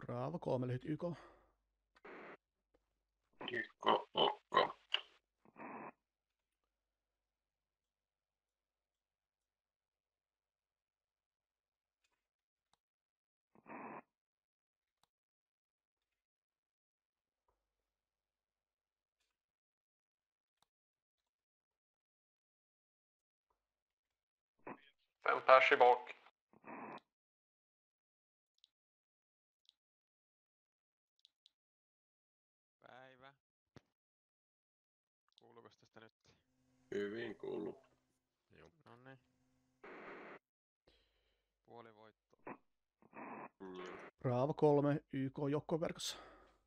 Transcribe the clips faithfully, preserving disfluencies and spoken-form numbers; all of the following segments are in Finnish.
Bravo, kolme lyhyt Y K. Y K, OK. Fem pers i bak. Päivä. Kuuluuko tästä nyt? Hyvin kuuluu. Joo. Noniin. Puoli voittoa. Joo. Bravo, kolme Y K joukkoverkossa.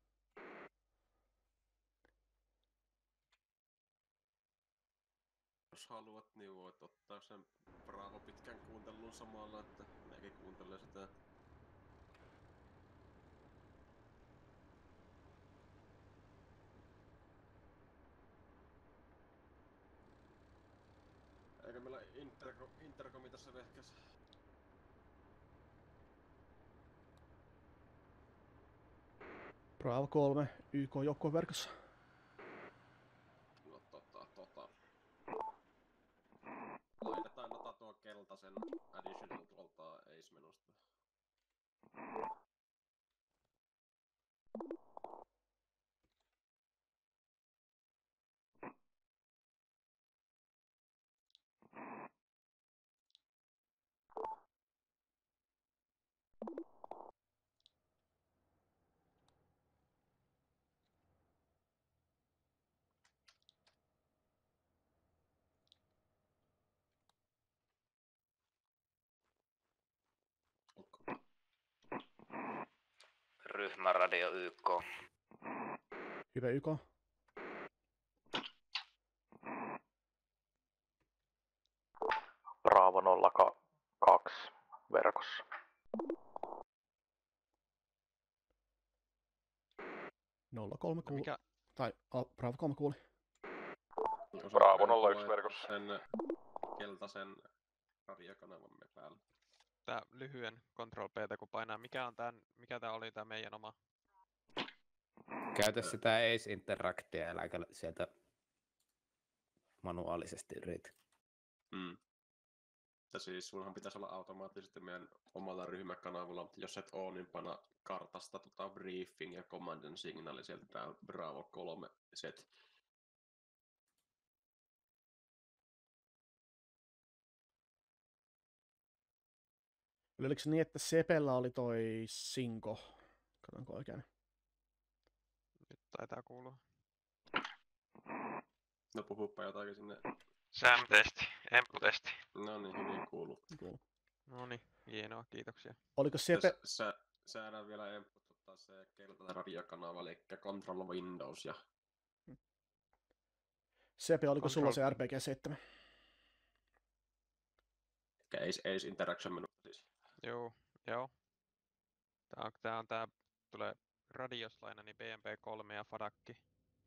Jos haluat, niin voit ottaa sen Bravo pitkän kuuntelun samalla, että mekin kuuntelee sitä. Eikö meillä interko, interkomi tässä vehkässä? Bravo, kolme Y K joukkoverkossa. No tota, tota. Laitetaan nota tuo keltaisen additional tuolta Ace-menusta. Ryhmäradio Y K. Hyvä Y K. Bravo nolla kaksi verkossa. nolla kolme kuuli. Mikä? Tai oh, Bravo kolme kuuli. Bravo nolla yksi verkossa. Sen keltaisen radiokanavamme päällä. Tää lyhyen control P:tä kun painaa. Mikä on tän, mikä tää oli tää meidän oma? Käytä sitä Ace Interactia, äläkä sieltä manuaalisesti yritä. Mm. Että siis sunhan pitäisi olla automaattisesti meidän omalla ryhmäkanavalla, mutta jos et oo, niin pana kartasta tota briefing ja command and signal sieltä tää Bravo kolme set. Eli oliko se niin, että Sepellä oli toi Sinko? Katsonko oikein? Nyt taitaa kuulua. No puhuppa jotakin sinne. Sam-testi, emppu-testi. No niin, hyvin kuuluu. Kuulu. Noniin, hienoa, kiitoksia. Oliko Sepe... Sä, säädään vielä emppu ottaa se keltainen radiokanava, eli Control Windows ja... Sepe, oliko Control. sulla se R P G seitsemän? Ace, Ace Interaction menu siis. Joo, joo. Tää on tää, on, tää tulee radioslaina, niin B M P kolme ja Fadakki.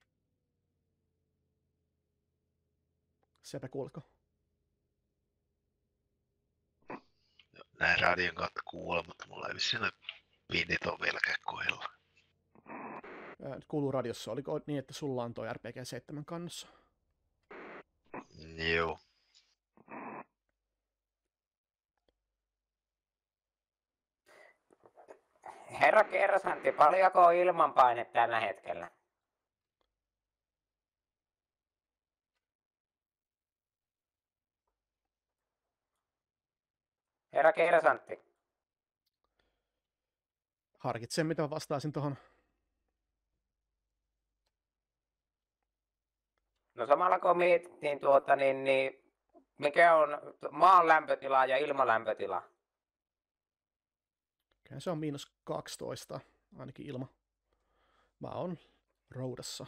Sepe, kuuletko? Näin radion kautta kuulla, mutta mulla ei vissiin noin pinit on vieläkään kohdalla. Nyt kuuluu radiossa. Oliko niin, että sulla on toi R P G seitsemän kannossa? Joo. Herra kersantti, paljonko on ilmanpaine tällä hetkellä? Herra kersantti. Harkitsen, mitä vastaisin tuohon. No samalla kun mietittiin tuota, niin, niin mikä on maan lämpötila ja ilman lämpötila? Kyllä se on miinus kaksitoista, ainakin ilma. Mä oon roudassa.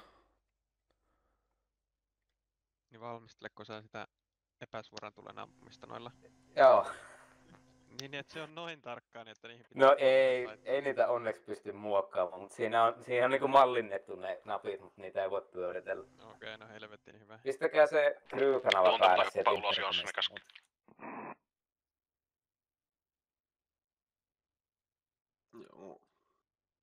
Niin valmisteleko sä sitä epäsuoran tulen ampumista noilla? Joo. Niin, että se on noin tarkkaan, että niihin pitää... No ei, ei niitä onneksi pysty muokkaamaan, mutta siinä on, siinä on niinku mallinnettu ne napit, mutta niitä ei voi pyöritellä. Okei, okay, no helvetti, niin hyvä. Pistäkää se crew-kanava päälle sieltä interkomista. Joo.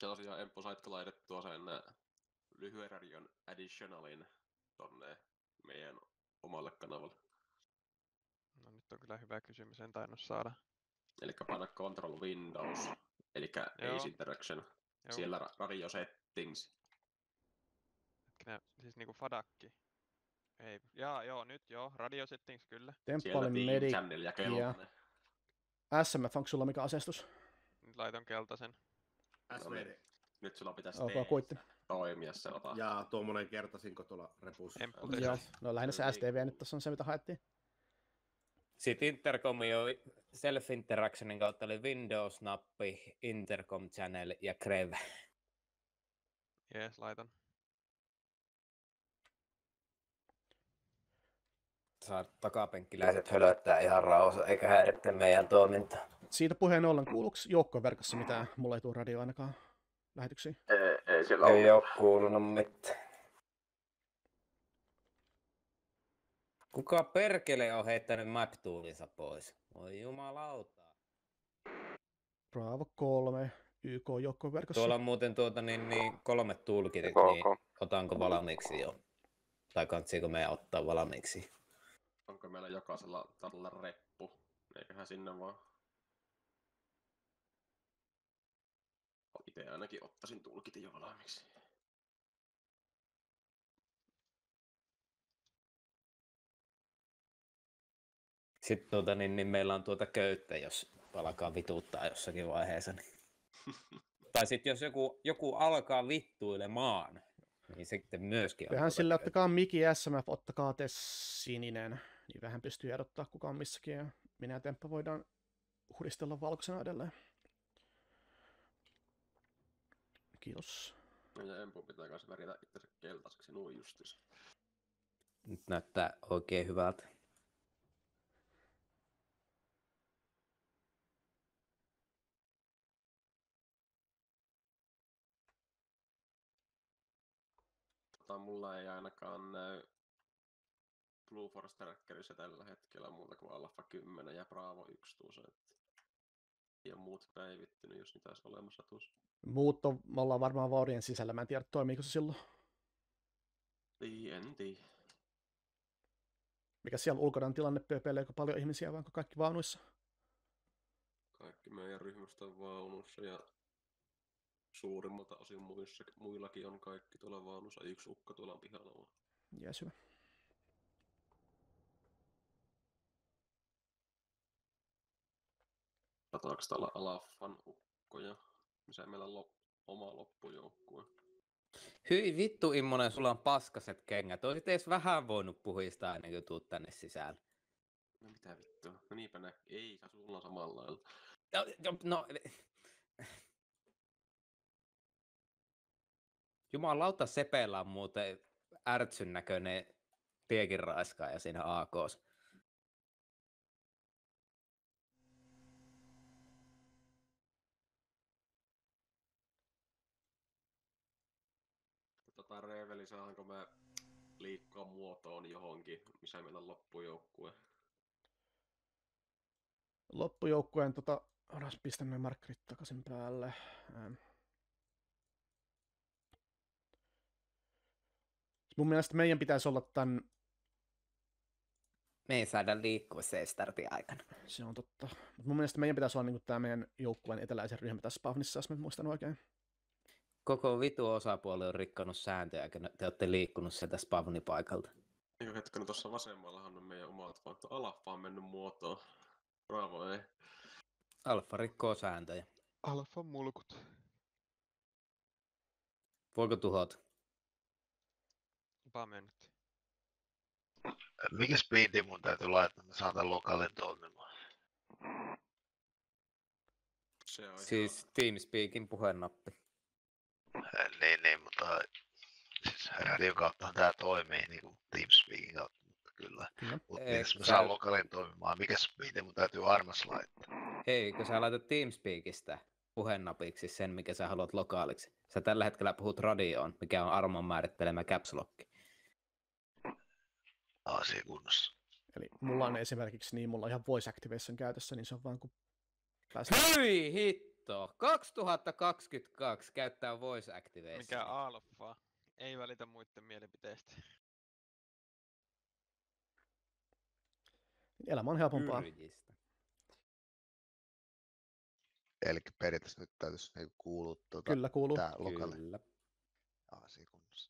tosiaan Emppu, saitko laitettua sen lyhyen radion additionalin tonne meidän omalle kanavalle? No nyt on kyllä hyvä kysymys, en tainnut saada. Eli panna Control Windows, eli Ace Interaction, Joo. siellä ra- radio settings. Hetkinen, siis niinku fadakki. Ei, jaa joo, nyt joo, radio settings kyllä. Temppu Siellä oli Team Channel ja medikkiä. keltainen. S M F, onko sulla mikä asestus? Nyt laitan keltaisen. No niin. Nyt sulla pitäisi Ok, tehdä kuitti. toimia se ota. Ja tuommoinen kertasinko tuolla repussa. Emppu Joo, testi. no lähinnä se S D V nyt tässä on se, mitä haettiin. Sitten intercomi on self-interactionin kautta oli Windows-nappi, intercom channel ja Crev. Jees, laitan. Saa takapenkkiläiset hölöttää ihan rauhassa, eikä häiritse meidän toimintaa. Siitä puheen ollen, kuuluuko joukkoverkossa mitään? Mulla ei tule radio ainakaan lähetyksiin. Ei, ei sillä Ei ole kuulunut mitään. Kuka perkele on heittänyt map-tuulinsa pois? Oi jumalauta. Bravo kolme, Y K-joukkoverkossa. Tuolla on muuten tuota, niin, niin, kolme tulkit, niin otanko valmiiksi jo? Tai kantsiiko meidän ottaa valmiiksi? Onko meillä jokaisella tällä reppu? Eiköhän sinne vaan. Itse ainakin ottaisin tulkit jo valmiiksi. Sitten tuota, niin, niin meillä on tuota köyttä, jos alkaa vituuttaa jossakin vaiheessa. Niin. Tai sitten jos joku, joku alkaa vittuilemaan, niin sitten myöskin on. Tehän sille, ottakaa Miki S M F, ottakaa te sininen. Niin vähän pystyy erottaa kuka on missäkin. Ja minä ja Temppa voidaan huristella valkoisena edelleen. Kiitos. Ja Empu pitää kanssa värjätä itsensä keltaiseksi noin justis. Nyt näyttää oikein hyvältä. Tota, mulla ei ainakaan näy Blue Force Trackerissa tällä hetkellä muuta kuin Alpha kymmenen ja Bravo yksi tuossa. Ja muut päivittynyt, jos niitä olisi olemassa tuossa. Muut on, me ollaan varmaan vaurien sisällä. Mä en tiedä, toimiiko se silloin. Ei, en tiedä. Mikä siellä ulkona tilanne, pöpeileekö paljon ihmisiä, vai onko kaikki vaunuissa? Kaikki meidän ryhmästä on vaunussa ja suurimmalta osin muissa, muillakin on kaikki tuolla vaunussa. Yksi ukko tuolla pihalla vaan. Jees, hyvä. Katsotaanko täällä Alaffan ukkoja? Missä meillä on lop- oma loppujoukkue. Hyi vittu immonen, sulla on paskaset kengät. Oisit edes vähän voinut puhistaa ennen kuin tuut tänne sisään. No mitä vittua? No niinpä nä. Ei, sulla on samalla lailla. No, no. Jumalauta, Sepellä on muuten ärtsyn näköinen tiekin raiskaaja siinä A K:ssa. Tota Reveli, saanko mä liikkua muotoon johonkin, missä meillä on loppujoukkue? Loppujoukkueen, tota, odas pistän ne markkerit takaisin päälle. Ähm. Mun mielestä meidän pitäisi olla tän... Me ei saada liikkua se startin aikana. Se on totta. Mut mun mielestä meidän pitäisi olla niinku tää meidän joukkueen eteläisen ryhmä tässä spawnissa, jos mä muistan oikein. Koko vitu osapuoli on rikkonut sääntöjä, kun te olette liikkunut sieltä spawnipaikalta. Eikö hetkinen, tuossa vasemmallahan on meidän omat vaan, että Alfa on mennyt muotoon. Bravo, ei. Alfa rikkoo sääntöjä. Alfa mulkut. Voiko tuhota? Lupa mennyt. Mikä speedi mun täytyy laittaa, että saan tän lokaalin toimimaan? Se on Siis TeamSpeakin puheennappi. Äh, Niin, niin, mutta siis radion kauttahan tää toimii niinku TeamSpeakin kautta, mutta kyllä. Kyllä. Mutta Ei, jos mä sä- saan lokaalin toimimaan, mikä speedi mun täytyy Armas laittaa? Ei, kun sä laitat TeamSpeakista puheennapiksi sen, mikä sä haluat lokaaliksi. Sä tällä hetkellä puhut radioon, mikä on Armon määrittelemä caps lock. Asia kunnossa. Eli mulla on esimerkiksi niin, mulla on ihan voice activation käytössä, niin se on vaan kun päästään... Hyi hitto! hittoa? kaksituhattakaksikymmentäkaksi käyttää voice activation. Mikä alfa? Ei välitä muiden mielipiteistä. Elämä on helpompaa. Yrjistä. Eli periaatteessa nyt täytyisi niinku kuulua tuota, Kyllä kuuluu. tää lokalle. Kyllä. Aa, siinä kunnossa.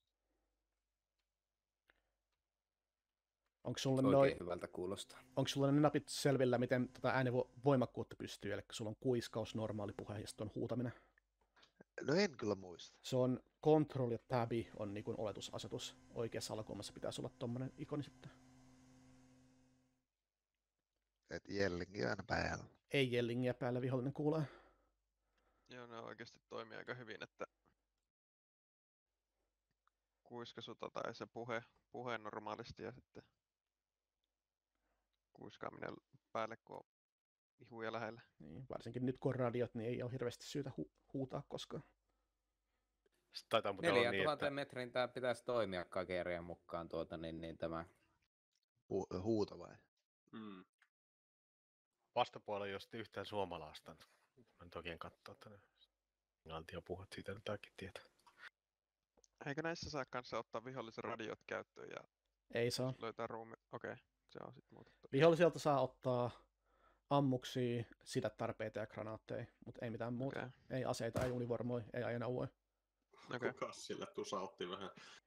Onko sulla, Oikein noi, hyvältä kuulostaa. onko sulla ne napit selvillä, miten tota äänen voimakkuutta pystyy? Eli sulla on kuiskaus, normaali puhe ja sitten on huutaminen. No en kyllä muista. Se on control ja tabi on niin kuin oletusasetus. Oikeassa alakulmassa pitäisi olla tommonen ikoni sitten. Et Jellingi aina päällä. Ei jellingiä päällä, vihollinen kuulee. Joo, ne oikeasti toimii aika hyvin, että kuiskasuta tai se puhe, puhe normaalisti ja sitten kuiskaaminen päälle, kun on ihuja lähellä. Niin, varsinkin nyt kun on radiot, niin ei ole hirveästi syytä hu- huutaa koskaan. Sitten taitaa muuten olla niin, neljätuhatta että metrin tämä pitäisi toimia kakerien mukaan tuota, niin, niin tämä. Hu- huuto vai? Mm. vastapuolella ei ole sitten yhtään suomalaista. Mä nyt oikein katsoa, että ne englantia puhut siitä jotakin tietää. Eikö näissä saa kanssa ottaa vihollisen radiot käyttöön ja Ei saa. löytää ruumi? Okei, okay, se on sitten muutettu. Viholliselta saa ottaa ammuksia, sidätarpeita ja granaatteja, mutta ei mitään muuta. Okay. Ei aseita, ei univormoi, ei ajoneuvoja. Okay. Kuka sille tusautti vähän?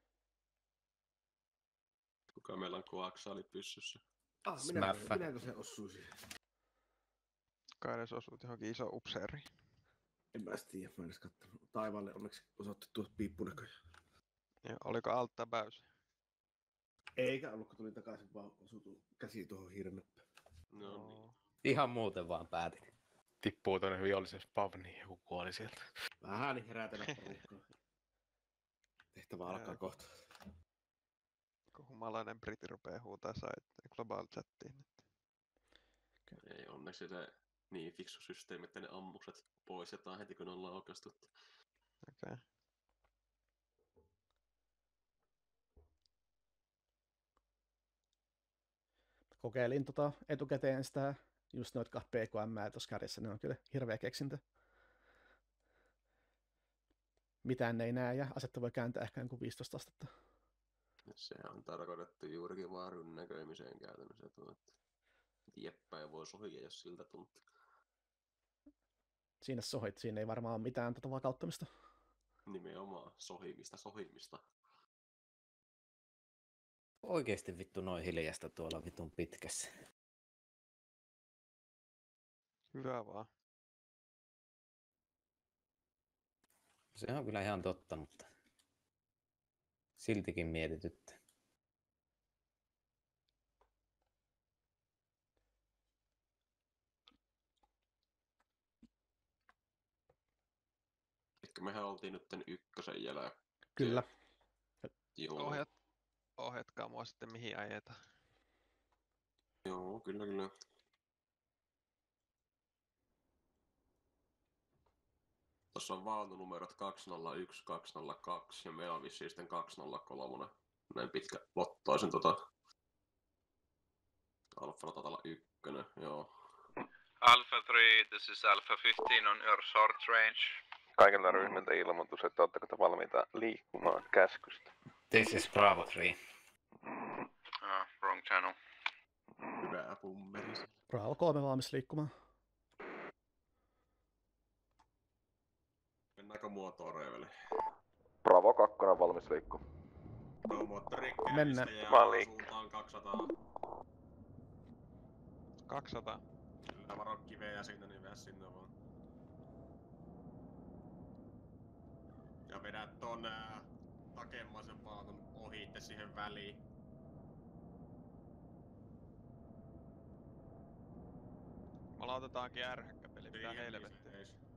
Kuka meillä on koaksaali pyssyssä? Ah, minä, minäkö se osuu siihen? Kai edes osuut johonkin iso upseeriin. En mä edes tiedä, mä en edes kattonut. Taivaalle onneksi osoitti tuossa piippunäköjä. Ja oliko alt tai bäys? Eikä ollut, kun tuli takaisin, vaan osui tuo käsi tuohon hirneppään. No niin. Ihan muuten vaan päätin. Tippuu tuonne vihollisen spavniin, joku kuoli sieltä. Vähän niin herätellä porukkaa. Tehtävä alkaa kohta. Kun humalainen briti rupeaa huutaa site global chattiin. Ei onneksi se niin fiksu systeemi, että ne ammukset poistetaan heti kun ollaan aukastuttu. Okei. Okay. Kokeilin tota etukäteen sitä, just noita kahta P K M tuossa kärjessä, ne on kyllä hirveä keksintö. Mitään ei näe ja asetta voi kääntää ehkä jonkun viisitoista astetta. Se on tarkoitettu juurikin vaan rynnäköimiseen käytännössä. Tuo, että eteenpäin voi sohia, jos siltä tuntuu. Siinä sohit, siinä ei varmaan ole mitään tota vakauttamista. Nimenomaan sohimista, sohimista. Oikeesti vittu noin hiljasta tuolla vitun pitkässä. Hyvä vaan. Se on kyllä ihan totta, mutta siltikin mietityttä. Ehkä mehän oltiin nyt tän ykkösen jälkeen. Kyllä. Joo. Ohjat, ohjatkaa mua sitten mihin ajetaan. Joo, kyllä kyllä. Tuossa on vaununumerot kaksisataayksi, kaksisataakaksi ja meillä on vissiin sitten kaksisataakolme. Näin pitkä lottaisin tota. Alfa taitaa olla ykkönen, joo. Alpha three, this is Alpha fifteen on your short range. Kaikilta ryhmiltä ilmoitus, että oletteko te valmiita liikkumaan käskystä. This is Bravo three. Ah, wrong channel. Hyvää pummelis. Bravo kolme valmis liikkumaan. Mennäänkö muotoon veli? Bravo kaksi valmis liikku. No moottori Mennään. käynnissä ja Mä oon liikkeellä. suuntaan kaksisataa. kaksisataa. Kyllä varo kiveä sinne, niin vedä sinne vaan. Ja vedä ton ää, takemmaisen vaunun ohitte siihen väliin. Me lautetaankin ärhäkkäpeli, mitä helvettiä.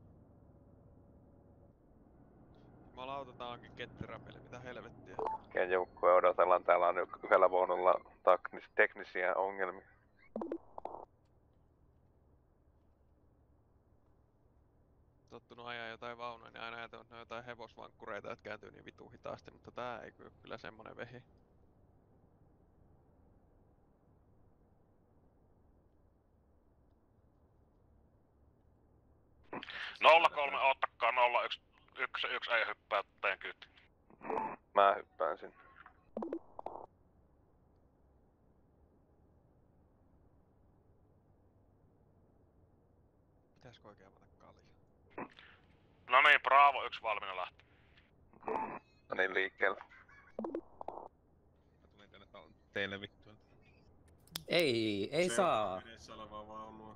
Me lautetaankin ketteräpeli, mitä helvettiä. Kenen joukkoja odotellaan, täällä on yhdellä vaunulla taknis- teknisiä ongelmia. Tottunut ajaa jotain vaunuja, niin aina ajatellut, että ne on jotain hevosvankkureita, että kääntyy niin vitu hitaasti, mutta tää ei kyllä, kyllä semmonen vehi. nolla kolme, ottakaa nolla yksi, yksi, yksi ei hyppää teidän kyytiin. Mä hyppään sinne. Pitäisikö oikein avata kalja? No niin, Bravo yksi valmiina lähtee. No niin, liikkeellä. Mä tulin tänne teille vittuun. Ei, ei saa. Edessä olevaa vaunua.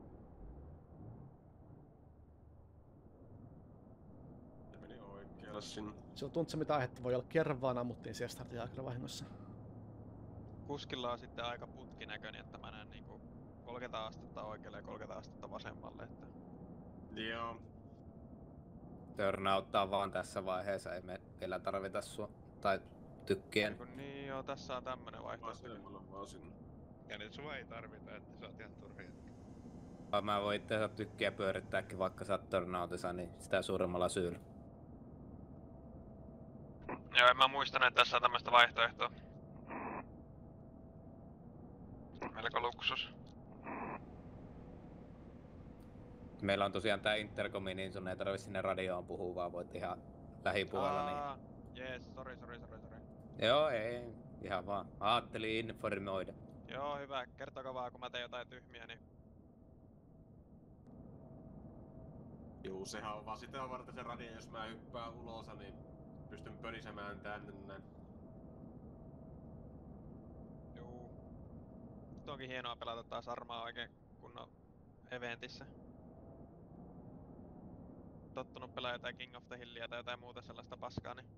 Se meni oikealle sinne. Se on tuntuu, mitä aihetta voi olla. Kerran vaan ammuttiin siellä startin aikana vahingossa. Kuskilla on sitten aika putkinäköinen, että mä näen niinku kolmekymmentä astetta oikealle ja kolmekymmentä astetta vasemmalle. Että... Joo. Turnauttaa vaan tässä vaiheessa, ei me vielä tarvita sua. Tai tykkien. Eiku niin joo, tässä on tämmönen vaihtoehto. Vasemmalla vaan sinne. Ja nyt sua ei tarvita, että sä oot ihan turhia. Mä voin itse tykkiä pyörittääkin, vaikka sä oot turnautissa, niin sitä suuremmalla syyllä. Joo, en mä muistanut, että tässä on tämmöstä vaihtoehtoa. Melko luksus. Meillä on tosiaan tää interkomi, niin sun ei tarvi sinne radioon puhua, vaan voit ihan lähipuolella. Aa, Niin... jees, sori, sori, sori, sori. Joo, ei, ihan vaan. Ajattelin informoida. Joo, hyvä. Kertokaa vaan, kun mä teen jotain tyhmiä, niin... Juu, sehän on vaan sitä varten se radio, jos mä hyppään ulos, niin pystyn pörisemään tänne näin. Juu. Nyt onkin hienoa pelata taas Armaa oikein kunnon eventissä. Tottunut pelaa jotain King of the Hillia tai jotain muuta sellaista paskaa, niin...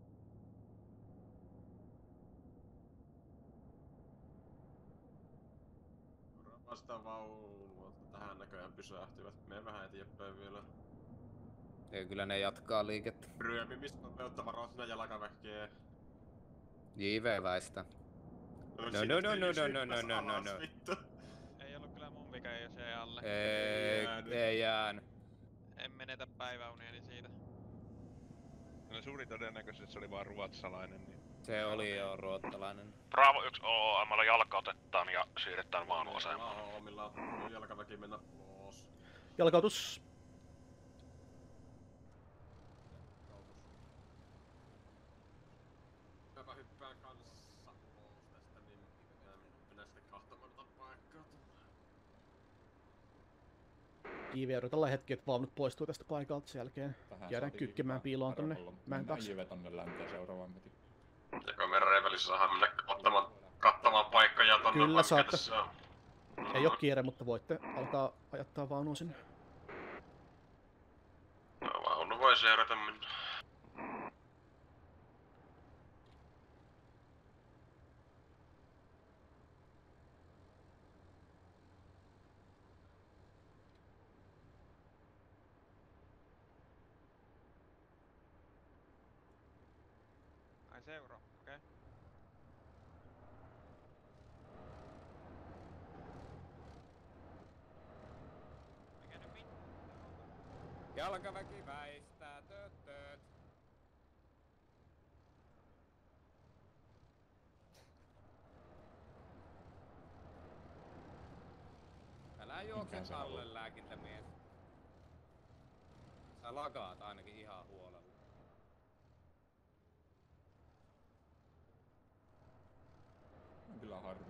Vasta vaunua, tähän näköjään pysähtyvät. Mene vähän eteenpäin vielä. Ja kyllä ne jatkaa liikettä. Ryömimistä nopeutta varoa sinä jalkaväkkiä. J V väistä. No no no no no no no no no. Ei ollut kyllä mun vika, jos ei alle. Ei, ei jäänyt. En menetä päiväunieni siitä. No suuri todennäköisesti se oli vaan ruotsalainen, niin... Se oli jo ruottalainen. Bravo yksi O O M:llä jalkautetaan ja siirretään vaunuasemaan. Laho omilla jalkaväki mennä pois. Jalkautus. Mäpä hyppään kanssa pois tästä, niin mennään sitten kahtomaan tätä paikkaa. J V tällä hetki, että vaunut poistuu tästä paikalta sen jälkeen. Jäädään kykkimään piiloon tonne mäen taakse. J V tonne länteen seuraavaan meti. Joko meidän reivelissä saadaan mennä ottamaan, kattamaan paikkoja tonne? Kyllä saatte. Ei oo kiire, mutta voitte alkaa ajattaa vaunua sinne. No vaunu voi seurata mennä. Ai seura, okei. Okay. Mikä nyt vittu? Jalkaväki väistää, tööt tööt. Älä juokse alle, lääkintämies. Sä lagaat ainakin ihan huolella. On kyllä harmi.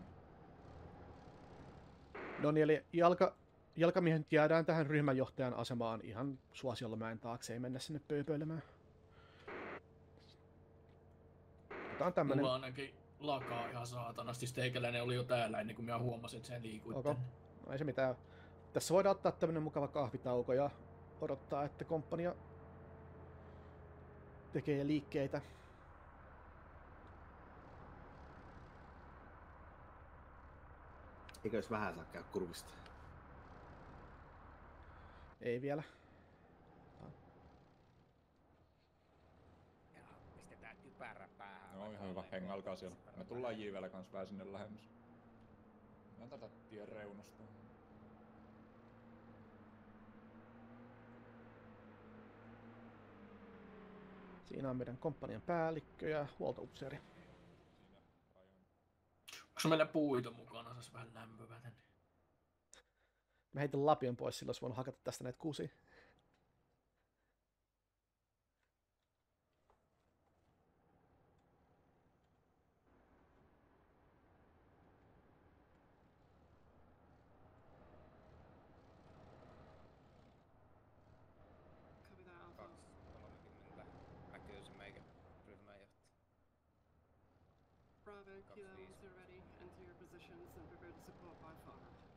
No niin, eli jalka, jalkamiehet jäädään tähän ryhmänjohtajan asemaan ihan suosiolla mäen taakse, ei mennä sinne pööpöilemään. Tää on tämmönen... Mulla ainakin lakaa ihan saatanasti, teikäläinen oli jo täällä ennen kuin minä huomasin, että sen liikuitte. Okay. No ei se mitään. Tässä voidaan ottaa tämmönen mukava kahvitauko ja odottaa, että komppania tekee liikkeitä. Eikö jos vähän saa käydä kurvista? Ei vielä. Pistetään kypärä päähän. No ihan hyvä, hengalkaa siellä. Me tullaan J V:llä kans vähän sinne lähemmäs. Mä tätä tien reunasta. Siinä on meidän komppanian päällikkö ja huoltoupseeri. Onko meillä puita mukana, saisi vähän lämpövätä? Mä heitän lapion pois, silloin olisi voinut hakata tästä näitä kuusia. Q Ms are ready. Enter your positions and prepare to support by far.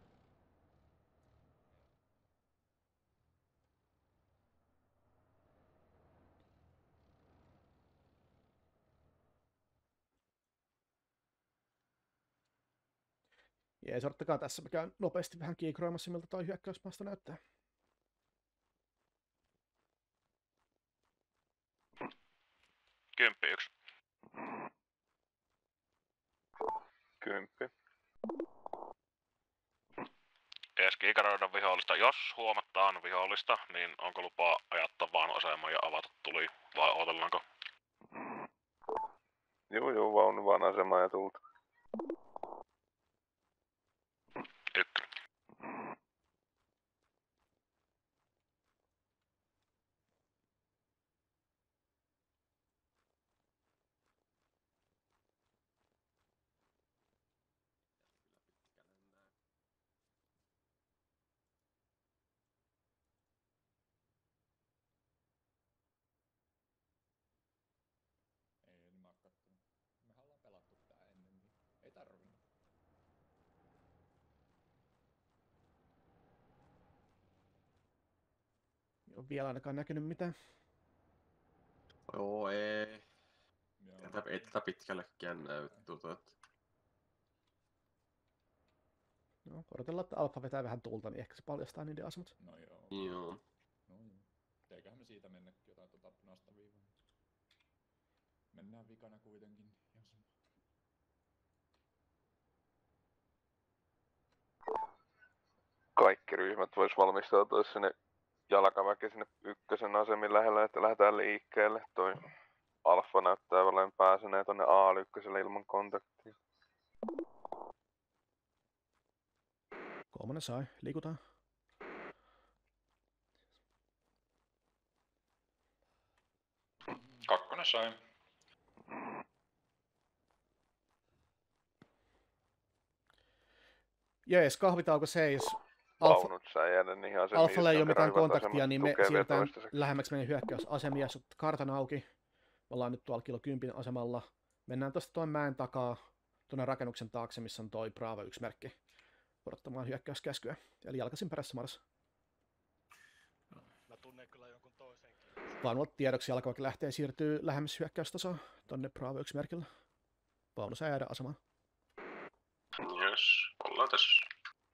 Jees, odottakaa tässä. Mä käyn nopeasti vähän kiikroimassa, miltä toi hyökkäysmaasta näyttää. Kymppi yksi. Kymppi. Ees kiikaroida vihollista. Jos huomataan vihollista, niin onko lupaa ajattaa vaunu ja avata tuli, vai odotellaanko? Juu, juu, vaunu vaan asemaan ja tulta. Ykkönen. En mä oo kattonut. Mehän ollaan pelattu tää ennen, niin ei tarvinnut. Ei ole vielä ainakaan näkynyt mitään. Joo, ei. Joo. Tätä, ei tätä pitkällekään näy. Tuota, että... No, odotellaan, että Alfa vetää vähän tulta, niin ehkä se paljastaa niiden asemat. No joo. Joo. No joo. Eiköhän me siitä mennäkin jotain tota punaista viivaa. Mennään vikana kuitenkin. Ihan sama. Kaikki ryhmät vois valmistautua sinne jalkaväki sinne ykkösen asemin lähellä, että lähdetään liikkeelle. Toi Alfa näyttää olleen pääseneen tonne A yksi ilman kontaktia. Kolmonen sai, liikutaan. Kakkonen sai. Jees, kahvitauko seis. Vaunut saa jäädä niihin asemiin. Alfalle ei ole mitään kontaktia, asemat niin me tukee siirrytään toistaiseksi. lähemmäksi meidän hyökkäysasemia, jos kartan auki. Me ollaan nyt tuolla kilo kympin asemalla. Mennään tuosta tuon mäen takaa tuonne rakennuksen taakse, missä on toi Bravo yksi merkki odottamaan hyökkäyskäskyä. Eli jalkaisin perässä Mars. Mä tunnen kyllä jonkun toisenkin. Vaunulla tiedoksi jalkaväki lähtee siirtyy lähemmäs hyökkäystasoa tonne Bravo yksi merkillä. Vaunu saa jäädä asemaan. Jes, ollaan tässä.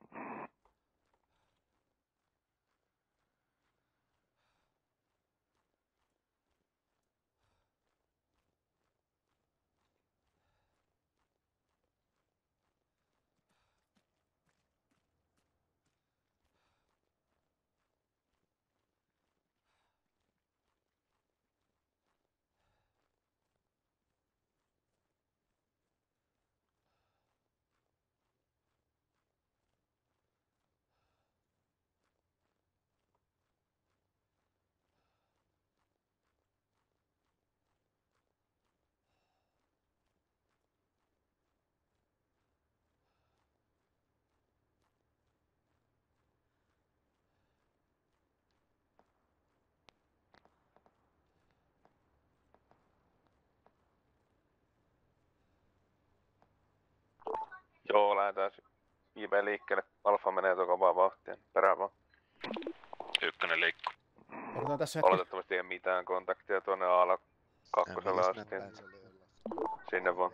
Joo, lähdetään I V liikkeelle. Alfa menee tuon kovaa vauhtia. Perään vaan. Ykkönen liikkuu. Odotetaan tässä hetki. Oletettavasti ei ole mitään kontaktia tuonne A kakkoselle asti. Sinne vaan.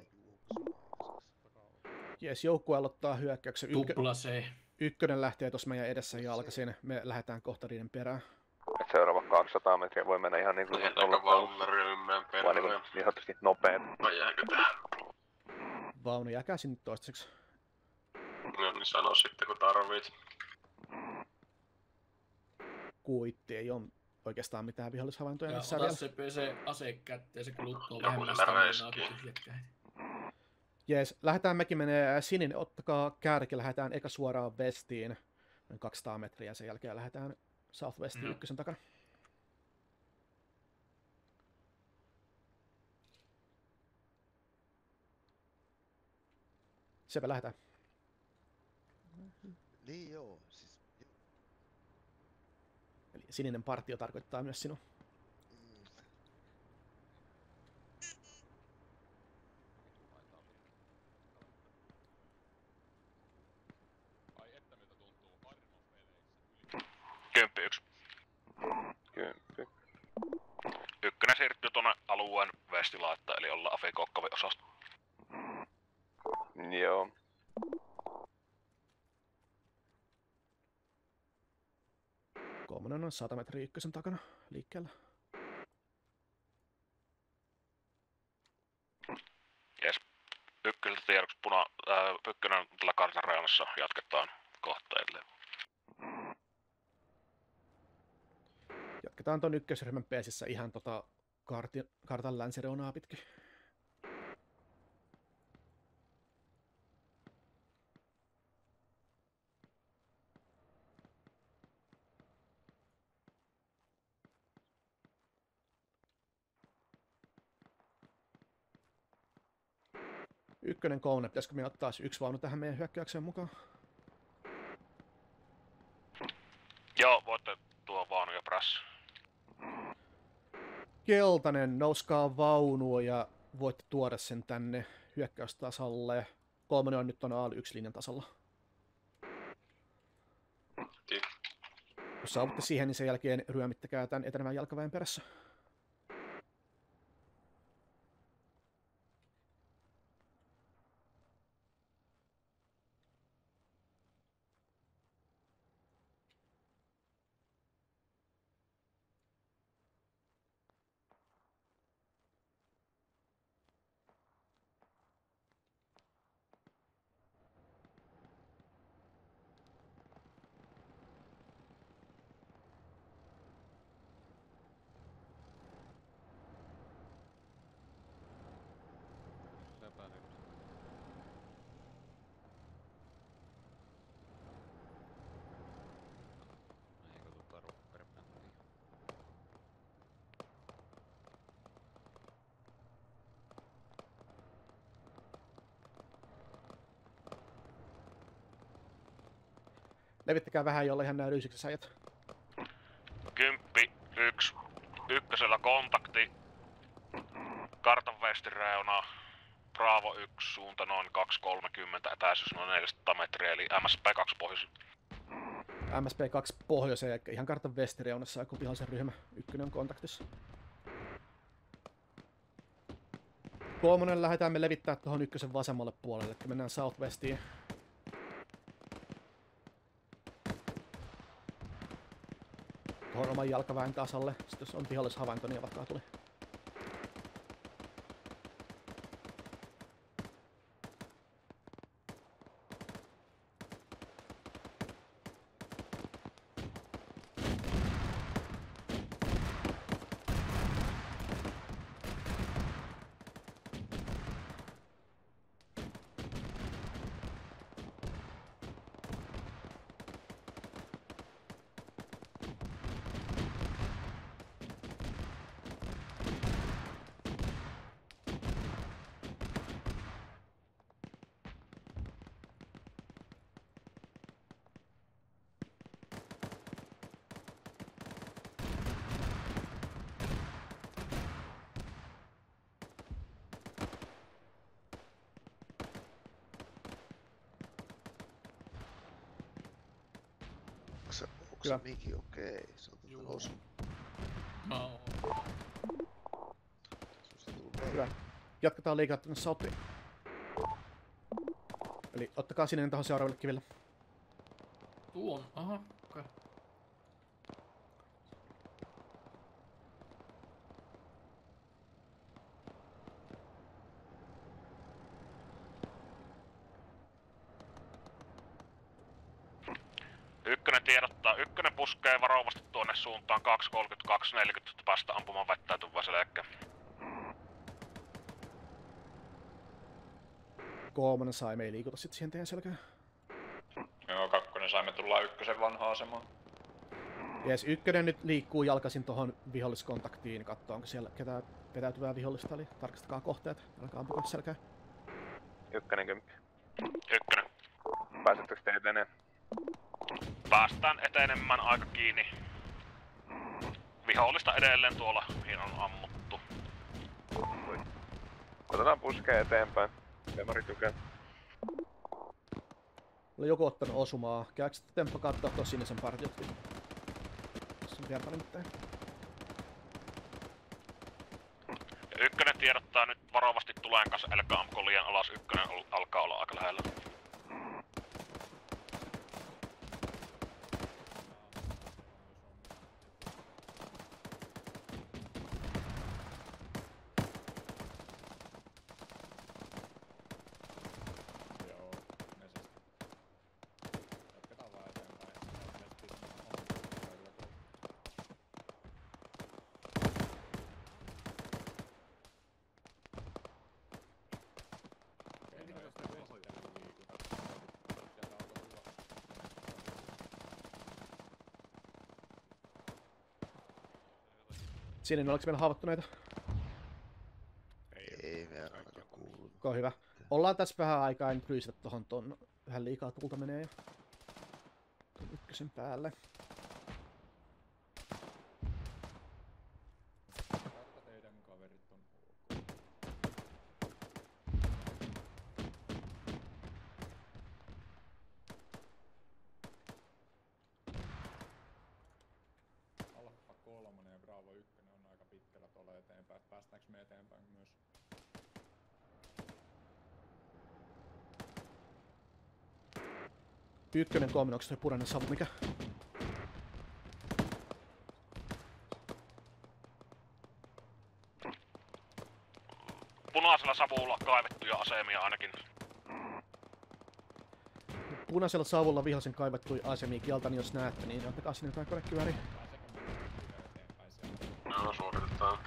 Jees, joukkue aloittaa hyökkäyksen. Ykkö... Tupla C. Ykkönen lähtee tuossa meidän edessä jalkaisin. Me lähdetään kohta niiden perään. Et seuraava kaksisataa metriä voi mennä ihan niinku Vaunnaryhmään vaan niinku niin sanotusti nopeet. Vai jääkö tähän? Vaunu jää käsin nyt toistaiseksi. No niin sano sitten kun tarvit. Kuitti, ei ole oikeastaan mitään vihollishavaintoja Ja missään ota vielä. se P C-ase kätteen, se kuluttuu Joku vähemmän se staminaa räiskii. kuin tyhjäkkäin. Jees, lähdetään mekin menee sininen, ottakaa kärki, lähdetään eka suoraan vestiin. Noin kaksisataa metriä, sen jälkeen lähdetään Southwestiin No. ykkösen takana. Sepä lähdetään. Niin joo, siis... Eli sininen partio tarkoittaa myös sinua. vesti laittaa, eli ollaan afikookkavin osasta. Joo. Kolmonen on sata metriä ykkösen takana liikkeellä. Jes. Ykköseltä tiedoksi puna, ää, ykkönen on tällä kartan reunassa, jatketaan kohteille. Jatketaan ton ykkösryhmän peesissä ihan tota kartin, kartan länsireunaa pitkin. Ykkönen kolmonen, pitäisikö me ottaa yksi vaunu tähän meidän hyökkäykseen mukaan? Joo, voitte tuo vaunu ja prässä. Keltainen, nouskaa vaunuun ja voitte tuoda sen tänne hyökkäystasalle. Kolmonen on nyt ton A yksi linjan tasalla. Jos saavutte siihen, niin sen jälkeen ryömittäkää tämän etenevän jalkaväen perässä. Levittäkää vähän, jolla ihan nää ryysyksessä ajat. Kymppi, yksi, ykkösellä kontakti. Kartan vestireuna. Bravo yksi, suunta noin kaksi kolmekymmentä, etäisyys noin neljäsataa metriä, eli M S P kaksi pohjoisen. M S P kaksi pohjoiseen, eli ihan kartan vestireunassa, kun vihollisen ryhmä ykkönen on kontaktissa. Kolmonen lähdetään me levittää tuohon ykkösen vasemmalle puolelle, eli mennään southwestiin. Tuohon oman jalkaväen tasalle, sitten jos on vihollishavainto, niin avatkaa tuli. Onko se Miki okei? Okay. Se on tuota osu. No. Hyvä. Jatketaan liikaa tänne souttiin. Eli ottakaa sininen tähän seuraavalle kiville. Tuon, aha, okei. Okay. Ykkönen tiedottaa. Ykkönen puskee varovasti tuonne suuntaan kaksi kolmekymmentäkaksi neljäkymmentä päästä ampumaan vettäytyvää selkeä. Kolmonen sai, me ei liikuta sit siihen teidän selkään. Joo, kakkonen saimme tulla ykkösen vanhaan asemaan. Jees, ykkönen nyt liikkuu jalkaisin tohon viholliskontaktiin, kattoo onko siellä ketään vetäytyvää vihollista, eli tarkastakaa kohteet, alkaa ampua selkää. Ykkönen kymppi. Ykkönen. Pääsettekö te eteneen? Päästään etenemään aika kiinni. Vihollista edelleen tuolla, mihin on ammuttu. Otetaan puskea eteenpäin. Demari tykää. Oli joku ottanut osumaa. Käykö sitten temppa katsoa tuon sinisen partiot? Tässä on vielä pari mitään. Ykkönen tiedottaa nyt varovasti tulen kanssa, älkää amko liian alas, ykkönen ol, alkaa olla aika lähellä. Sininen, oliko meillä haavoittuneita? Ei me ainakaan kuulu. Onko hyvä. Ollaan tässä vähän aikaa, en ryysitä tohon ton. Vähän liikaa tulta menee jo. Tuon ykkösen päälle. Teidän kaverit on Alfa kolmonen ja Bravo ykkönen on aika pitkällä tuolla eteenpäin. Päästäänkö me eteenpäin myös? Ykkönen kolmen, onko toi punainen savu mikä? Punaisella savulla kaivettuja asemia ainakin. Punaisella savulla vihollisen kaivettui asemia kieltani, jos näette, niin antakaa sinne jotain konekivääriä. Joo, suoritetaan.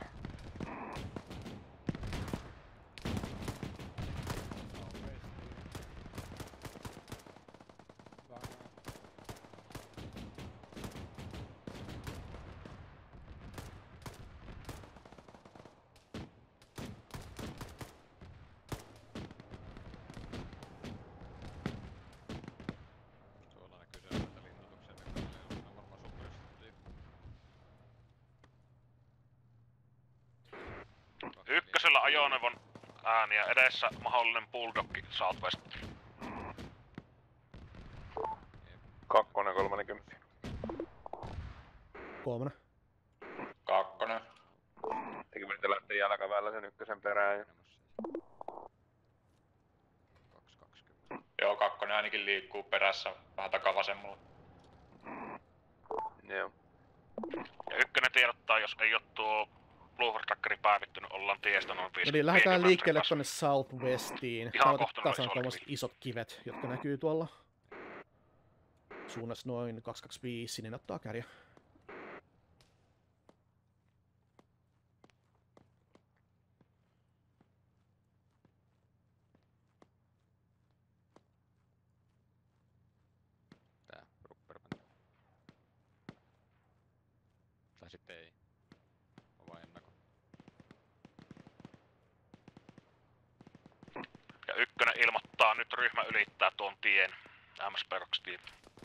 Ykkösellä ajoneuvon ääniä, edessä mahdollinen bulldogki southwest. Kakkonen, kolmekymmentä. Kolmonen. Kakkonen. Tekin voitte lähteä jalkaväellä sen ykkösen perään. Ja... Joo, kakkonen ainakin liikkuu perässä vähän takavasemmalla. Joo. Ja ykkönen tiedottaa, jos ei oo tuo Bluehood Trackeri päivittynyt, ollaan tiestä noin viisi. Eli lähdetään liikkeelle tonne Southwestiin. Ihan Tavoite kohta noin tasan isolle tuommoiset isot kivet, jotka näkyy tuolla. Suunnassa noin kaksi kaksikymmentäviisi, sininen ottaa kärjä. Tää Rupperman. Tai sitten ei. On vaan ennako. Ja ykkönen ilmoittaa, nyt ryhmä ylittää tuon tien. M S P kaksi tie.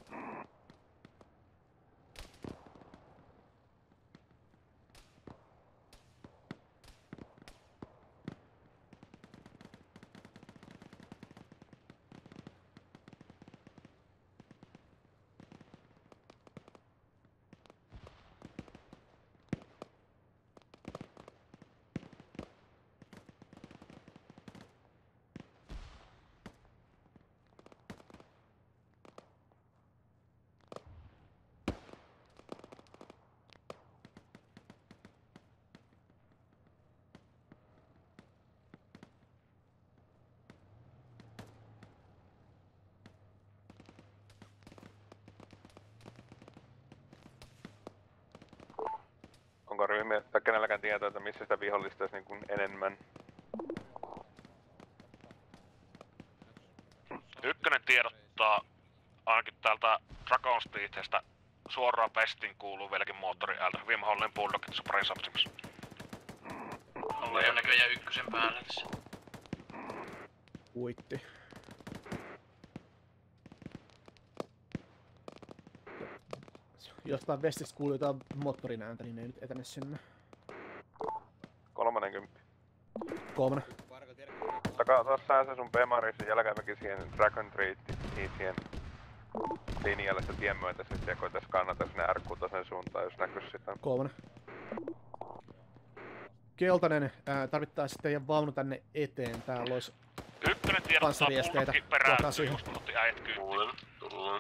Onko ryhmiä tai kenelläkään tietoa, että missä sitä vihollista olisi niin kuin enemmän? Ykkönen tiedottaa ainakin täältä Dragon Streethestä suoraan Westin kuuluu vieläkin moottori äältä. Hyvin mahdollinen bulldog tässä parin sapsimassa. Ollaan jo näköjään ykkösen päällä tässä. Uitti. Jostain Westistä kuuluu jotain moottorin ääntä, niin ne ei nyt etene sinne. kolmekymmentä. Kolmonen. Takaa tuossa se sun Bemarissa jälkäväkin siihen Dragon Streetiin siihen linjalle sitä tien myötäisesti ja koitais kannata sinne R kuusi suuntaan, jos näkyis sitä. Kolmonen. Keltainen, ää, tarvittaisiin teidän vaunu tänne eteen. Täällä olisi Ykkönen tiedottaa panssariesteitä. Bulldogin Kohtaa perääntyy, siihen. just kun otti äijät kyytiin. Tullaan, tullaan.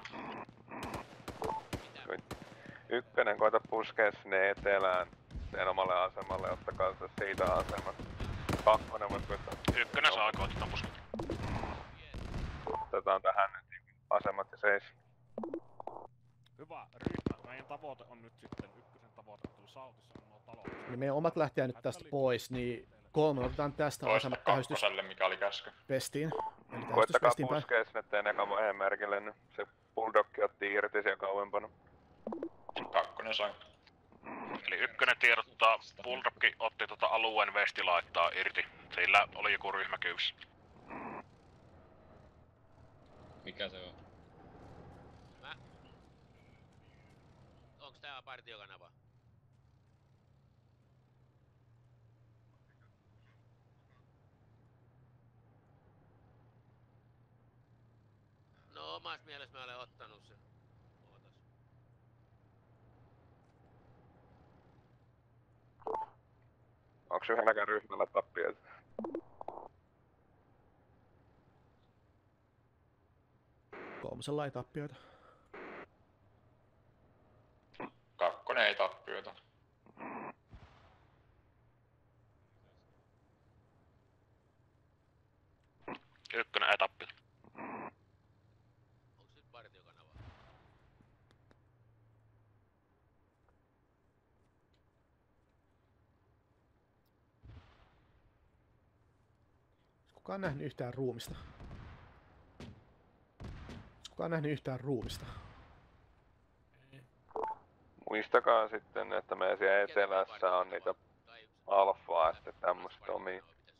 Ykkönen, koita puskea sinne etelään sen omalle asemalle, ottakaa se siitä asemat. Kakkonen voit koittaa. Ykkönen saa koittaa puskea. Otetaan tähän nyt asemat ja seis. Hyvä ryhmä. Meidän tavoite on nyt sitten ykkösen tavoite tuolla Sautissa on nuo talot. Niin meidän omat lähtee nyt tästä pois, niin kolme otetaan tästä asemat tähystys mikä oli käsky. pestiin. Eli Koittakaa pestiin päin. puskea sinne teidän ekan vaiheen merkille, niin se bulldogki otti irti siellä kauempana. Kakkonen sai. Eli ykkönen tiedottaa, Bulldogki otti tota alueen vesti laittaa irti. Sillä oli joku ryhmä kyyvissä. Mikä se on? Mä? Onks tää partiokanava? No omassa mielessä mä olen ottanut sen. Ootas. Onks yhdelläkään ryhmällä tappioita? Kolmosella ei tappioita. Kakkonen ei tappioita. Ykkönen ei tappioita. Onks nyt partiokanava? Kukaan nähnyt yhtään ruumista? Kukaan nähnyt yhtään ruumista? Muistakaa sitten, että meidän siellä etelässä on niitä alfaa ja sitten tämmöstä omia.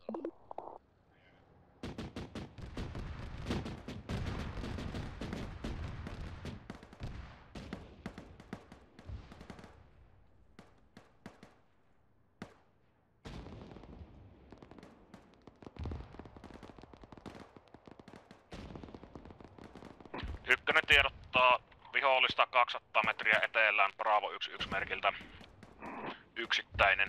Ykkönen tiedottaa vihollista kaksisataa metriä etelään Bravo yksi yksi merkiltä. Yksittäinen.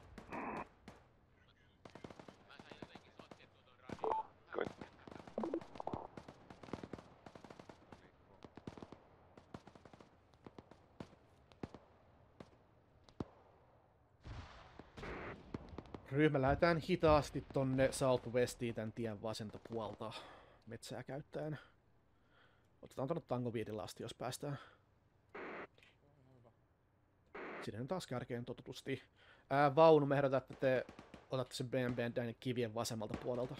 Ryhmä lähdetään hitaasti tonne Southwestiin tän tien vasenta puolta metsää käyttäen. Otetaan tonne Tango viidellä asti, jos päästään. Sinne taas kärkeen totutusti. Ää, vaunu, me ehdotan, että te otatte sen B M B:n tänne kivien vasemmalta puolelta.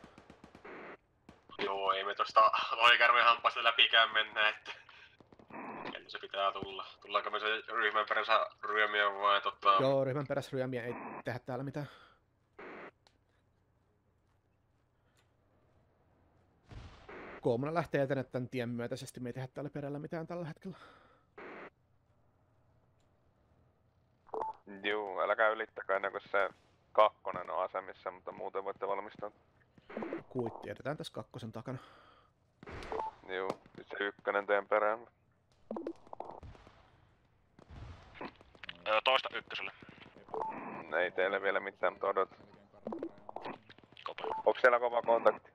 Joo, ei me tosta loikärven hampaista läpikään mennä, että... Kenellä se pitää tulla? Tullaanko me se ryhmän perässä ryömiä vai tota... Joo, ryhmän perässä ryömiä ei tehdä täällä mitään. Kolmonen lähtee etenä tän tien myötäisesti, me ei tehdä täällä perällä mitään tällä hetkellä. Juu, älkää ylittäkää ennen kuin se kakkonen on asemissa, mutta muuten voitte valmistaa. Kuitti jätetään tässä kakkosen takana. Juu, nyt se ykkönen teen perään. Öö, toista ykköselle. Ei teille vielä mitään, mutta odot. Onks siellä kova kontakti?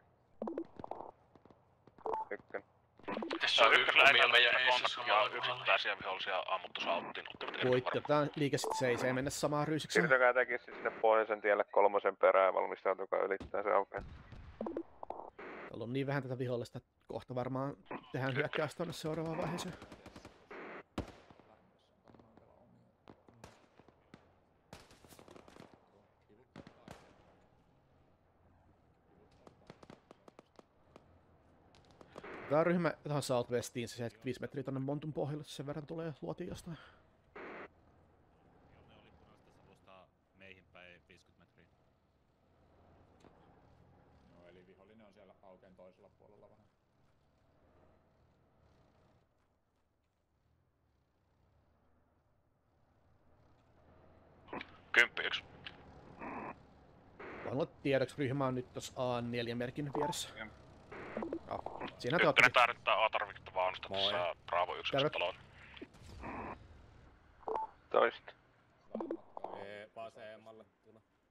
Ykkönen. Tässä on ykkösellä ei meidän kontaktia yksittäisiä vihollisia ammuttu sauttiin. Kuitti, otetaan liike sit seis, ei mennä samaan ryysikseen. Siirtykää tekin sinne pohjoisen tielle kolmosen perään ja valmistautukaa ylittää se aukeaa. Täällä on niin vähän tätä vihollista, että kohta varmaan tehdään hyökkäys tonne seuraavaan vaiheeseen. Tää on ryhmä tuohon Southwestiin, se seitsemänkymmentäviisi metriä tonne Montun pohjalle, sen verran tulee luotiin jostain. Meihin päin viisikymmentä metriä. No eli vihollinen on siellä aukeen toisella puolella vähän. Kymppi yksi. Voin olla tiedoksi, ryhmä on nyt tossa A neljä merkin vieressä. No, siinä te Ykkönen tarvittaa A-tarviketta vaunusta tässä Bravo yksi taloon. Toista. Vasemmalle tule.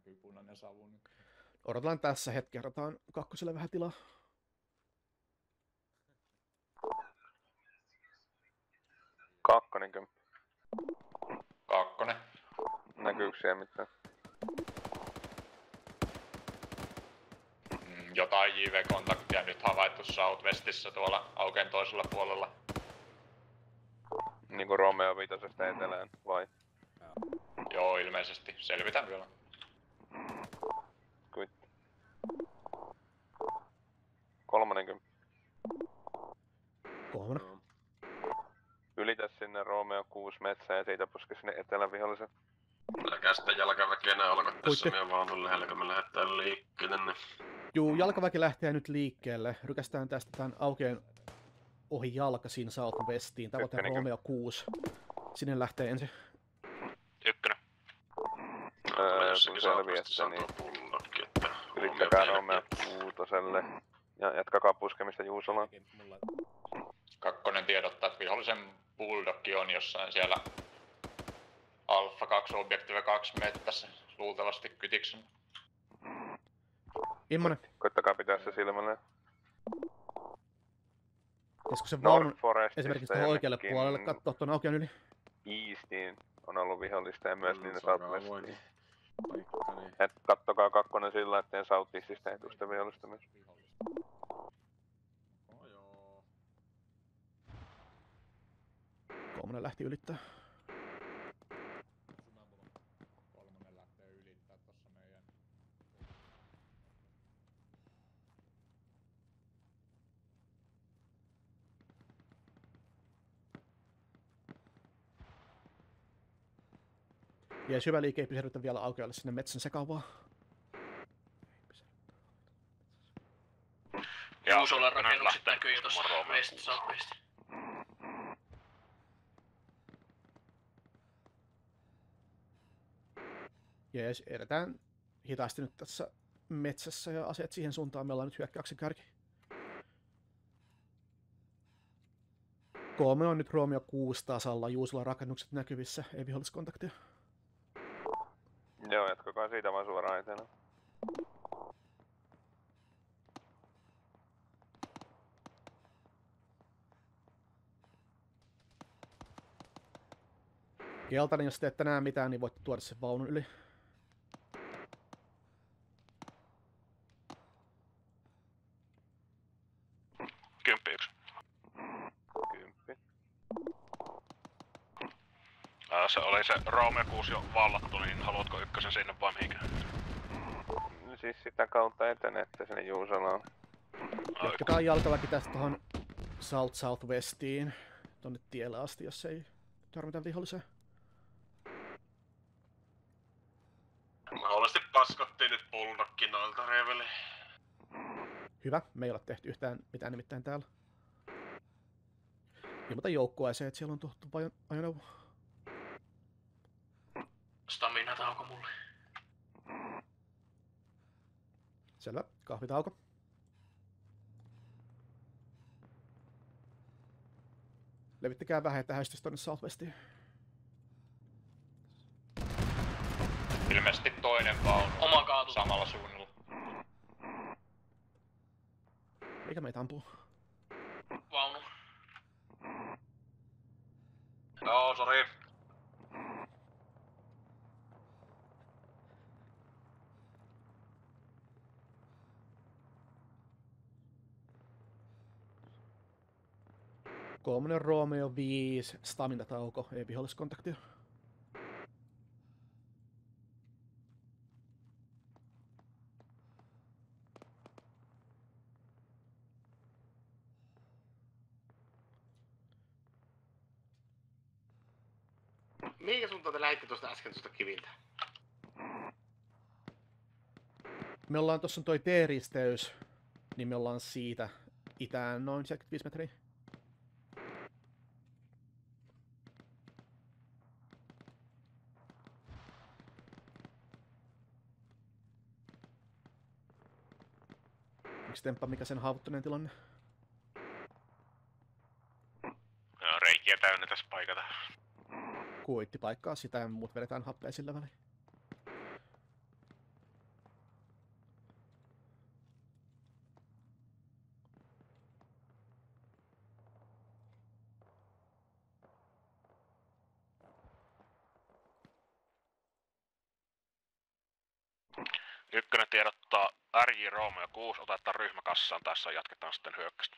näkyy punainen savu nyt. Odotellaan tässä hetki, odotetaan kakkoselle vähän tilaa. Kakkonen kymppi. Kakkonen. Näkyykö siellä mitään? Mm, jotain J V-kontaktia nyt havaittu Southwestissä tuolla Auken toisella puolella. Niinku Romeo viitosesta etelään, vai? Joo, ilmeisesti. Selvitän vielä. Kuit. Kolmonen kymppi. Kolmonen. Ylitä sinne Romeo kuusi metsää ja siitä puske sinne etelän vihollisen. Älkää sitä jalkaväkeenä alkaa tässä meidän vaunun lähellä, kun me lähdetään liikkeelle. Niin... Juu, jalkaväki lähtee nyt liikkeelle. Rykästään tästä tämän Aukeen ohi jalkaisin Southwestiin. Tavoite on Romeo kuusi. Sinne lähtee ensin. Ykkönen. Öö, kun selviätte, niin yrittäkää Romeo kuutoselle. Ja jatkakaa puskemista Juusolaan. Kakkonen tiedottaa, että vihollisen bulldogki on jossain siellä Alfa kaksi Objective kaksi mettässä, luultavasti Kytiksen. Immonen. Koittakaa pitää se silmällä. Pitäisikö se vaunun esimerkiksi tuohon oikealle puolelle katsoa tuon Aukean yli? Eastiin on ollut vihollista ja myös niiden Southwestiin. Et kattokaa kakkonen sillä, ettei Southeastista ei tuosta vihollista myös. Kolmonen lähti ylittää. Kolmonen lähtee ylittää tossa meidän. Ja syvä liike ei pysähdytä vielä Aukealle sinne metsän sekavaa. Juusolan rakennukset näkyy jo tossa west, southwest. Jees, edetään hitaasti nyt tässä metsässä ja aseet siihen suuntaan. Meillä on nyt hyökkäyksen kärki. Kolme on nyt Romeo kuusi tasalla, Juusolan rakennukset näkyvissä, ei viholliskontaktia. Joo, jatkakaa siitä vaan suoraan etelään. Keltainen, jos te ette näe mitään, niin voitte tuoda sen vaunun yli. Kymppi yksi. Kymppi. Ää, se oli se Romeo kuusi jo vallattu, niin haluatko ykkösen sinne vai mihinkään? No siis sitä kautta etenette sinne Juusolaan. Jatketaan jalkaväki tästä tuohon South Southwestiin, tonne tielle asti, jos ei törmätä viholliseen. Mahdollisesti paskottiin nyt bulldogkin noilta reveli. Hyvä, me ei ole tehty yhtään mitään nimittäin täällä. Ilmoita joukkueeseen, että siellä on tuhottu vain ajoneuvo. Stamina tauko mulle. Selvä, kahvitauko. Levittäkää vähän, että häistys tonne Southwestiin. Ilmeisesti toinen vaunu Oma kaatu. samalla suunnalla. Mikä meitä ampuu? Vaunu. Joo, sori. Kolmonen Romeo viisi, stamina tauko, ei viholliskontaktia. Mihinkä suuntaan te lähditte tuosta äsken tuosta kiviltä? Me ollaan tossa toi T-risteys, niin me ollaan siitä itään noin seitsemänkymmentäviisi metriä. Onks Temppa mikä sen haavoittuneen tilanne? Joo, reikiä täynnä tässä paikata. Kuitti paikkaa sitä ja muut vedetään happea sillä väliin. Ykkönen tiedottaa R J Romeo kuusi, otetaan ryhmäkassaan tässä ja jatketaan sitten hyökkäystä.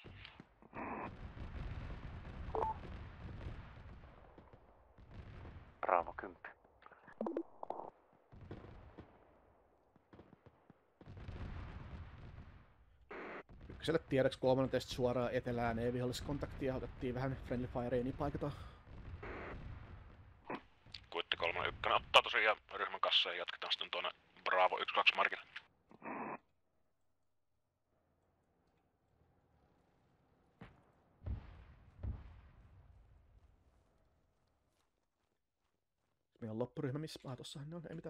Bravo kymmenen. Ykköselle tiedoksi kolmannen testi suoraan etelään, ei viholliskontaktia, otettiin vähän friendly firea, niin paikataan. Kuitti kolme ykkönen ottaa tosiaan ryhmän kassaan ja jatketaan sitten tuonne Bravo yksi kaksi markille. Meillä on loppuryhmä, missä ah, tossahan ne on, ei mitään.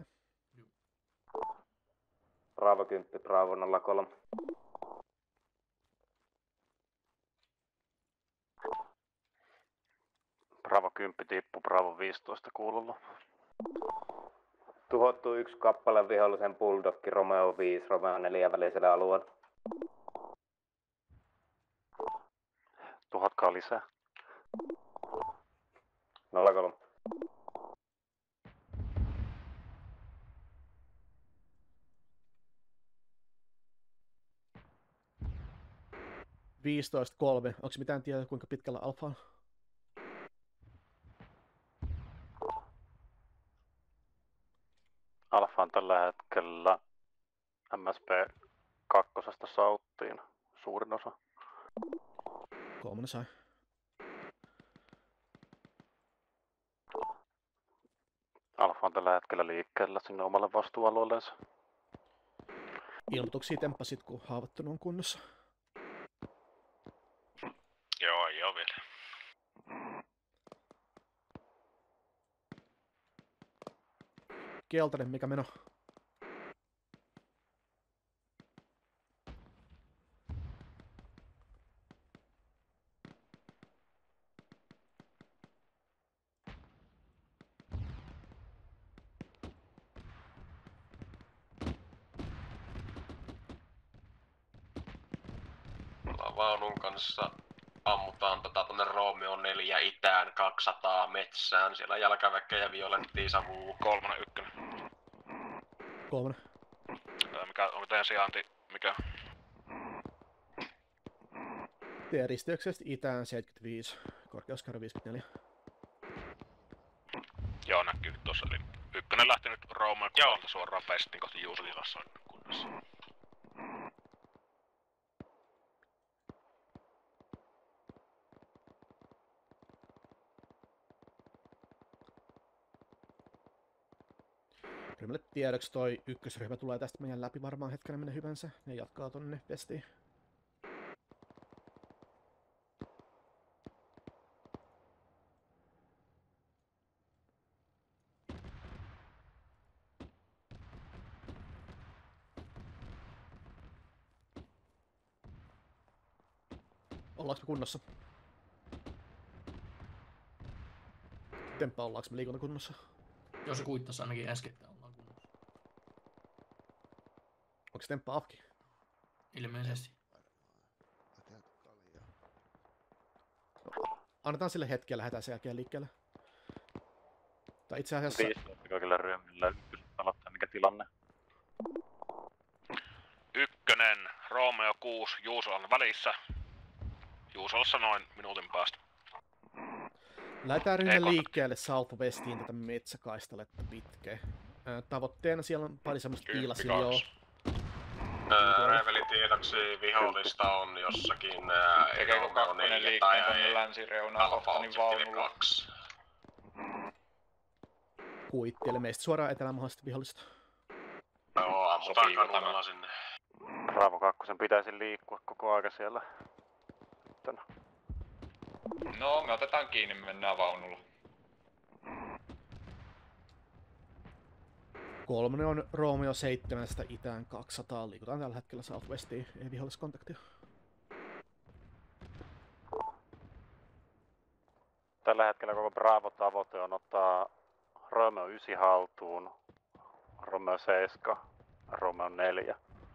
Bravo kymmenen, Bravo nolla kolme. Bravo kymmenen tippu, Bravo viisitoista kuulolla. Tuhottu yksi kappale vihollisen bulldogki Romeo viisi, Romeo neljä välisellä alueella. Tuhotkaa lisää. nolla kolme. viisitoista kolme. Onko mitään tietoa, kuinka pitkällä alfa on? Alfa on tällä hetkellä M S P kakkosesta sauttiin suurin osa. Kolmonen sai. Alfa on tällä hetkellä liikkeellä sinne omalle vastuualueellensa. Ilmoituksia temppasit, kun haavoittunut on kunnossa. Joo, ei oo vielä. Keltainen, mikä meno? Vaunun kanssa ammutaan tota tonne Romeo neljä itään kaksisataa metsään. Siellä jalkaväkkejä violettiin savuu. Kolmonen ykkönen. Kolmonen. Mikä onko teidän sijainti? Mikä? Tie risteyksestä itään seitsemänkymmentäviisi, korkeuskäyrä viisikymmentäneljä. Joo, näkyy nyt tossa. Eli ykkönen lähti nyt Romeo kuvalta suoraan pestiin kohti Juusolilassa kunnossa. Ryhmälle tiedoksi toi ykkösryhmä tulee tästä meidän läpi varmaan hetkenä minne hyvänsä. Ne jatkaa tonne vestiin. Ollaanko me kunnossa? Temppa, ollaanko me liikuntakunnossa? Joo, se kuittasi ainakin äsken, että ollaan kunnossa. Onko se temppa afki? Ilmeisesti. Annetaan sille hetki ja lähdetään sen jälkeen liikkeelle. Tai itse asiassa... viisitoista kaikilla ryhmillä ykköset aloittaa, mikä tilanne? Ykkönen, Romeo kuusi, Juusolan välissä. Juusolassa noin minuutin päästä. Lähdetään ryhmän liikkeelle Southwestiin tätä metsäkaistaletta pitkeä. Tavoitteena siellä on pari semmoista piilasiljoa. Reveli tiedoksi vihollista on jossakin Tekeekö kakkonen liikkeen tonne länsireunaan kohtani vaunulla? Kuittielle meistä suoraan etelään mahdollisesti vihollista. Joo, ammutaan kanuunalla sinne. Bravo kakkosen pitäisi liikkua koko aika siellä. Tänä. No, me otetaan kiinni, mennään vaunulla. Kolmonen on Romeo seitsemästä itään kaksisataa. Liikutaan tällä hetkellä Southwestiin, ei viholliskontaktia. Tällä hetkellä koko Bravo-tavoite on ottaa Romeo yhdeksän haltuun, Romeo seitsemän, Romeo neljä.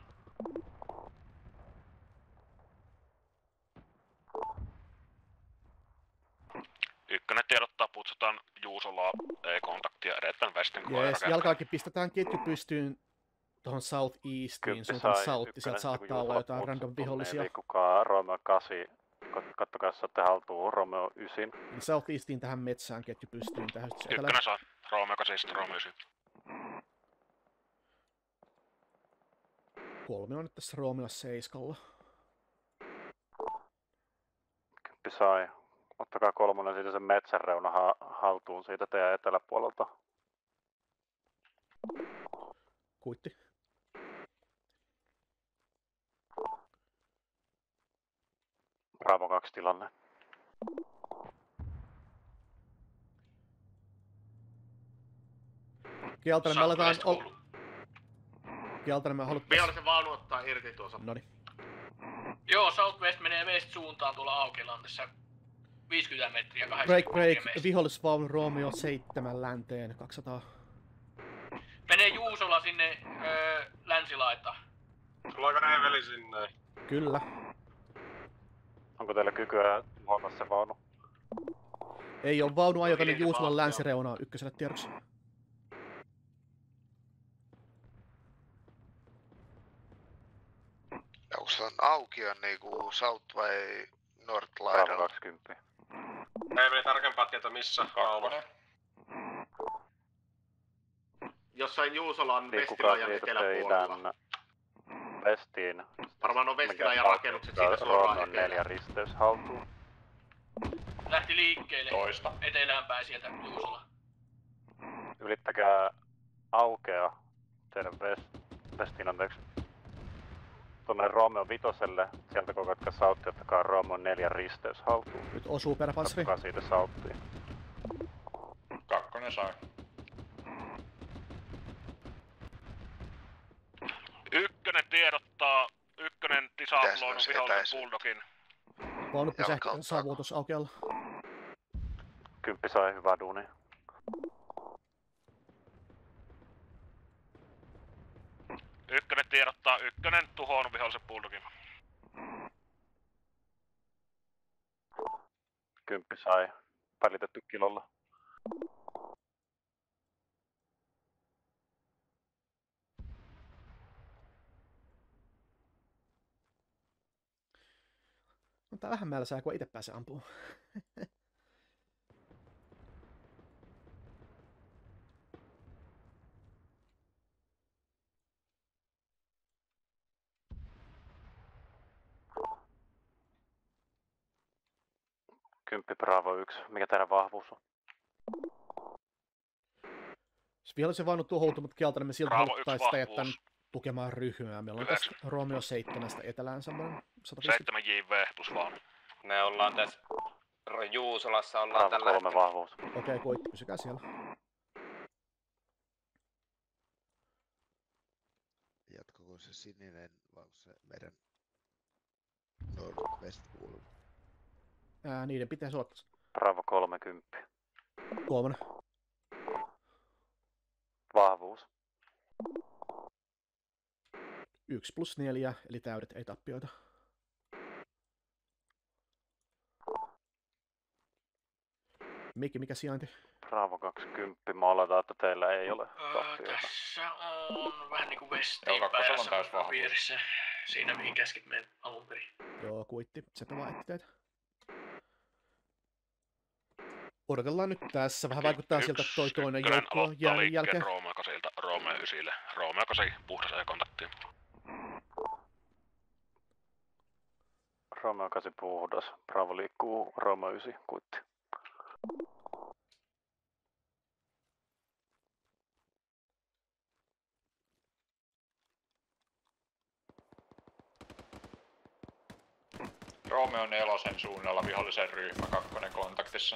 Ykkönen tiedottaa, putsataan Juusolaa, ei kontaktia, edetään Westin Jees, jalkaakin pistetään ketju pystyyn tuohon South Eastiin, Kymppi suuntaan sai, South, ykkönen sieltä sitten, kun saattaa olla Juusola jotain kutsuttu, random vihollisia. Niin liikukaa Romeo kahdeksan, kattokaa jos saatte haltuun Romeo yhdeksän. Niin South Eastiin tähän metsään ketju pystyyn tähän sitten etelään. Ykkönen saa. Romeo kahdeksan, Romeo yhdeksän. Kolme on nyt tässä Romeo seiskalla. Kymppi sai. Ottakaa kolmonen siitä sen metsän reuna ha- haltuun siitä teidän eteläpuolelta. Kuitti. Bravo kaksi tilanne. Keltainen me aletaan... Ol... Keltainen me haluttais... Vihollisen vaunu ottaa irti tuossa. Noniin. Joo, Southwest menee west suuntaan tuolla Aukelaan tässä viisikymmentä metriä, Break, kahdeksankymmentä break, vihollisvaunu Romeo seitsemän länteen, kaksisataa. Menee Juusola sinne öö, länsilaitaan. Tuleeko Reeveli sinne? Kyllä. Onko teillä kykyä huomata se vaunu? Ei ole vaunu ajo tänne Juusolan länsireunaan ykköselle tiedoksi. Onko se on aukio niinku South vai North Bravo laidalla? kaksikymmentä. Reeveli tarkempaa tietoa missä vaunu. Jossain Juusolan Liikkukaa Vestilajan siitä eteläpuolella. teidän vestiin. Varmaan on Vestilajan rakennukset siitä suoraan Romeo etelään. neljä risteys haltuun. Lähti liikkeelle. Toista. Etelään päin sieltä Juusola. Ylittäkää aukea teidän vest- vestiin, anteeksi. Tuonne Romeo vitoselle, sieltä koko ajan sautti, ottakaa Romeo neljä risteys haltuun. Nyt osuu peräpanssari. Ottakaa siitä sauttiin. Kakkonen sai. Ykkönen tiedottaa. Ykkönen Mitäs disabloinut noissa vihollisen etäisyys? bulldogin. Vaunu pysähti saavuu tuossa aukealla. Kymppi sai hyvää duunia. Ykkönen tiedottaa. Ykkönen tuhoonut vihollisen bulldogin. Kymppi sai välitetty kilolla. On tää vähän mälsää, kun itse pääsee ampumaan. Kymppi Bravo yksi. Mikä teidän vahvuus on? Jos vihollisen vaunu tuhoutuu, mutta keltainen me silti Bravo, haluttais yksi sitä jättää vahvuus. tukemaan ryhmää. Meillä on tässä Romeo seitsemästä etelään semmoinen sata viisikymmentä. seitsemän J V plus vaunu. Me ollaan tässä Juusolassa ollaan Bravo tällä kolme hetkellä. vahvuus. Okei, okay, koitti, pysykää siellä. Jatkoiko se sininen vai onko se meidän Northwest puolella? Ää, niiden pitäisi olla tässä. Bravo kolmekymmentä. Kolmonen. Vahvuus. Yksi plus neljä, eli täydet, ei tappioita. Mikki, mikä sijainti? Bravo kaksikymmentä. Mä oletan, että teillä ei ole Öö, tappioita. tässä on vähän niinku Joo, westiin kakkosella on päässä täys vahvuus. piirissä. Siinä mihin käskit meidät alun perin. Joo, kuitti. Sepä vaan etti teitä. Odotellaan nyt tässä. Vähän vaikuttaa siltä, että toi toinen Ykkönen joukko on aloittaa jäänyt liikkeen jälkeen. Romeo kahdeksalta Romeo yhdeksälle. Romeo kahdeksan puhdas ajakontaktiin. Romeo kahdeksan puhdas. Bravo liikkuu Romeo yhdeksän kuitti. Romeo nelosen suunnalla vihollisen ryhmä, kakkonen kontaktissa.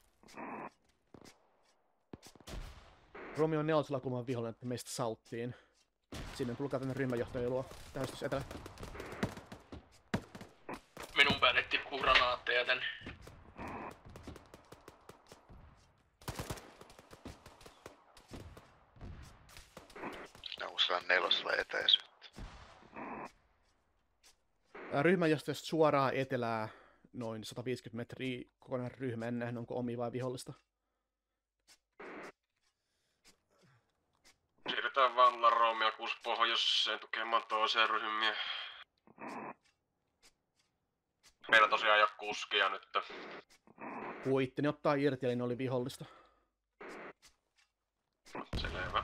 Romeo nelosella kulman vihollinen, että meistä sauttiin. Sinne tulkaa tänne ryhmänjohtaja luo. Täystys etelä. Minun päälle tippuu granaatteja tän. Onko se on nelosella etäisyyttä? Ää, Ryhmänjohtajasta suoraan etelää noin sata viisikymmentä metriä kokonainen ryhmä. En nähnyt, onko omi vai vihollista. Siirrytään vaunulla Romeo Push pohjoiseen tukemaan toiseen ryhmiä. Meillä tosiaan ei oo kuskia nyt. Kuittini ottaa irti, eli ne oli vihollista. Selvä.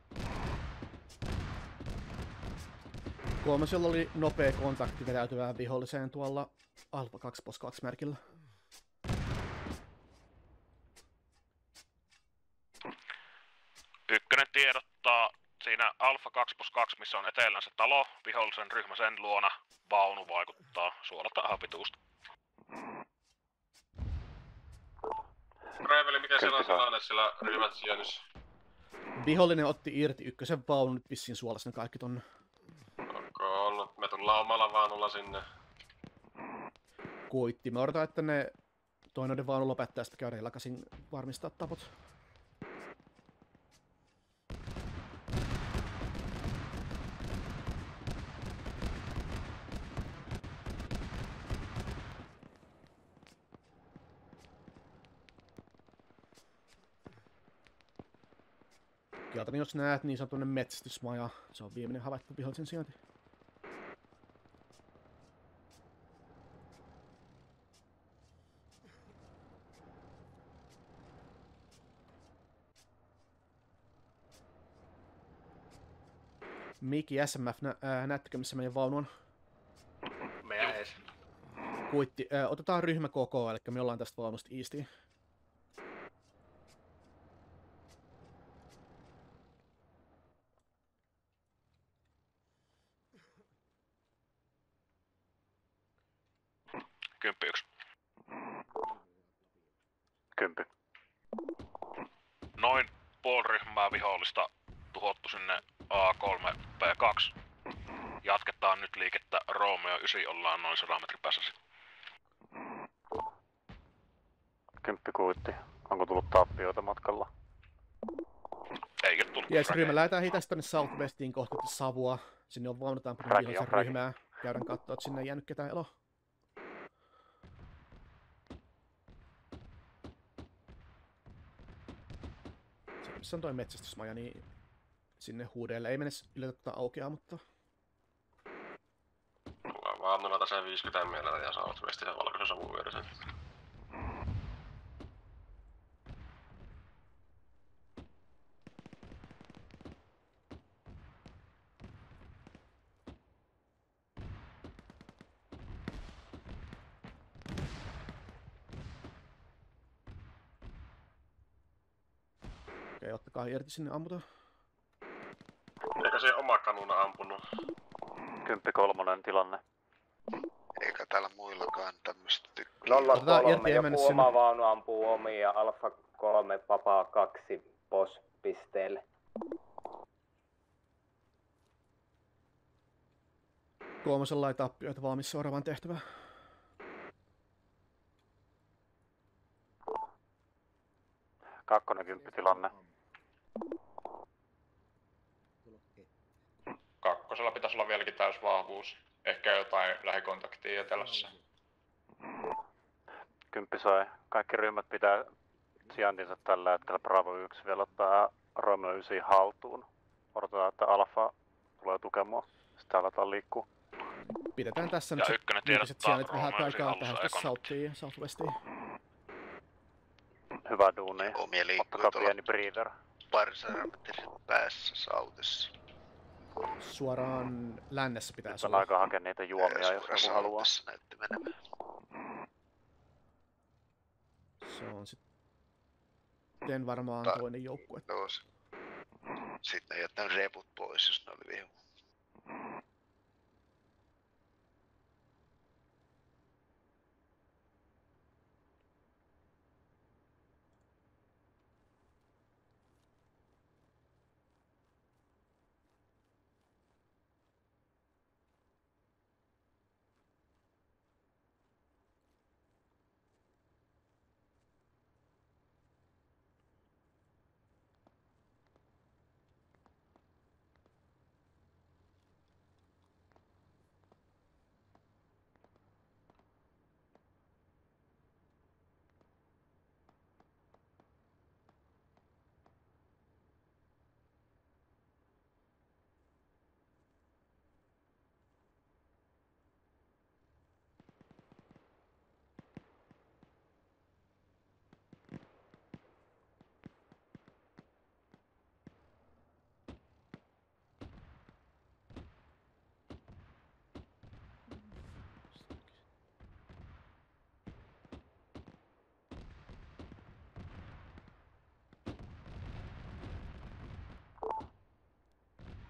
Kolmosella oli nopea kontakti vetäytyvään viholliseen tuolla Alfa kaksi plus kaksi merkillä. Ykkönen tiedottaa siinä Alfa kaksi plus kaksi, missä on etelän se talo, vihollisen ryhmä sen luona, vaunu vaikuttaa, suorataan ihan vituusta. Raiveli, miten siellä on tilanne siellä ryhmät sijainnissä? Vihollinen otti irti ykkösen vaunun, nyt vissiin suolasi ne kaikki tonne. Ok, me tullaan omalla vaunulla sinne. Kuitti. Me odotetaan, että ne toinen vaunu lopettaa, sitten käydään jalkaisin varmistaa tapot. Kieltäni, jos näet niin sanotun metsästysmaja, se on viimeinen havaittu vihollisen sijainti. Miki S M F, nä, ää, näettekö missä meidän vaunu on? Meidän ees. Kuitti, ää, otetaan ryhmä koko, eli me ollaan tästä vaunusta eastiin. Kymppi yksi. Kymppi. Noin puoli ryhmää vihollista tuhottu sinne A kolme B kaksi. Jatketaan nyt liikettä Romeo yhdeksän, ollaan noin sadan metrin päässä sitten. Kymppi kuitti. Onko tullut tappioita matkalla? Ei ole tullut. Jees, ryhmä lähdetään hitästi tonne Southwestiin kohti Savua. Sinne on vaunutaan vihollisen ryhmää. Käydään kattoo, että sinne ei jäänyt ketään eloa. Missä on toi metsästysmaja, niin sinne huudeille ei mene yllätettä aukeaa, mutta... Ollaan vaunulla tässä viisikymmentä mielellä ja Southwestissa valkoisen savun vyörysen. Okei, ottakaa irti sinne ammutaan. Eikö se oma kanuna ampunut? Kymppi kolmonen tilanne. Eikä täällä muillakaan tämmöstä tykkää. nolla kolme, irti, joku mennä oma sinne. vaunu ampuu omia Alfa kolme Papa kaksi boss-pisteelle. Kolmosella ei tappioita valmis seuraavaan tehtävään. Kakkonen kymppi tilanne. Kakkosella pitäisi olla vieläkin täys vahvuus. Ehkä jotain lähikontaktia etelässä. Kymppi sai. Kaikki ryhmät pitää sijaintinsa tällä hetkellä. Bravo yksi vielä ottaa Romeo yhdeksän haltuun. Odotetaan, että Alfa tulee tukemaan. Sitten aletaan liikkuu. Pidetään tässä Ja nyt se ykkönen viimeiset tiedottaa sijainnit vähän Romeo yhdeksän aikaa tähän hallussa sitten ekana. Southiin ja Southwestiin. Hyvä duuni. Omia liikkuu Ottakaa tuolla pieni breather. parissa päässä Sautessa. Suoraan lännessä pitää Nyt on olla. aika hakea niitä juomia, jos joku haluaa. Näytti menemään. Se on sitten varmaan Ta- toinen joukkue. Joo, se. Sitten ne jättänyt reput pois, jos ne oli vihu.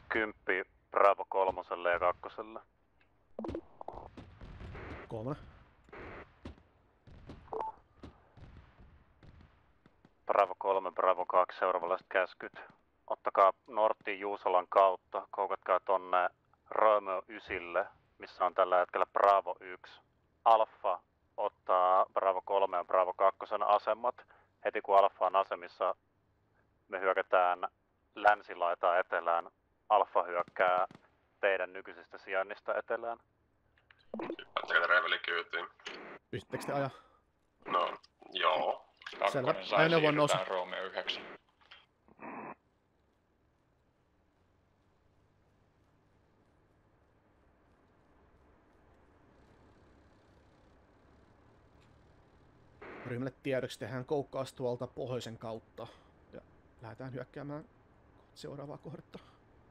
Kymppi Bravo kolmoselle ja kakkoselle. Kolmonen. Bravo kolme, Bravo kaksi, seuraavalliset käskyt. Ottakaa Norttiin Juusolan kautta, koukatkaa tonne Romeo ysille, missä on tällä hetkellä Bravo yksi. Alfa ottaa Bravo kolme ja Bravo kaksi asemat. Heti kun Alfa on asemissa, me hyökätään länsilaitaa etelään. Alfa hyökkää teidän nykyisestä sijainnista etelään. Hyppäättekö te reveli kyytiin? Pystyttekö te ajaa? No, joo. Selvä. Kakkonen sai Ajoneuvo on nousu. siirrytään Romeo yhdeksän. Ryhmälle tiedoksi tehdään koukkaus tuolta pohjoisen kautta ja lähdetään hyökkäämään seuraavaa kohdetta.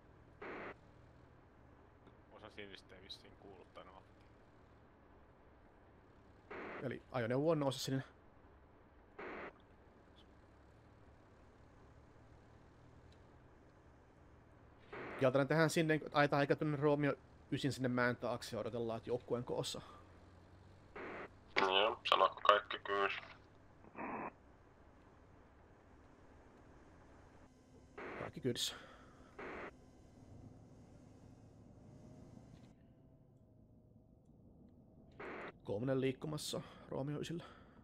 Osa sinistä ei vissiin kuulu tai no. Eli ajoneuvo on nousu sinne. Jaltainen tehdään sinne, ajetaan aika tuonne Romeo ysin sinne mäen taakse ja odotellaan, että joukkueen koossa. Joo, sanotko kaikki kyys? Kaikki kyydissä. Kolmonen liikkumassa Romeo ysillä.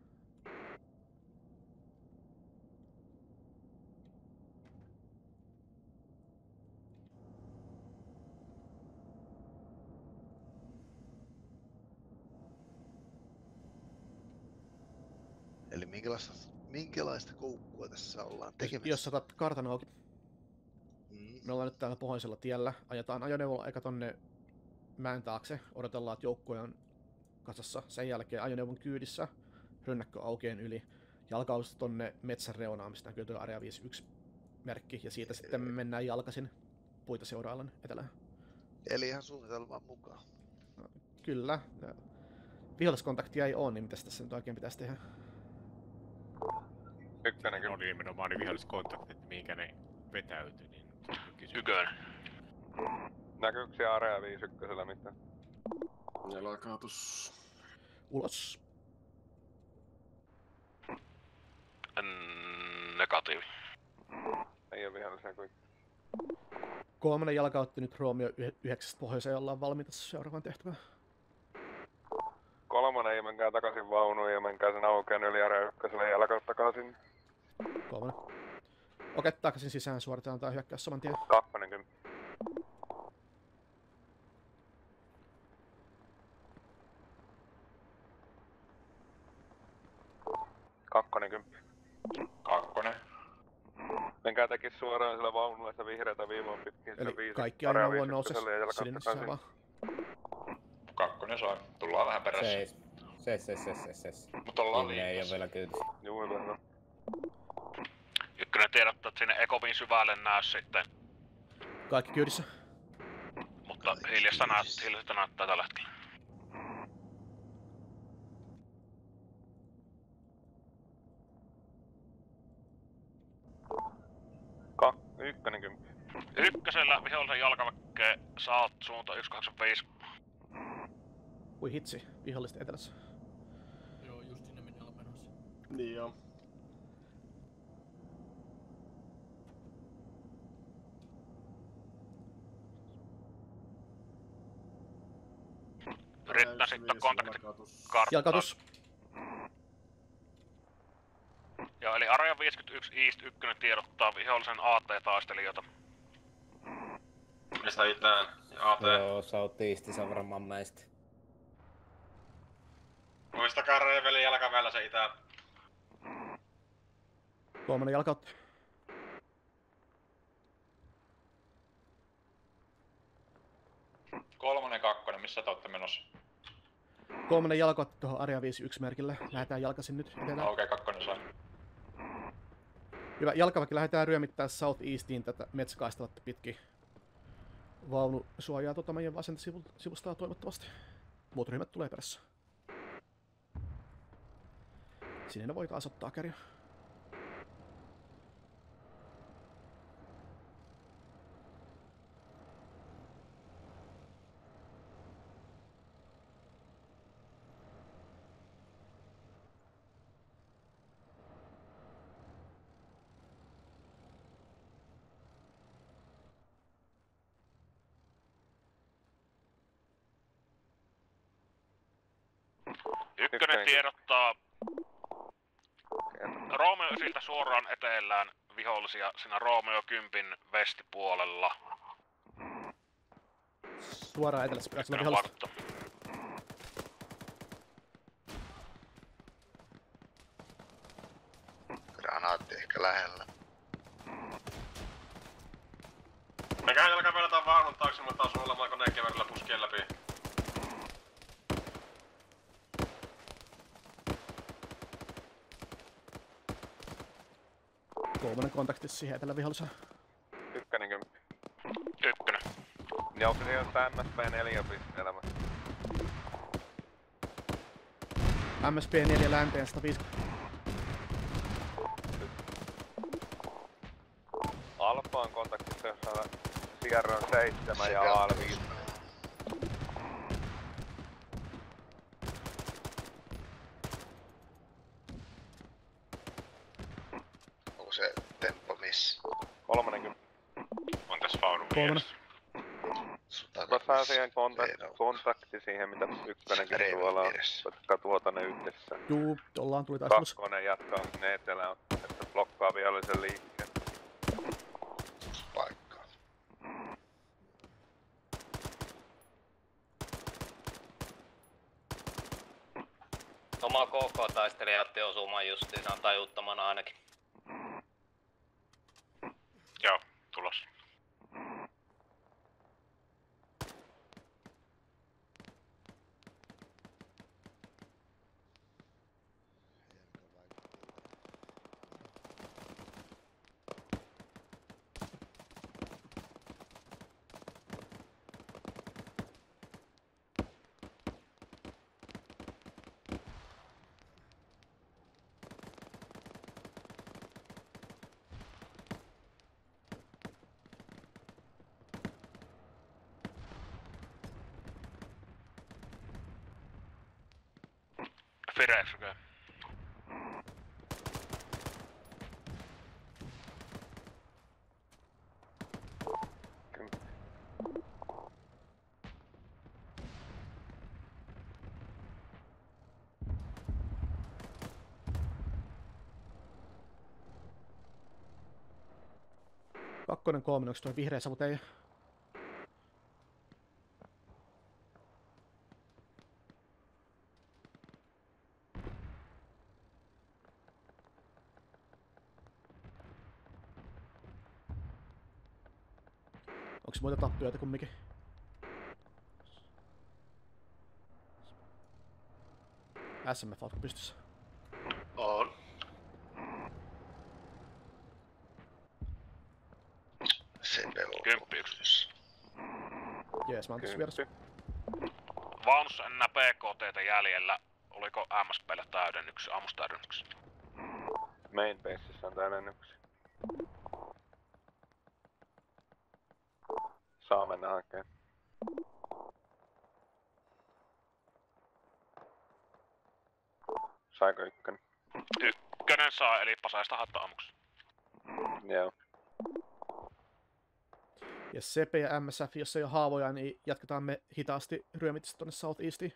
Eli minkälaista, minkälaista koukkua tässä ollaan tekemässä? Jos saatat kartan auki. Mm. Me ollaan nyt täällä pohjoisella tiellä. Ajetaan ajoneuvolla aika tonne mäen taakse. Odotellaan, että joukkue on kasassa. Sen jälkeen ajoneuvon kyydissä. Rynnäkkö aukeen yli. Jalkaus tonne metsän reunaan, mistä näkyy tuo Area viisikymmentäyksi merkki. Ja siitä sitten mennään jalkaisin puita seuraillen etelään. Eli ihan suunnitelman mukaan. No, kyllä. Viholliskontaktia ei ole, niin mitäs tässä nyt oikein pitäisi tehdä? Ykkönen kyllä. No niin, nimenomaan ne viholliskontaktit, mihinkä ne vetäytyi, niin Ykönen. Näkyykö siellä Area viisikymmentäyksi mitään? Jalkautus. Ulos. Mm, negatiivi. Ei oo vihollisia kuin. Kolmonen jalkautti nyt Romeo yhdeksästä pohjoiseen ja ollaan valmiita seuraavaan tehtävään. Kolmonen, ja menkää takaisin vaunuun ja menkää sen aukeen yli Area ykköselle ja jalkauttakaa sinne. Kolmonen. Okei, takaisin sisään suoritetaan tää hyökkäys saman tien. Kakkonen kyllä. Kakkonen kymppi. Kakkonen. Menkää tekin suoraan sillä vaunulla sitä vihreätä viimaa pitkin. Eli kaikki ajoneuvo on nousessa sinne sisään vaan. Kakkonen saa. Tullaan vähän perässä. Seis. Seis, seis, seis, seis, seis. Mut ollaan Viimeinen ei oo liikkeessä. vielä kyydissä. Juu, hyvä. Ykkönen tiedottaa, että sinne ei kovin syvälle näy sitten. Kaikki kyydissä. Mutta hiljasta, näyt, hiljasta näyttää tällä hetkellä. Ka- ykkönen kymppi. Ykkösellä vihollisen jalkaväkkeen saat suunta yksi kahdeksankymmentäviisi. Ui hitsi, vihollista etelässä. Joo, just sinne minne olen menossa. Niin joo. Yrittää sitten kontakti karttaan. Jalkautus. Joo, eli Area viisikymmentäyksi East ykkönen tiedottaa vihollisen A T-taistelijoita. Mistä itään? A T. Joo, South East on varmaan meistä. Muistakaa reveli jalkaväellä se itään. Kolmonen jalkautti. Kolmonen, kakkonen, missä te ootte menossa? Kolmonen jalkautti tuohon Area viisikymmentäyksi merkille. Lähdetään jalkaisin nyt etelään. Okei, okay, kakkonen saa. Hyvä, jalkaväki lähdetään ryömittää South Eastiin tätä metsäkaisteletta pitkin. Vaunu suojaa tuota meidän vasenta sivustaa toivottavasti. Muut ryhmät tulee perässä. Sinne voi taas ottaa kärjä. Ykkönen tiedottaa Romeo ysiltä suoraan etelään vihollisia siinä Romeo kympin vestipuolella. Suoraan etelässä pitäisi olla vihollista. Granaatti ehkä lähellä. Menkään jalkaa velataan vaunun taakse, mutta taas olemaan koneen keverillä puskien läpi. Kolmonen kontakti siihen etelä viholliseen. Ykkönen kymppi. Ykkönen. Niin onko siellä sitä M S P neljä pisteelämä? M S P neljä länteen sata viisikymmentä. Alfa on kontaktissa jossain Sierra on seitsemän ja A L viisi. Onko se tempo missä? Kolmonen kymppi. On tässä vaunun Kolmonen. Mä saan siihen kontakti, kontakti siihen mitä ykkönenkin tuolla on. Jotka tuota ne yhdessä. Juu, ollaan tuli taistelussa. Kakkonen jatkaa sinne etelään, että blokkaa vihollisen liikkeen. Paikkaa. Oma K K-taistelija jätti osumaan justiinsa tajuttomana ainakin. Joo, tulos. Firex, okei. Okay. Kakkonen kolmen, onks toi vihreä savu teijä? Onks muita tappioita kumminkin? S M F ootko pystyssä? On. Kymppi yksi. Jees, mä oon tässä vieressä. Vaunussa enää P K T:tä jäljellä. Oliko M S P:lle täydennyksi, ammustäydennyksi? Main basessa on täydennyksi. Saa mennä hakeen. Saiko ykkönen? Ykkönen saa, eli pasaista hatta ammuksi. Joo. Ja C P ja M S F, jos ei ole haavoja, niin jatketaan me hitaasti ryömitistä tonne South Eastiin.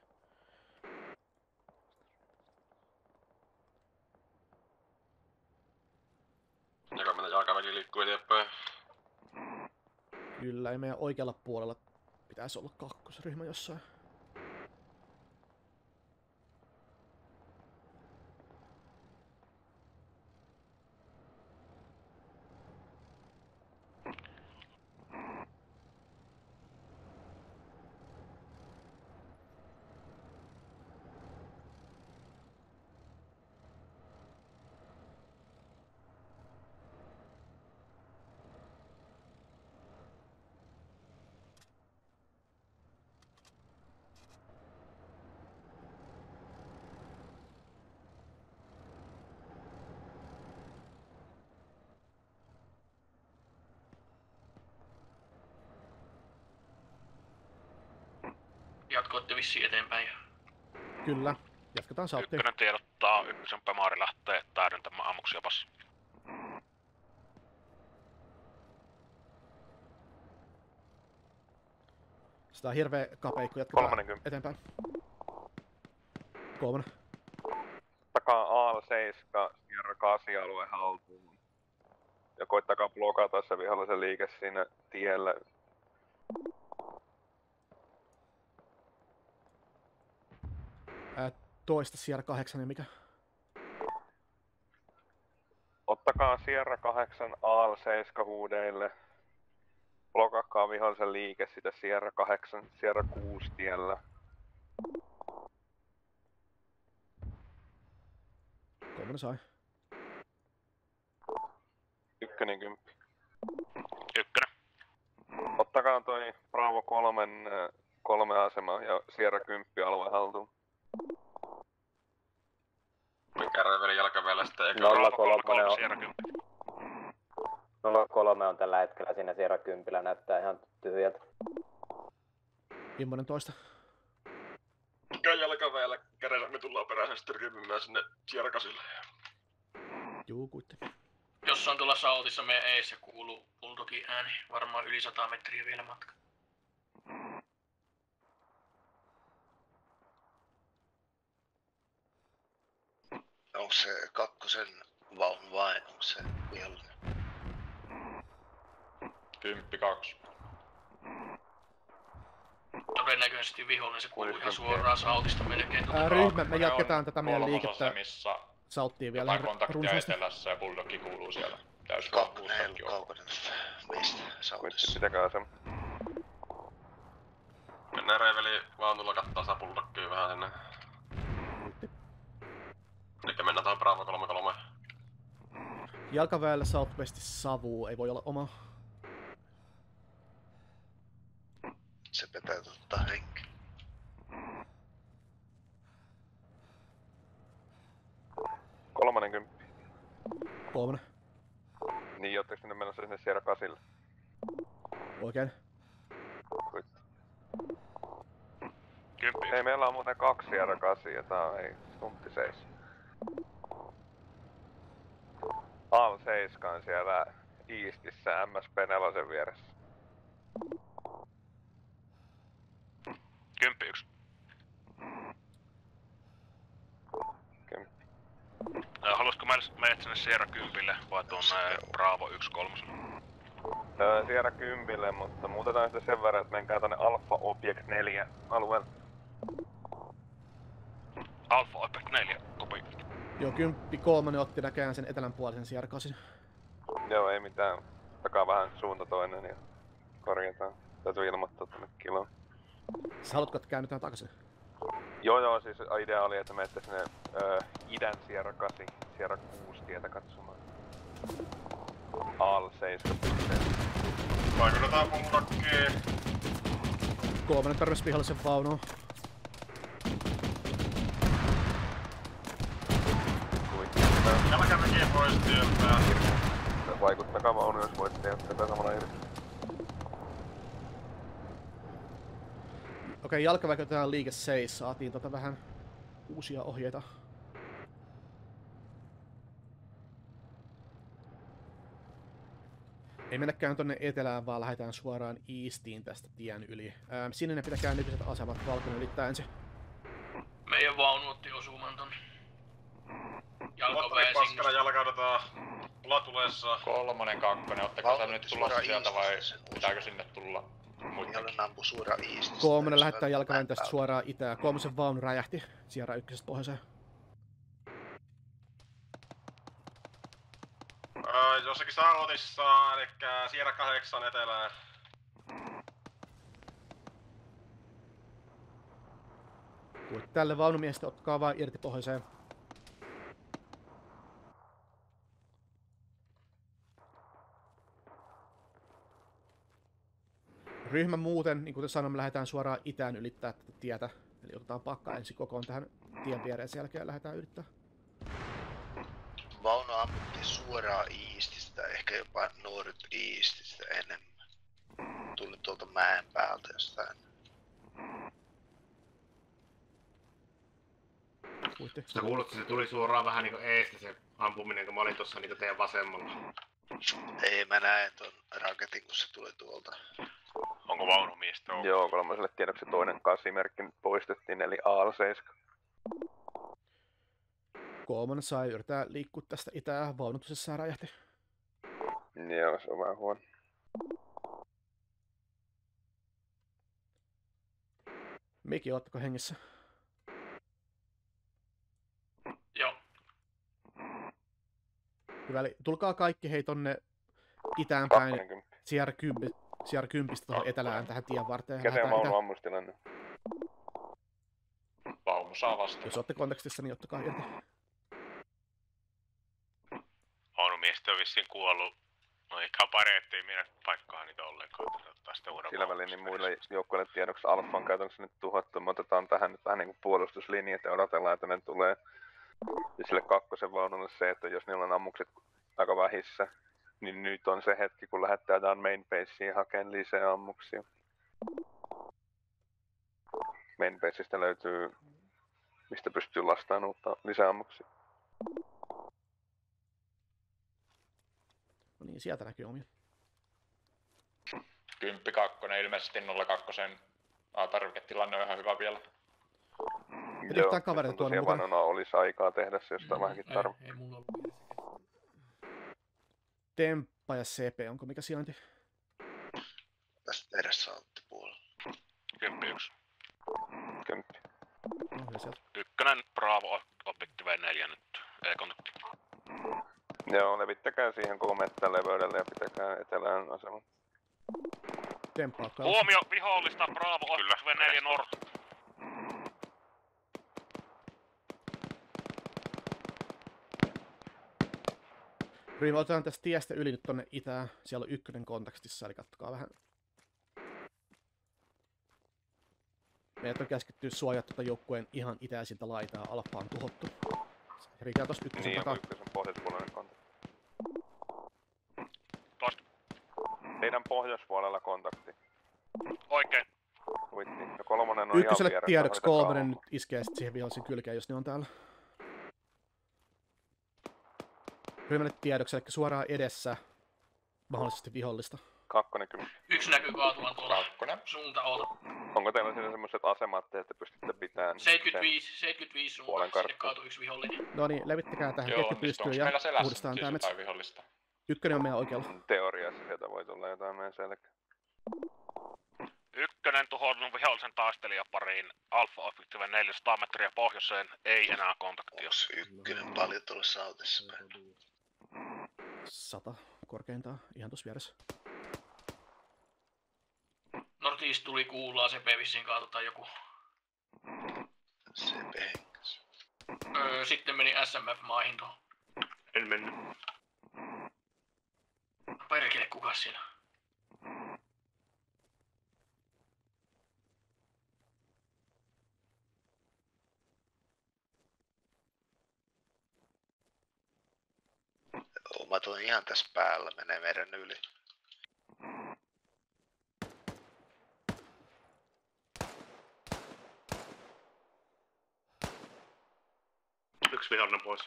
Joka meidän jalkaväki liikkuu eteenpäin. Kyllä, ja meidän oikealla puolella pitäisi olla kakkosryhmä jossain. Jatkoitte vissiin eteenpäin. Kyllä, jatketaan Southtiin. Ykkönen tiedottaa, ykkösen Pemaari lähtee täydentämään ammuksia passi. Sitä on hirveä kapeikko, jatketaan Kolmonen kymppi. eteenpäin. Kolmonen. Takaa A seitsemän Sierra kahdeksan alue haltuun. Ja koittakaa blokata se vihollisen liike siinä tiellä. Ää, toista Sierra kahdeksan ja mikä? Ottakaa Sierra kahdeksan A seitsemän huudeille. Blokakkaa vihollisen liike sitä Sierra kahdeksan, Sierra kuusi tiellä. Kolmonen sai. Ykkönen kymppi. Ykkönen. Ottakaa toi Bravo kolmen kolme asema ja Sierra kymppi alue haltuun. Kärveli jalkaväellä sitten eikä Nolla kolme kolme on. Sierra kymppi. nolla kolme on tällä hetkellä siinä Sierra kympillä, näyttää ihan tyhjältä. Immonen toista. Käy jalkaväellä kädellä, me tullaan peräisen sitten ryhmymään sinne Sierra kasille. Juu, kuitti. Jos on tuolla Sautissa meidän eessä kuuluu Bulldogin ääni, varmaan yli sata metriä vielä matka. Onko se kakkosen vaunu vai onko se vihollinen? Kymppi kaksi. Todennäköisesti vihollinen se kuuluu ihan suoraan Sautista melkein. Ää, ryhmä, me jatketaan tätä meidän liikettä. Missä Sauttiin vielä jotain kontaktia runsaasti. etelässä ja Bulldogki kuuluu siellä. Täys Kakkonen ei ollut kaukana tästä meistä Sautissa. Pitäkää sen. Mennään Reiveli vaunulla kattaa sitä Bulldoggia vähän sinne. Elikkä mennään tuohon Bravo kolme kolme. Jalkaväellä Southwestissa savuu, ei voi olla oma. Se pitää ottaa henki. Kolmannen kymppi. Kolmonen. Niin, ootteko sinne menossa sinne Sierra kasille? Oikein. Kuitti. Kymppi. Ei, meillä on muuten kaksi Sierra kahdeksan ja tää on ei stuntti seis. A seitsemän siellä Eastissä M S P neljä vieressä. Kymppi yksi. Kymppi. Haluaisiko meidät sinne Sierra kympille vai tuonne Bravo yksi kolme? Öö, Sierra kympille, mutta muutetaan sitä sen verran, että menkää tonne Alpha Object neljä alueelle. Alpha Object neljä, kopi. Joo, kymppi kolmonen otti näköjään sen etelänpuolisen Sierra kahdeksan. Joo, ei mitään. Takaa vähän suunta toinen ja korjataan. Täytyy ilmoittaa tonne kiloon. Sä haluatko, että käännytään takaisin? Joo joo, siis idea oli, että menette sinne öö, idän Sierra kahdeksan, Sierra kuusi tietä katsomaan. A seitsemän. Vaikutetaan Bulldoggiin. Kolmonen törmäs vihollisen vaunuun. Jalkaväkiä pois tieltä. Vaikuttakaa vaunu, jos voitte tehdä tätä samalla irti. Okei, jalkaväki otetaan liike seis. Saatiin tota vähän uusia ohjeita. Ei mennäkään tonne etelään, vaan lähdetään suoraan Eastiin tästä tien yli. Ähm, sinne pitäkää nykyiset asemat, valkoinen ylittää ensin. Meidän vaunu otti osuman ton. Mottari paskana jalkaudutaan Latuleessa. Kolmonen, kakkonen, ootteko sä nyt tulossa sieltä vai pitääkö sinne tulla muitakin? Vihollinen ampuu suoraan Eastistä. Kolmonen lähettää jalkaväen tästä suoraan itään. Kolmosen vaunu räjähti Sierra ykkösestä pohjoiseen. Öö, jossakin Sautissa, elikkä Sierra kahdeksan etelään. Tälle vaunumiestä ottakaa vaan irti pohjoiseen. Ryhmä muuten, niin kuten sanoin, me lähdetään suoraan itään ylittää tätä tietä. Eli otetaan pakka ensin kokoon tähän tien viereen, sen jälkeen lähdetään ylittää. Vaunu ammuttiin suoraan Eastistä, ehkä jopa North Eastistä enemmän. Tuli tuolta mäen päältä jostain. Puitti. Sä kuulut, että se tuli suoraan vähän niinku eestä se ampuminen, kun mä olin tossa niinku teidän vasemmalla. Ei, mä näen ton raketin, kun se tuli tuolta. Onko vaunumiestä? Joo, kolmoselle tiedoksi toinen kasimerkki nyt poistettiin, eli A seitsemän. Kolmonen sai yrittää liikkua tästä itään, vaunu tosissaan räjähti. Joo, se on vähän huono. Miki, ootteko hengissä? Joo. Hyvä, eli tulkaa kaikki hei tonne itään päin. C R kymmenen, C R kymmenen tuohon etelään tähän tien varteen. Mikä se on vaunu ammustilanne? Vaunu saa vastata. Jos ootte kontekstissa, niin ottakaa irti. Vaunumiestä on vissiin kuollut. No ei kapare, ettei mennä paikkaa niitä ollenkaan. Ottaa sitä uuden Sillä välin niin muille joukkueille tiedoksi Alfa on käytännössä nyt tuhottu. Me otetaan tähän nyt vähän niin kuin puolustuslinjat ja odotellaan, että ne tulee. Ja sille kakkosen vaunulle se, että jos niillä on ammukset aika vähissä, niin nyt on se hetki, kun lähdetään main baseen hakemaan lisää ammuksia. Main baseista löytyy, mistä pystyy lastaan uutta lisää ammuksia. No niin, sieltä näkyy omia. Kymppi kakkonen, ilmeisesti nolla kakkosen A-tarviketilanne on ihan hyvä vielä. Joo, yhtään kavereita tuonne mukana. Vanhana olisi aikaa tehdä se, jos sitä vähänkin tarvii. Ei mulla ollut. Temppa ja C P, onko mikä sijainti? Tästä Resalted puolella. Kymppi yksi. Kymppi. No, sieltä. Ykkönen, Bravo, objektive neljä nyt. E-kontakti. Joo, levittäkää siihen koko mettän leveydelle ja pitäkää etelään aseman. Temppa ottaa. Huomio vihollista, Bravo, objektive neljä Nord. Ryhmä, otetaan tästä tiestä yli nyt tonne itään. Siellä on ykkönen kontekstissa, eli kattokaa vähän. Meidät on käsketty suojaa tuota joukkueen ihan itäisiltä laitaa. Alfa on tuhottu. Riikää tosta ykkösen niin, takaa. Niin, ykkösen pohjoispuolinen kontakti. Tosta. Teidän pohjoispuolella kontakti. Oikein. Uitti. Ja kolmonen on Ykköselle ihan tiedoksi, kolmonen nyt iskee sit siihen vihollisen kylkeen, jos ne on täällä. Ryhmälle tiedoksi, eli suoraan edessä mahdollisesti vihollista. Kakkonen kymmenen. Yksi näkyy kaatuvan tuolla suunta olla. Onko teillä siinä semmoiset asemat, että pystytte pitämään seitsemänkymmentäviisi, seitsemänkymmentäviisi suuntaan, sinne kaatui yksi vihollinen. No niin, levittäkää tähän, ketkä pystyy ja uudestaan tää metsä. Ykkönen on meidän oikealla. Teoriassa sieltä voi tulla jotain meidän selkeä. Ykkönen tuhonnut vihollisen taistelijapariin. Alfa Objective neljäsataa metriä pohjoiseen, ei enää kontaktia. Onks ykkönen paljon tuolla sautessa päin? Sata korkeintaan, ihan tossa vieressä. Northeast tuli kuullaan, C P vissiin kaatu tai joku. C P henkäs. Öö, sitten meni S M F-maihin tuohon. En mennyt. Perkele, kukas siellä? Joo, mä tulen ihan tässä päällä, menee meidän yli. Yksi vihollinen pois.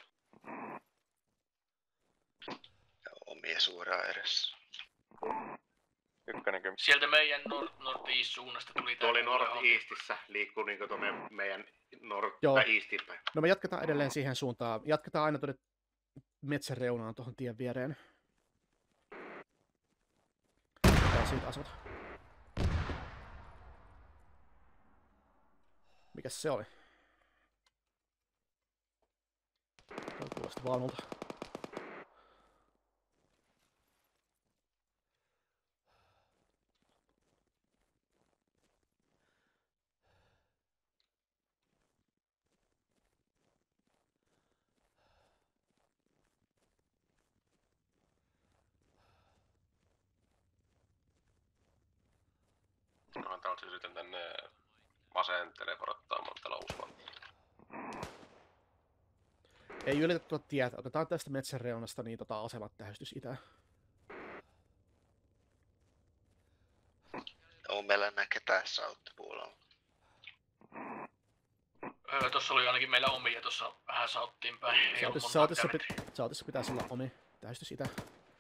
Ja omia suoraan edessä. Ykkönen kymmenen. Sieltä meidän nord northeast suunnasta tuli Tuo oli northeastissä, liikkuu niinku tuonne meidän nord Joo. tai eastiin päin. No me jatketaan edelleen siihen suuntaan. Jatketaan aina tuonne metsän reunaan tuohon tien viereen. Ja siitä asut. Mikäs se oli? Tämä kuulosti vaunulta. No, tää on siis sitten tänne vasen teleporttaamaan täällä Uusmaan. Ei ylitä tuota tietä. Otetaan tästä metsän reunasta niin tota asemat tähystys itään. Onko meillä enää ketään sauttipuolella? Öö, tossa oli ainakin meillä omia, tossa vähän sauttiin päin. Ei Sautissa, sautissa, pit, sautissa pitäisi olla omi tähystys itään.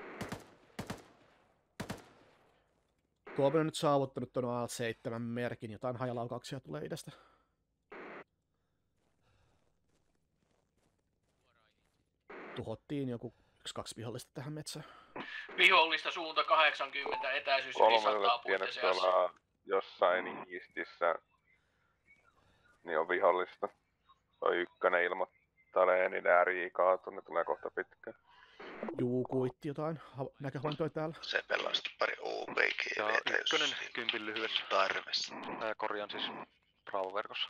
Tuopi on nyt saavuttanut tuon A seitsemän merkin, jotain hajalaukauksia tulee idästä. tuhottiin joku yksi kaksi vihollista tähän metsään. Vihollista suunta kahdeksankymmentä, etäisyys yli Kolmelle sata tiedoksi puitteissa. tuolla jossain iistissä, niin on vihollista. Toi ykkönen ilmoittelee, niin ääri kaatu, ne tulee kohta pitkään. Juu, kuitti jotain näköhavaintoja täällä. Se pelasti pari O P G. Ja ykkönen kympin lyhyessä. Tarvessa. Ää, korjaan siis Bravo-verkossa.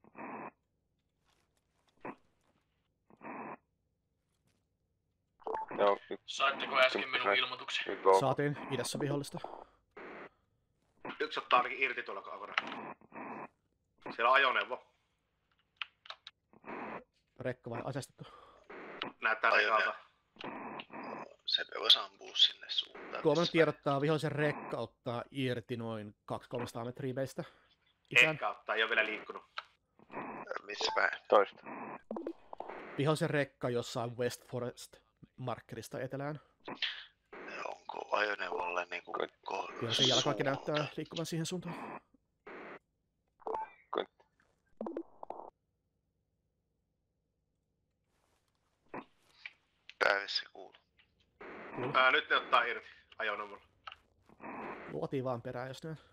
Joo, saitteko äsken minun ilmoituksen? Saatiin idässä vihollista. Yksi ottaa ainakin irti tuolla kaukana. Siellä on ajoneuvo. Rekka vai asestettu? Näyttää rekalta. Se voisi ampua sinne suuntaan. Tuomainen tiedottaa, vihollisen rekka ottaa irti noin kaksi kolmesataa metriä meistä. Ehkä ottaa, ei ole vielä liikkunut. Missä päin? Toista. Vihollisen rekka jossain West Forest markkerista etelään. Onko ajoneuvolle niinku kohdassa? Kyllä sen jalkaakin näyttää liikkuvan siihen suuntaan. Päivissä kuuluu. Ää, nyt ne ottaa irti ajoneuvolla. Luotiin vaan perään, jos ne...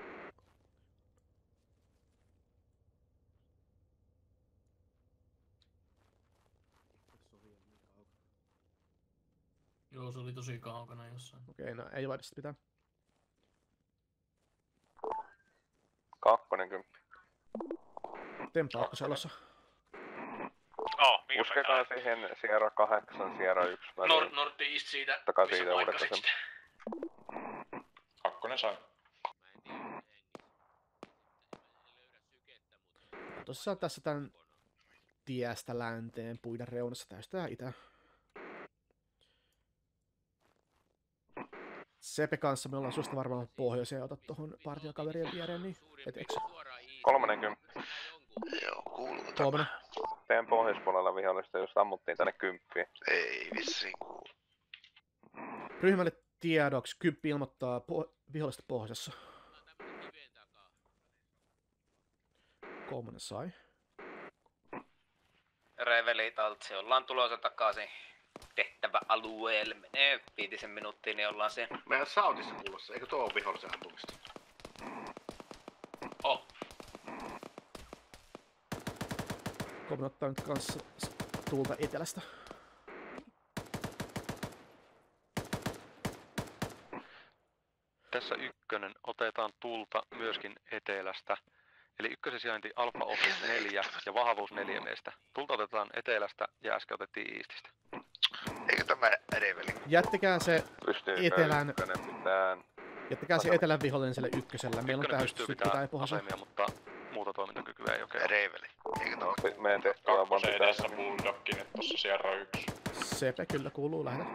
Joo, se oli tosi kaukana jossain. Okei, no ei vaadi sitä mitään. Kakkonen kymppi. Tempaako selossa? Oh, Pusketaan siihen Sierra kahdeksan, Sierra yksi väliin. Nord, North East siitä, Takaa missä siitä paikkasit uudestaan. sitä. Kakkonen sai. Tosissaan tässä tän tiestä länteen puiden reunassa täystää itä. Sepe kanssa me ollaan susta varmaan pohjoiseen ja otat tohon partiokaverien viereen, niin eteeksi. Kolmonen kymppi. Joo, kuuluu Kolmonen. Teidän pohjoispuolella vihollista, jos ammuttiin tänne kymppiin. Ei vissiin kuulu. Ryhmälle tiedoksi, kymppi ilmoittaa po- vihollista pohjoisessa. Kolmonen sai. Reveli taltsi, ollaan tulossa takaisin tehtäväalueelle. Menee viitisen minuuttia, niin ollaan siellä. Meidän sautissa kuulossa, eikö tuo ole vihollisen ampumista? Oh. Kolmonen ottaa nyt kanssa tuulta etelästä. Tässä ykkönen otetaan tulta myöskin etelästä. Eli ykkösen sijainti Alfa Office neljä ja vahvuus neljä miestä. Tulta otetaan etelästä ja äsken otettiin Iististä. Eikö tämä edeveli? Jättäkää se etelän... Pitää... Jättäkää se etelän vihollinen sille ykkösellä. Meillä on täysin syttytä ja pohjoisella. Asemia, mutta muuta toimintakykyä ei oikein. Edeveli. Eikö tämä? Meidän tehtävä on vaan Kakkosen edessä Bulldogkin, että tossa Sierra yksi. Sepe kyllä kuuluu lähetä.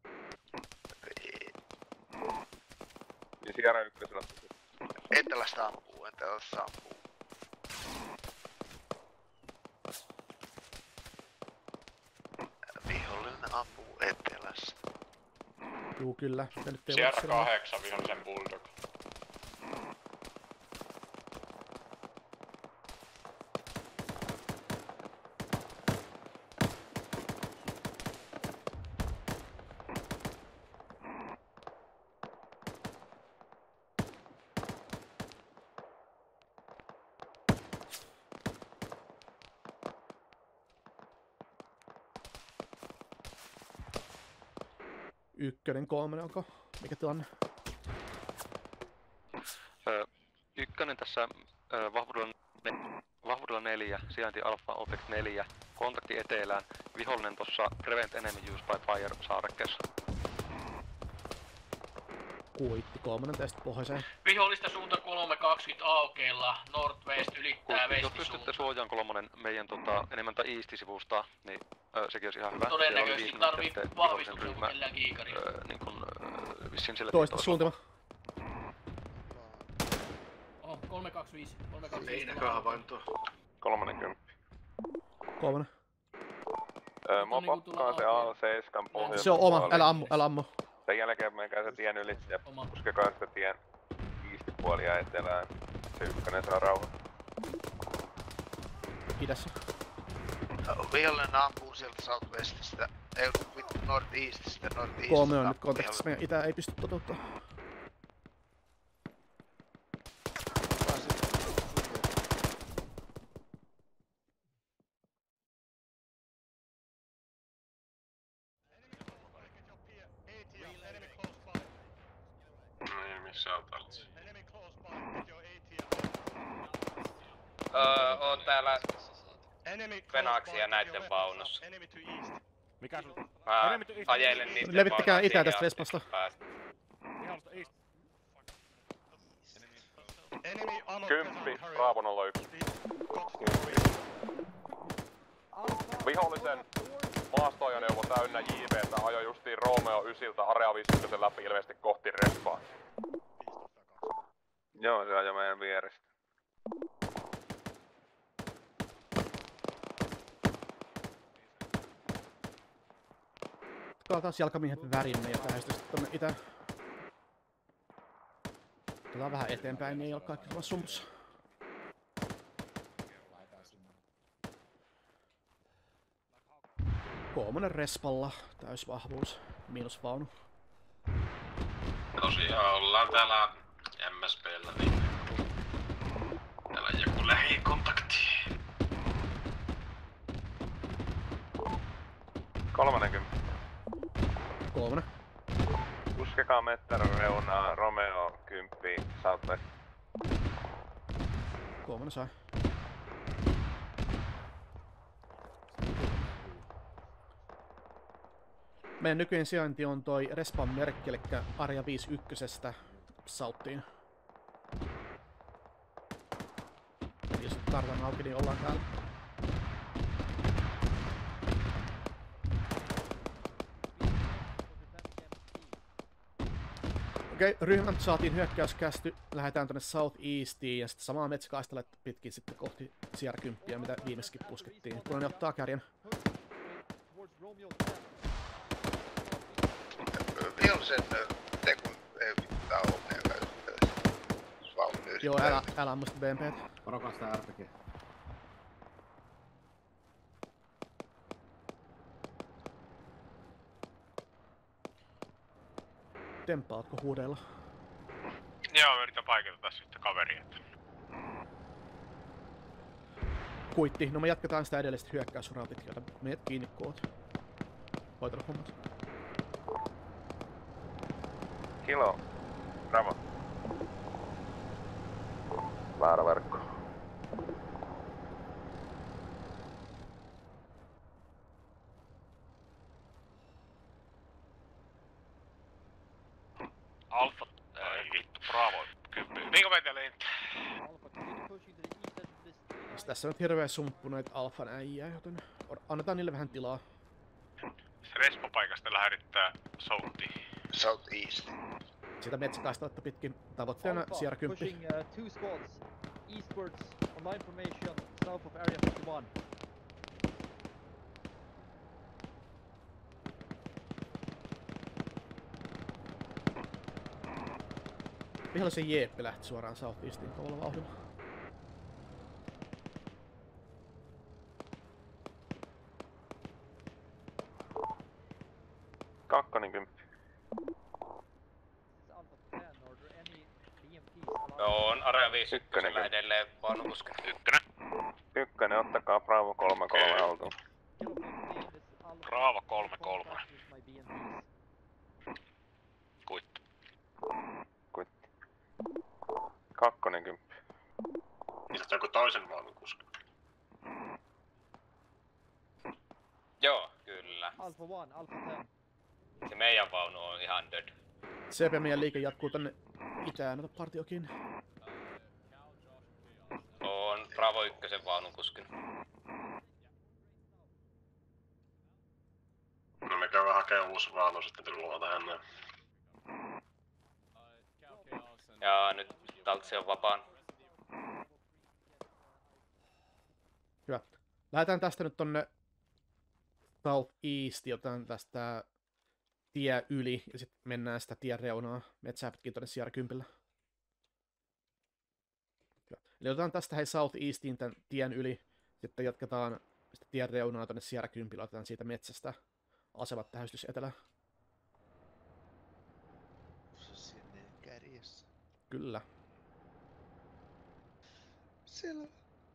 Ja Sierra ykkösellä. Etelästä ampuu, etelästä ampuu. Vihollinen ampuu etelästä. Juu, kyllä. Sierra kahdeksan vihollisen Bulldog. Ykkönen, kolmonen, onko? Mikä tilanne? Öö, ykkönen tässä öö, vahvuudella, ne, vahvuudella neljä, sijainti Alpha Office neljä, kontakti etelään, vihollinen tuossa Prevent Enemy Use by Fire saarekkeessa. Kuitti, kolmonen tästä pohjoiseen. Vihollista suunta kolme kaksikymmentä aukeilla, Northwest ylittää Kuitti, jos vestisuuntaan. pystytte suojaan kolmonen meidän tota, enemmän tai East-sivusta, niin öö, sekin olisi ihan hyvä. Todennäköisesti tarvii vahvistuksen kuin kellään kiikari. Öö, niin kun, öö, vissiin sille Toista suuntama. Oh, kolme kaksikymmentäviisi. kolme kaksikymmentäviisi. Ei näkö havaintoa. Kolmonen kymppi. Kolmonen. Öö, mä pakkaan se A seitsemän pohjoispuolella. Se on oma, älä ammu, älä ammu. Sen jälkeen menkää se tien yli ja puskekaa sitä tien iistipuolia etelään. Se ykkönen saa rauhan. Idässä. Vihollinen ampuu sieltä Southwestistä Ei vittu northeastista, northeastista. Kolme on nyt kontaktissa, meidän itä ei pysty toteuttamaan. Niin, missä on taltsi? Öö, oon täällä Venaksia näitten vaunussa. Mikä sun? Mä Enemy to east. ajelen niitten Levittäkää vaunuun itää tästä sinne respasta. asti. Vihollista east. Kymppi, Bravo nolla yksi. Vihollisen maastoajoneuvo täynnä J V:tä ajoi justiin Romeo ysiltä Area viisikymmentä läpi ilmeisesti kohti respaa. Joo, se ajoi meidän vierestä. Kaataan jalkamiehet värinne ja tähdistä sitten tonne itä. Otetaan vähän eteenpäin, niin ei ole kaikki samassa sumpussa. Kolmonen respalla, täysvahvuus, miinus vaunu. Tosiaan ollaan täällä M S P:llä, niin täällä on joku lähikontakti. kolmekymmentä. Kolmonen. Puskekaa mettärin reunaa, Romeo kymppi, Southwest. Kolmonen sai. Meidän nykyinen sijainti on toi respawn merkki, eli Area viisikymmentäyksi Southiin. Eli jos kartan auki, niin ollaan täällä. Okei, ryhmä saatiin hyökkäyskästy. Lähdetään tonne Southeastiin ja sitten samaa metsäkaistalle pitkin sitten kohti Sierra kymmenen, mitä viimeiskin puskettiin. Punainen ottaa kärjen. Vihollisen tekun ei pitää olla meidän kanssa. Joo, älä, älä ammusta B M P:tä. Varokaa sitä R P G. Temppaatko huudeilla? Joo, mä yritän paikata tässä yhtä kaveria. Kuitti. No me jatketaan sitä edellistä hyökkäysuraa pitkin, jota meet kiinni koot. Hoitella hommat. Kilo. Bravo. Väärä verkko. Alfa, ei vittu, Bravo, kymppi. Minkä mä teille nyt? Tässä on nyt hirveä sumppu noita alfan äijää, joten annetaan niille vähän tilaa. Se respapaikasta lähdetään Southiin. Southeast. Sitä metsäkaistaletta pitkin tavoitteena Sierra kymmenen. Pushing uh, two squads eastwards on line formation south of area fifty-one. Vihollisen jeeppi lähti suoraan Southeastiin kovalla vauhdilla. Kakkonen kymppi. Joo, on Area viisikymmentä edelleen vaunupuskena. Ykkönen. Ykkönen, ottakaa Bravo kolme kolme haltuun. Bravo kolme kolme. Kuitti. Kuitti. Kakkonen kymppi. Niistä joku toisen vaunun kuski. Joo, kyllä. Alpha one, Alpha ten. Se meidän vaunu on ihan dead. C P meidän liike jatkuu tänne itään, ota partio kiinni. On Bravo ykkösen vaunun kuskin. No me käydään hakemaan uusi vaunu sitten tullaan tähän näin. Ja nyt Taltsi on vapaan. Hyvä. Lähdetään tästä nyt tonne South East, joten tästä tie yli ja sitten mennään sitä tien reunaa metsää pitkin tonne Sierra kymmenen. Hyvä. Eli otetaan tästä hei South Eastiin tän tien yli, sitten jatketaan sitä tien reunaa tonne Sierra kymmenen, otetaan siitä metsästä asemat tähystys etelään. Se sinne kärjessä. Kyllä. Selvä.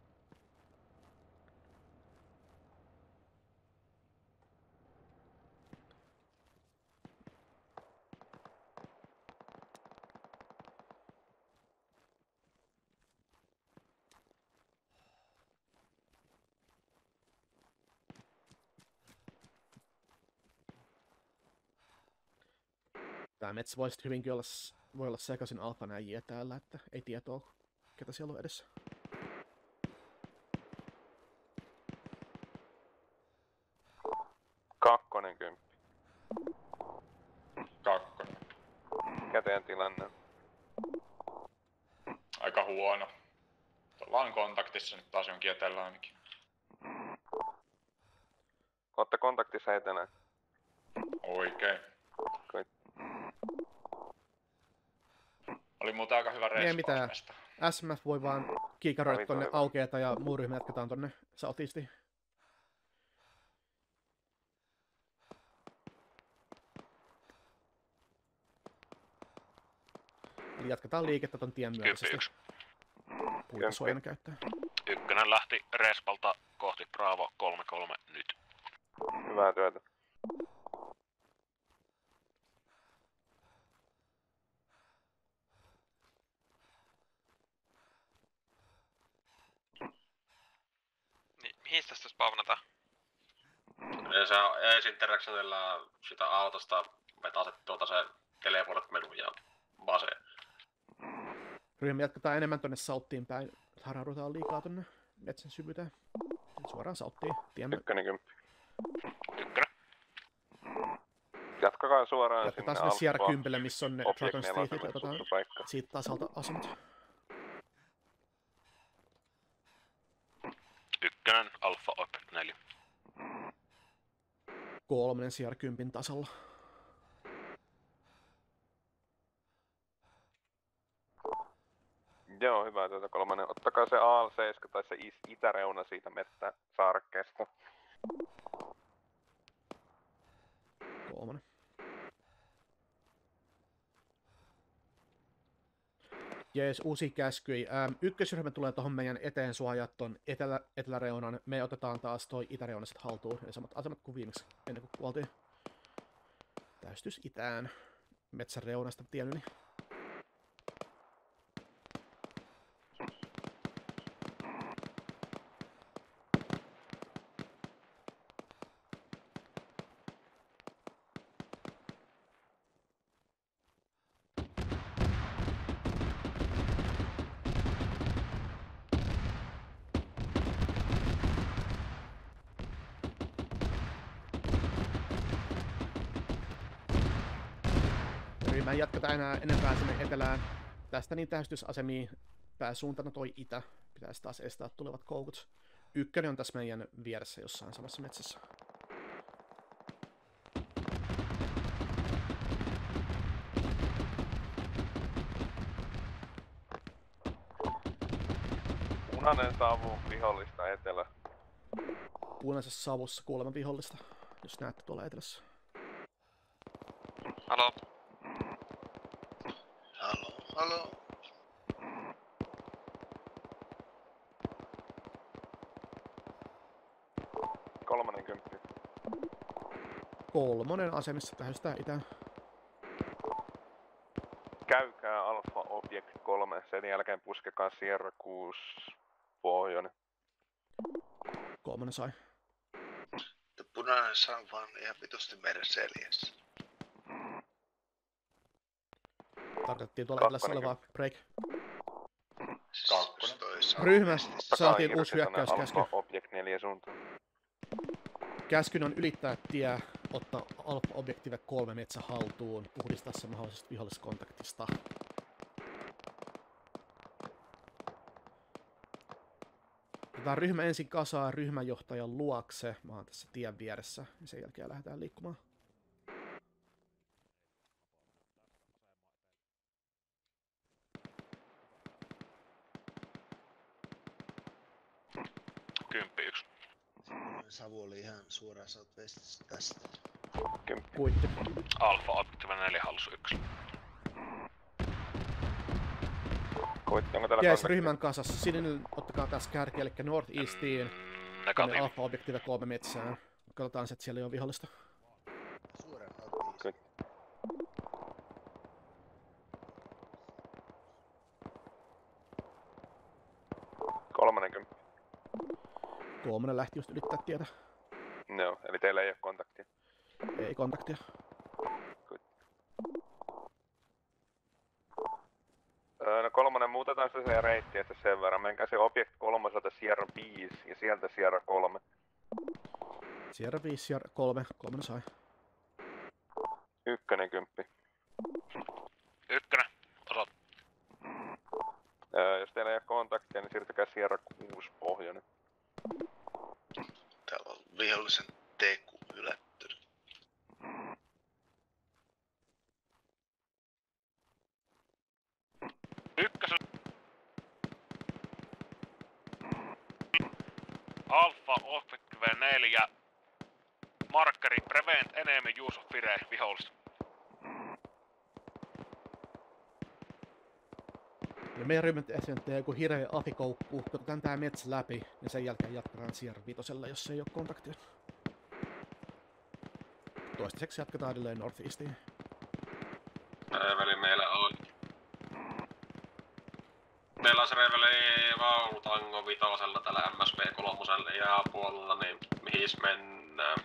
Tää metsä voisi hyvinkin olla, voi olla sekaisin alfanäjiä täällä, että ei tietoa, ketä siellä on edessä. Kakkonen kymppi. Kakkonen. Käteen tilanne. Aika huono. Ollaan kontaktissa nyt taas jonkin etelä ainakin. Ootte kontaktissa etelään? Oikein. Koit. Oli muuten aika hyvä Ei mitään. respausmesta. S M F voi vaan kiikaroida tonne aukeeta ja muu ryhmä jatketaan tonne southeastiin. Eli jatketaan liikettä ton tien myöhäisesti. Puita suojana käyttää. Ykkönen lähti respalta kohti Bravo kolme kolme nyt. Hyvää työtä. Niin, mihin tästä spawnataan? Se on ensin Interactionilla sitä autosta vetää se tuota se teleport-menu ja base. Ryhmä jatketaan enemmän tonne Southiin päin. Harhaudutaan liikaa tonne metsän syvyyteen. Suoraan Southiin. Tiemme. Ykkönen kymppi. Ykkönen. Jatkakaa suoraan jatketaan sinne sinne Sierra Alpha. kympille, missä on ne Object Dragon Streetit. neloselle Otetaan tuttu siitä tasalta asemat. Ykkönen Alpha Object neljä. Kolmonen Sierra kympin tasalla. Joo, hyvä työtä kolmannen. Ottakaa se A L seitsemän tai se is- itäreuna siitä mettäsarkkeesta. Kolmonen. Jees, uusi käsky. Ähm, ykkösryhmä tulee tuohon meidän eteen suojaa ton etelä, eteläreunan. Me otetaan taas toi itäreuna sit haltuun. Eli samat asemat kuin viimeksi ennen kuin kuoltiin. Täystys itään. Metsän reunasta tien yli. Mä en jatketa enää enempää sinne etelään. Tästä niin tähystysasemia pääsuuntana toi itä. Pitäisi taas estää tulevat koukut. Ykkönen on tässä meidän vieressä jossain samassa metsässä. Punainen savu vihollista etelä. Punaisessa savussa kuulemma vihollista, jos näette tuolla etelässä. Halo. Halo, halo. Kolmonen kymppi. Kolmonen asemissa tähystää itään. Käykää Alpha Object kolme, sen jälkeen puskekaa Sierra kuusi pohjoinen. Kolmonen sai. Punainen saa vaan ihan vitusti meidän seljässä. Tarkoitettiin tuolla etelässä olevaa break. Kakkonen. Ryhmä, saatiin uusi hyökkäyskäsky. Alpha Object neljä suuntaan. Käskyn on ylittää tie, ottaa Alpha Objective kolme metsä haltuun, puhdistaa se mahdollisesta viholliskontaktista. Otetaan ryhmä ensin kasaan ryhmänjohtajan luokse. Mä oon tässä tien vieressä ja sen jälkeen lähdetään liikkumaan. Kymppi yksi. Savu oli ihan suoraan southwestista tästä. Kuitti. Alfa Objective neljä halus yksi. Kuitti, onko täällä Jees, kontakti? ryhmän kasassa. Sininen ottakaa tässä kärki, eli Northeastiin. Negatiivi. Alfa Objective kolme metsään. Katsotaan, että siellä ei ole vihollista. Suoraan Northeast. Kolmonen kymppi. Kolmonen lähti just ylittää tietä. Joo, eli teillä ei ole kontaktia. Ei kontaktia. Öö, no kolmonen, muutetaan sitä se reittiä sen verran. Menkää se Object kolmoselta Sierra viisi ja sieltä Sierra kolme. Sierra viisi, Sierra kolme. Kolmonen sai. Ykkönen kymppi. Ykkönen. Osat. Öö, jos teillä ei ole kontaktia, niin siirtykää Sierra kuusi pohjoinen. Täällä on vihollisen teku hylätty. Ykkösen. Alfa Objective neljä. Markkeri Prevent Enemy Use of Fire vihollista. Ja meidän ryhmän esiintää joku hirveä afikoukku. Katsotaan tää metsä läpi, ja sen jälkeen jatketaan Sierra vitosella, jos ei ole kontaktia. Toistaiseksi jatketaan edelleen Northeastiin. Reveli meillä on. Meillä on se Reveli vaunutango vitosella tällä M S P kolmosella ja puolella, niin mihin mennään?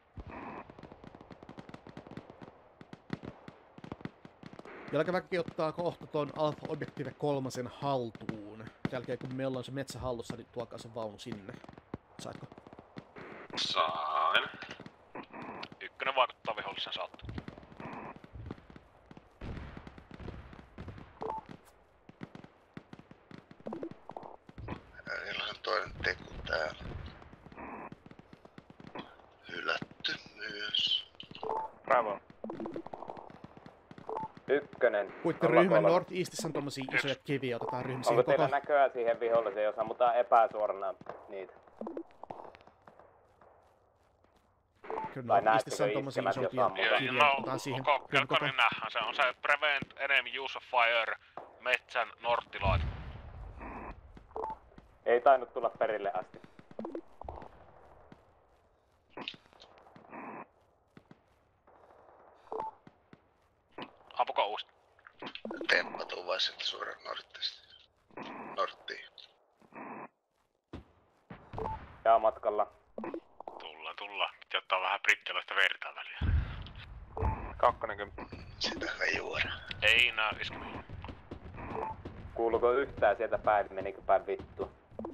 Jalkaväki ottaa kohta ton Alpha Objective kolmosen haltuun. Sen jälkeen kun meillä on se metsä hallussa, niin tuokaa se vaunu sinne. Saatko? Sain. Ykkönen vaikuttaa vihollisen saattu. Niillä on toinen teku täällä. Hylätty myös. Bravo. Ykkönen. Kuitti ryhmän Northeastissa on tommosia isoja kiviä, otetaan ryhmä siihen Onko koko... teillä näköä siihen viholliseen, jos ammutaan epäsuorana niitä? Kyllä Tai Northeastissa on näettekö tommosia iskemät, isoja jos ammutaan? kiviä, otetaan siihen Koko ryhmä koko... kelkkarin nähdään. Se on se Prevent Enemy Use of Fire metsän norttilain. Ei tainnut tulla perille asti. Ampuko uusi? Temppatuu vai sitten suoraan Northeast. Norttiin. Jaa matkalla. Tulla, tulla. Piti ottaa vähän brittiläistä vertaa väliä. Kakkonen kymppi. Sitä ei juoda. Ei nää iskemiä. Kuuluuko yhtään sieltä päin, menikö päin vittua?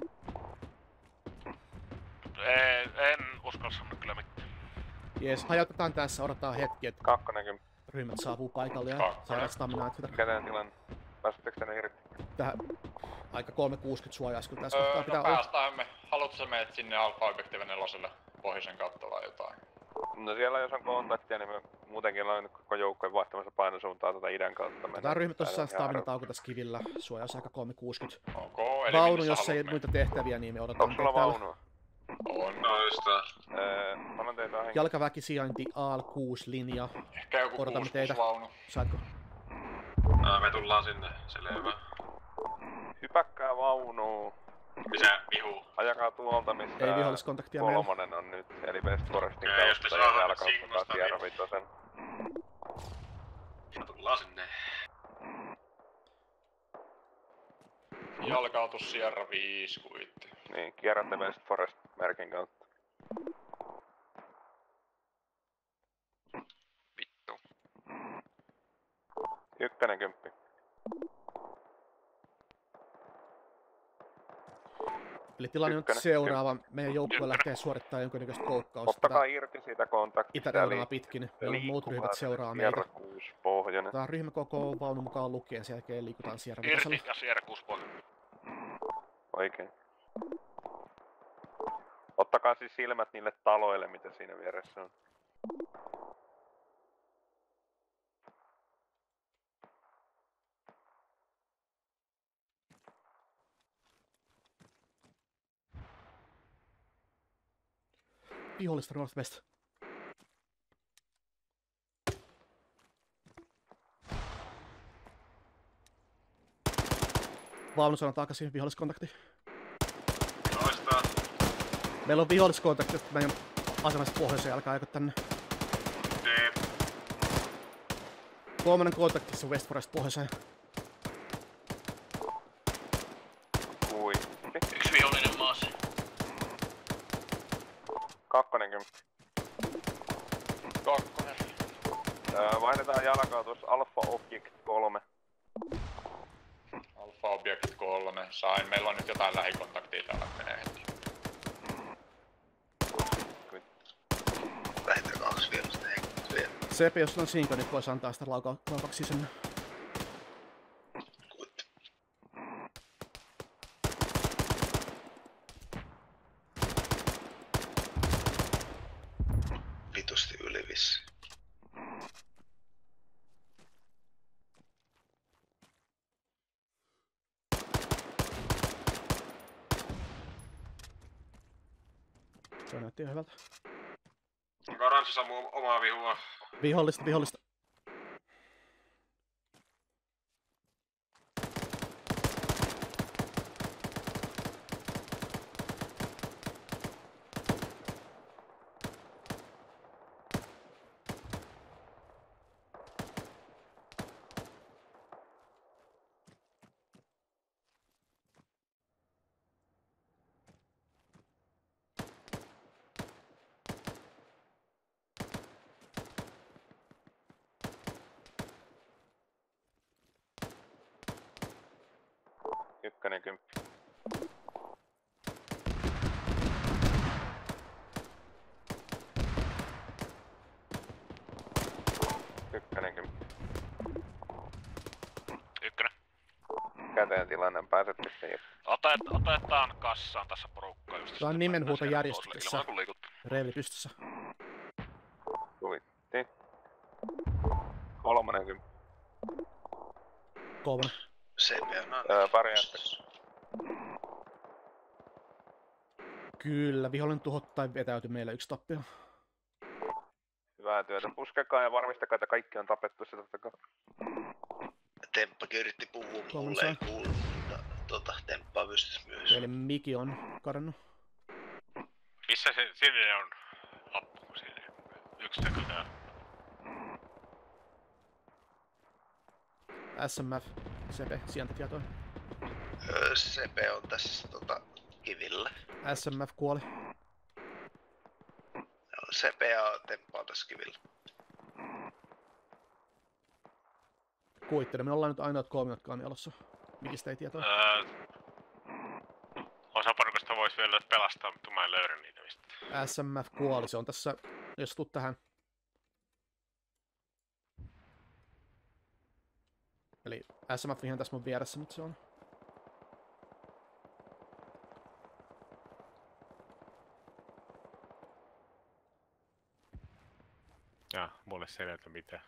Ei, en uskalla sanoa kyllä mitään. Jees, hajautetaan tässä, odotetaan hetki, että Kakkonen kymppi. ryhmät saapuu paikalle ja saadaan staminaa sitä. Mikä teidän tilanne? Pääsittekö tänne irti? Tähän aika kolme kuusikymmentä suojaisi, kun tässä Öö, kohtaa no pitää olla. päästään me. Haluatko sä meet sinne Alfa Objective neloselle pohjoisen kautta vai jotain? No siellä jos on kontaktia, niin me muutenkin ollaan nyt koko joukkojen vaihtamassa painosuuntaa tuota idän kautta. Tämä ryhmä tosissaan stamina tauko tässä kivillä, suojaus aika kolme kuusikymmentä. Okay, eli Vaunu, minne jos sä ei haluat muita tehtäviä, niin me odotetaan Onko sulla täällä. vaunua? On. Noista. Öö, annan teitä henki. Jalkaväki sijainti A L kuusi linja. Ehkä joku Odotamme kuusi teitä. vaunu. Saatko? Ää, me tullaan sinne, selvä. Hypäkkää vaunuun. Missä vihu? Ajakaa tuolta, missä Ei viholliskontaktia meillä. kolmonen on nyt, eli West Forestin Okei, jos te kautta ja saadaan täällä kautta signasta, Sierra niin- Vitosen. Ja tullaan sinne. Jalkautus Sierra viisi kuitti. Niin, kierrätte West Forest merkin kautta. Vittu. Ykkönen kymppi. Eli tilanne on nyt Ykkönen. seuraava. Meidän joukkue lähtee suorittamaan jonkinnäköistä koukkausta. Ottakaa irti siitä kontaktista. Itä-reunaa pitkin. Meillä on muut ryhmät seuraa meitä. Sierra kuusi pohjoinen. Tämä ryhmäkoko vaunun mukaan lukien, sen jälkeen liikutaan Sierra Irti vitosella. ja Sierra kuusi pohjoinen. Oikein. Ottakaa siis silmät niille taloille, mitä siinä vieressä on. Vihollista Northwest. Vaunusana takaisin, viholliskontakti. Loistaa. Meillä on viholliskontakti meidän asemasta pohjoiseen, älkää aiko tänne. Jep. Kolmannen kontaktissa West Forest pohjoiseen. Kuitti. Yksi vihollinen maassa. Kakkonen kymppi. Kakkonen. Öö, vaihdetaan jalkaa tuossa Alpha Object kolme. Alpha Object kolme. Sain. Meillä on nyt jotain lähikontaktia täällä menee heti. Vähintään kaksi vihollista henkilöstä vielä. Sepi, jos sulla on sinko, niin voisi antaa sitä lauka- laukaksi sinne. Vitusti yli vissi. Se näytti ihan hyvältä. Onko Ranssi sammu omaa vihua? Vihollista, vihollista. Ykkönen kymppi. Ykkönen kymppi. Ykkönen. Käteen tilanne pääset sitten. Otet, otetaan kassaan tässä porukkaa just. Tämä on nimenhuuto järjestyksessä. Reiveli pystyssä. Kuvitti. Kolmonen kymppi. Kolmonen. Sepi on Öö, pari jättä. Kyllä, vihollinen tuhot tai vetäytyi meillä yksi tappio. Hyvää työtä. Puskekaa ja varmistakaa, että kaikki on tapettu sitä takaa. Temppakin yritti puhua, Kolme mulle saa. ei kuulu, mutta tota, temppaa pystys myös. Eli Miki on kadonnut. Missä se sinne on loppu sinne? Yksi teko täällä. S M F, Sepe, sijaintitietoja. Öö, Sepe on tässä tota, kivillä. S M F kuoli. Joo, Sepe ja Temppa on tässä kivillä. Kuittele, me ollaan nyt ainoat kolme, jotka on elossa. Mikistä ei tietoa. Öö, osa porukasta vois vielä pelastaa, mutta mä en löydä niitä mistä. S M F kuoli, se on tässä, jos tuut tähän. Eli S M F ihan tässä mun vieressä nyt se on. Jaa, mulle selältä mitään.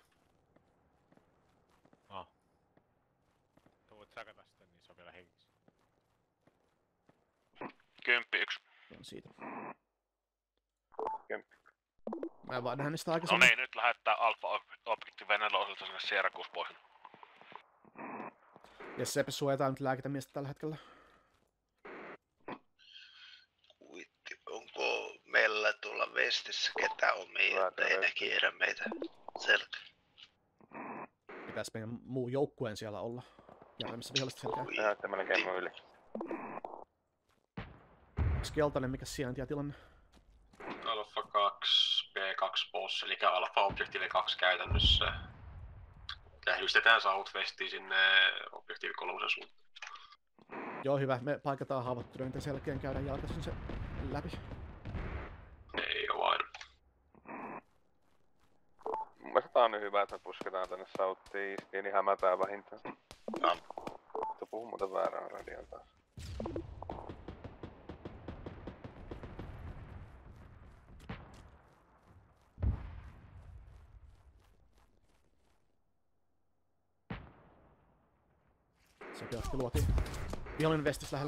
Ah. Sä voit sakata sitä, niin se on vielä hengissä. Kymppi yksi. On siitä. Kymppi. Mä en vaan nähdä niistä No aikaisemmin. niin, nyt lähettää Alpha Objective Venäjällä osalta sinne Sierra kuusi pohjan. Ja Sepe suojataan nyt lääkitämiestä tällä hetkellä. Kuitti, onko meillä tuolla Vestissä ketään omia, että ei ne kierrä meitä selkä? Pitäis meidän muu joukkueen siellä olla. Järjemmässä vihollista selkää. Näytte melkein mun yli. Onks keltainen mikä sijainti ja tilanne? Alpha kaksi, B kaksi boss, eli Alpha Objective kaksi käytännössä. Lähdystetään Southwestiin sinne Objective kolme suuntaan. Joo hyvä, me paikataan haavoittuneiden selkeän, käydään jalkaisin se läpi. Ei oo vain. Mun mielestä tää on nyt hyvä, että me pusketaan tänne Southeastiin, niin hämätään vähintään. No. Se puhuu muuten väärään radioon taas. Se pelasti luotiin. Vihollinen vestis lähellä.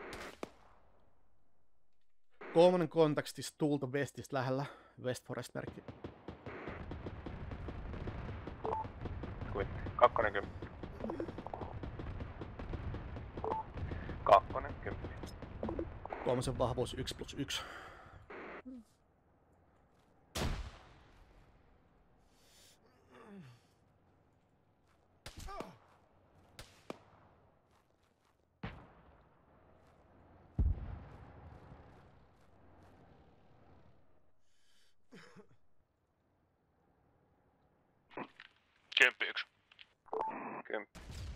Kolmonen kontekstis tulta westistä lähellä. West Forest merkki. Kuitti. Kakkonen kymppi. Kakkonen, kymppi. Kolmosen vahvuus yksi plus yksi. Kymppi yksi. Kymppi.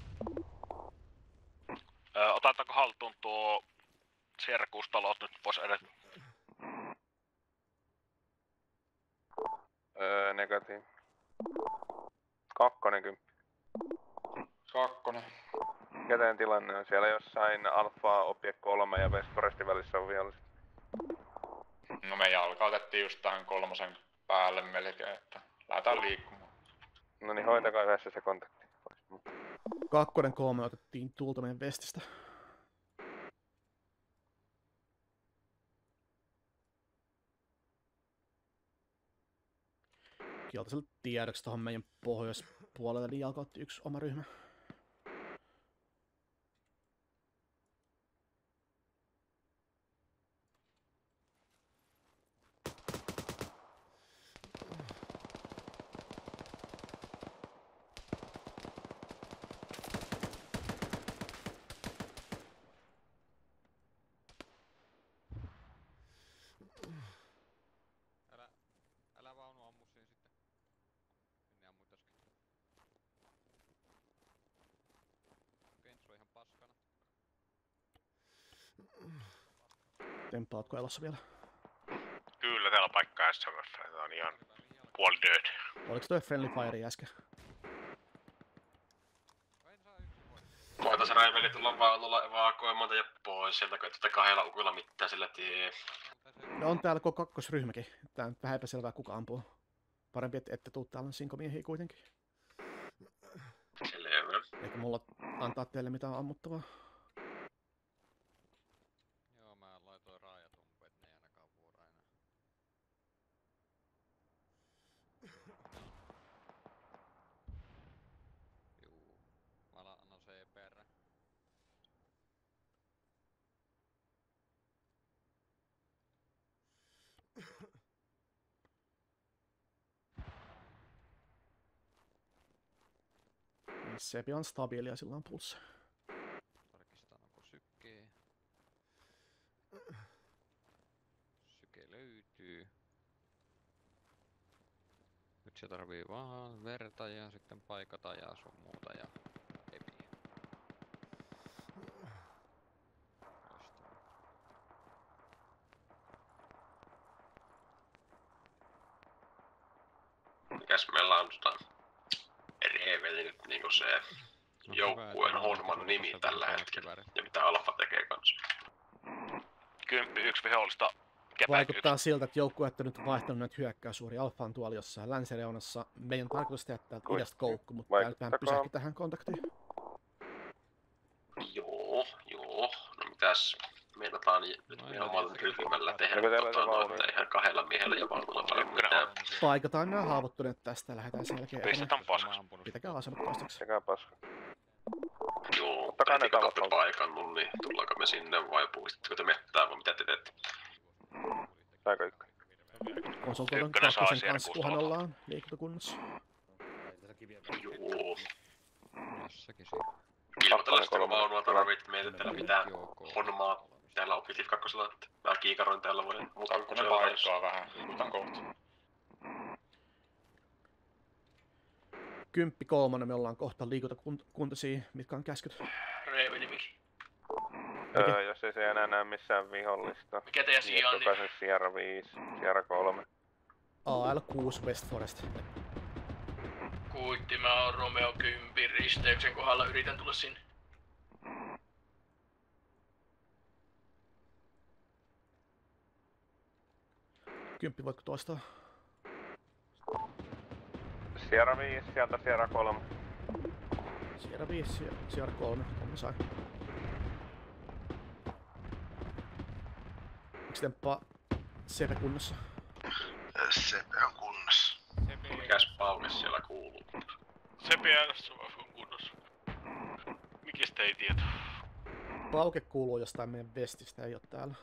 Öö, otetaanko haltuun tuo sierkuustalot nyt pois edetä? Öö, negatiivi. Kakkonen, kymppi. Kakkonen. Käteen tilanne on siellä jossain Alfa Object kolme ja West Forestin välissä on viholliset. No me jalkautettiin just tähän kolmosen päälle melkein, että lähdetään liikkumaan. No niin, hoitakaa yhdessä se kontakti. Kakkonen kolme otettiin tuulta meidän vestistä. Kieltäiselle tiedoksi tuohon meidän pohjoispuolelle niin jalkautti yksi oma ryhmä. Älä, älä vaunu ammu siinä sitten. Minne ammuit äsken. Kentsu on ihan paskana. Temppaatko elossa vielä? Kyllä, täällä on paikka S M F. Tää on ihan puoli dead. Oliko toi friendly fire äsken? Voitais Raiveli tulla vaunulla evakuoimaan ja pois sieltä, kun ette kahdella ukuilla mitään sillä tie. No on täällä koko kakkosryhmäkin. Tää on vähän epäselvää kuka ampuu. Parempi, että ette tuu täällä sinkomiehiä kuitenkin. Selvä. Eikä mulla antaa teille mitään ammuttavaa. Joo, mä laitoin raajat umpeen, et ne ei ainakaan vuora enää. Juu, mä annan C P R. Sepi on stabiili ja sillä on pulssi. Tarkistan onko syke. Syke löytyy. Nyt se tarvii vaan verta ja sitten paikata ja sun muuta ja epiä. Mikäs meillä on tota Reeveli nyt niinku se joukkueen honman nimi tällä hetkellä ja mitä Alfa tekee kanssa? Kymppi yksi vihollista. Vaikuttaa siltä, että joukkue on nyt vaihtanut näitä hyökkäysuuria. Alfa on tuolla jossain länsireunassa. Meidän on tarkoitus tehdä täältä idästä koukku, mutta tää nyt vähän pysähki tähän kontaktiin. Joo, joo. No mitäs meinataan nyt meidän omalla ryhmällä tehdä tota noin, että ihan kahdella miehellä ja vaunulla paljon mitään. Paikataan nämä haavoittuneet tästä ja lähdetään sen jälkeen. Pistetään paskaksi. Pitäkää asemat toisteksi. Sekä paska. Joo, tehtikö te olette paikannut, niin tullaanko me sinne vai puistitteko te mettää vai mitä te teette? Aika ykkönen. Konsultoidaan kakkosen kanssa, kunhan ollaan liikuntakunnassa. Joo. Jossakin siinä. Ilmoitellaan kun vaunua tarvit, meitä täällä mitään honmaa täällä Objective kakkosella, että mä kiikaroin täällä vuoden mukaan kun se paikkaa vähän, liikutan kohta. Kymppi kolmonen, me ollaan kohta liikuntakuntaisia, mitkä on käskyt. Reiveli Miki. Öö, jos ei se enää näe missään vihollista. Mikä teidän sijainti? Jokaisen Sierra viisi, Sierra kolme. A L kuusi West Forest. Kuitti, mä oon Romeo kymmenen risteyksen kohdalla, yritän tulla sinne. Kymppi, voitko toistaa? Sierra viisi, sieltä Sierra kolme. Sierra viisi, Sierra kolme, kolme sai. Onks temppa Sepe kunnossa? Sepe on kunnossa. Mikäs Paukes siellä kuuluu? Sepe on kunnossa. Mikistä ei tiedä. pauke kuuluu jostain meidän vestistä, ei oo täällä.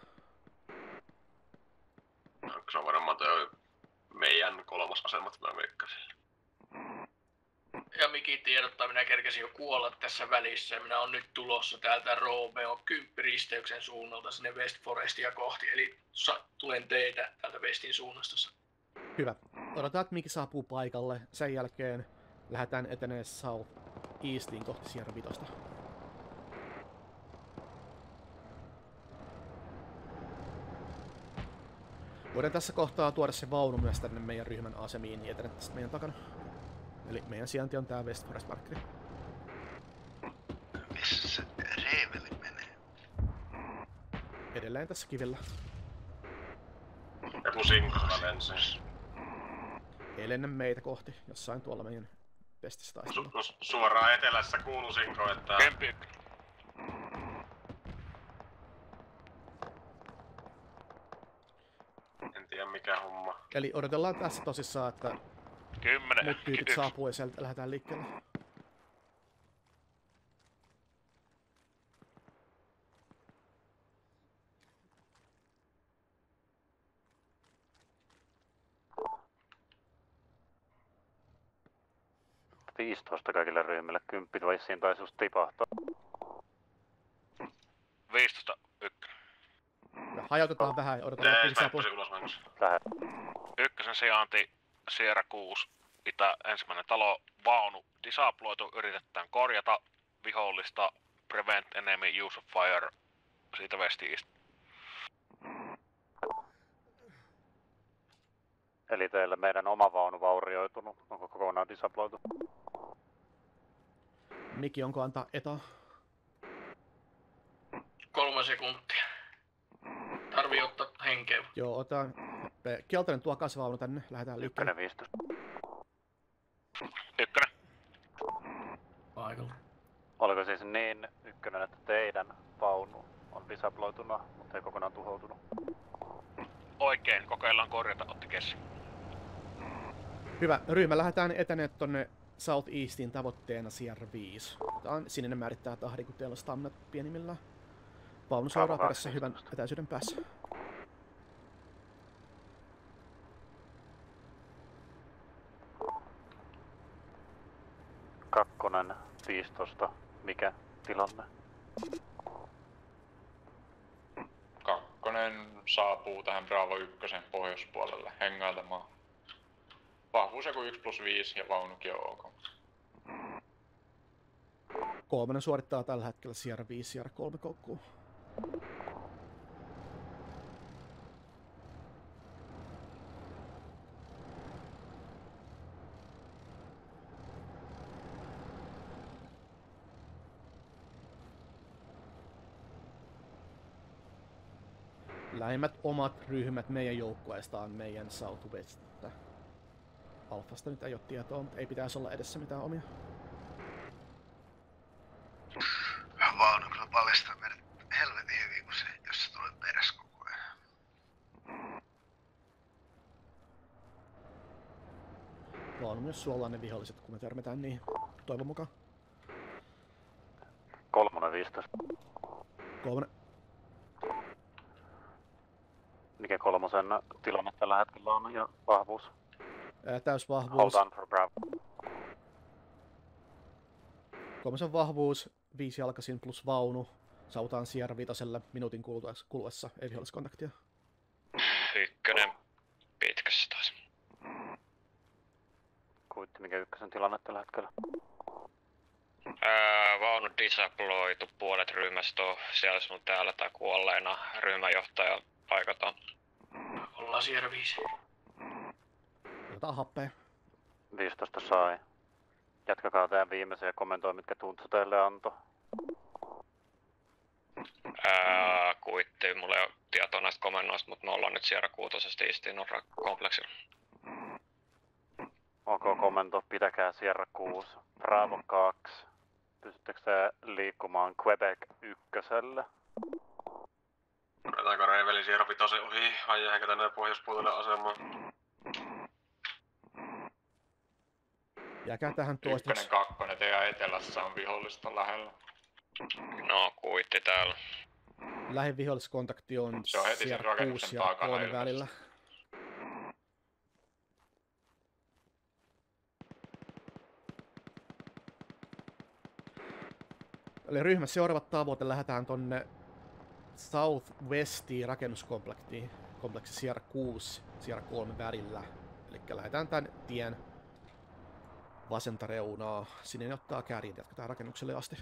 Onko se on varmaan toi meidän kolmas asemat, mä veikkasin. Ja Miki tiedottaa, minä kerkesin jo kuolla tässä välissä. Minä on nyt tulossa täältä Romeo kymppi-risteyksen suunnalta sinne West Forestia kohti. Eli sa- tulen teitä täältä Westin suunnasta. Hyvä. Odotetaan, että Miki saapuu paikalle. Sen jälkeen lähdetään etenee South Eastiin kohti Sierra Vitosta. Voidaan tässä kohtaa tuoda se vaunu myös tänne meidän ryhmän asemiin, niin etenet tästä meidän takana. Eli meidän sijainti on tää West Forest markkeri. Missä se reiveli menee? Edelleen tässä kivellä. Joku sinkolla lensi. Ei lennä meitä kohti, jossain tuolla meidän Westissä taistella. Su- su- suoraan etelässä kuuluu sinko, että... Kempi. En tiedä mikä homma. Eli odotellaan tässä tosissaan, että Kymmenen. muut tyypit saapuu ja sieltä lähdetään liikkeelle. viisitoista kaikille ryhmille, kymppi vissiin taisi just tipahtaa. viisitoista ykkönen. Ja hajautetaan vähän ja odotetaan, että saapuu. Lähet. Ykkösen sijainti Sierra kuusi. Itä ensimmäinen talo vaunu disabloitu. Yritetään korjata vihollista. Prevent enemy use of fire. Siitä West East. Eli teillä meidän oma vaunu vaurioitunut. Onko kokonaan disabloitu? Miki, onko antaa etaa? Kolme sekuntia. Tarvii ottaa henkeä. Joo, otetaan. Keltainen tuo kasvaunu tänne, lähdetään liikkeelle. Ykkönen viisitoista. Ykkönen. Paikalla. Oliko siis niin, ykkönen, että teidän vaunu on disabloituna, mutta ei kokonaan tuhoutunut? Oikein, kokeillaan korjata, otti kessi. Hyvä, ryhmä lähdetään etenee tonne South Eastiin tavoitteena Sierra viisi. Tää on sininen määrittää tahdin, kun teillä on staminat pienimmillään. Vaunu seuraa perässä hyvän etäisyyden päässä. Kakkonen, viisitoista, mikä tilanne? Kakkonen saapuu tähän Bravo ykkösen pohjoispuolelle hengailemaan. Vahvuus joku yksi plus viisi ja vaunukin on ok. Kolmonen suorittaa tällä hetkellä Sierra viisi, Sierra kolme koukkuu. Lähimmät omat ryhmät meidän joukkueesta on meidän Southwestistä. Alfasta nyt ei ole tietoa, mutta ei pitäisi olla edessä mitään omia. Vaunu kyllä paljastaa meidät helvetin hyvin, kun se, jos se tulee perässä koko ajan. Vaunu myös suolaa ne viholliset, kun me törmätään niihin. Toivon mukaan. Kolmonen viisitoista. Kolmonen. Mikä kolmosen tilanne tällä hetkellä on ja vahvuus? Ää, täys vahvuus. Hold on for Bravo. Kolmosen vahvuus, viisi jalkaisin plus vaunu. Sautaan Sierra vitoselle minuutin kuluessa, ei viholliskontaktia. Ykkönen pitkässä taas. Kuitti mikä ykkösen tilanne tällä hetkellä? Öö, vaunu disabloitu, puolet ryhmästä on siellä sun täällä tai kuolleena. Ryhmäjohtaja paikataan. Ollaan Sierra viisi. Otetaan happea. viisitoista sai. Jatkakaa teidän viimeisiä kommentoi, mitkä Tuntsu teille antoi. Öö, kuitti, mulla ei ole tietoa näistä komennoista, mutta me ollaan nyt Sierra kuutosesta Eastin kompleksilla. Ok, komento, pitäkää Sierra kuusi. Bravo kaksi. Pystyttekö te liikkumaan Quebec ykköselle? Otetaanko Reiveli Sierra vitosen ohi vai jääkö tänne pohjoispuolelle asemaan? Jääkää tähän toistaiseksi. Ykkönen, kakkonen, teidän etelässä on vihollista lähellä. No, kuitti täällä. Lähin viholliskontakti on Se on heti sen Sierra rakennuksen kuusi ja takana kolme ilmeisesti. välillä. Eli ryhmän seuraavat tavoite lähdetään tonne Southwestiin rakennuskompleksiin, kompleksi Sierra kuusi, Sierra kolme välillä. Eli lähdetään tän tien vasenta reunaa. Sinne ottaa kärjet, jatketaan rakennukselle asti.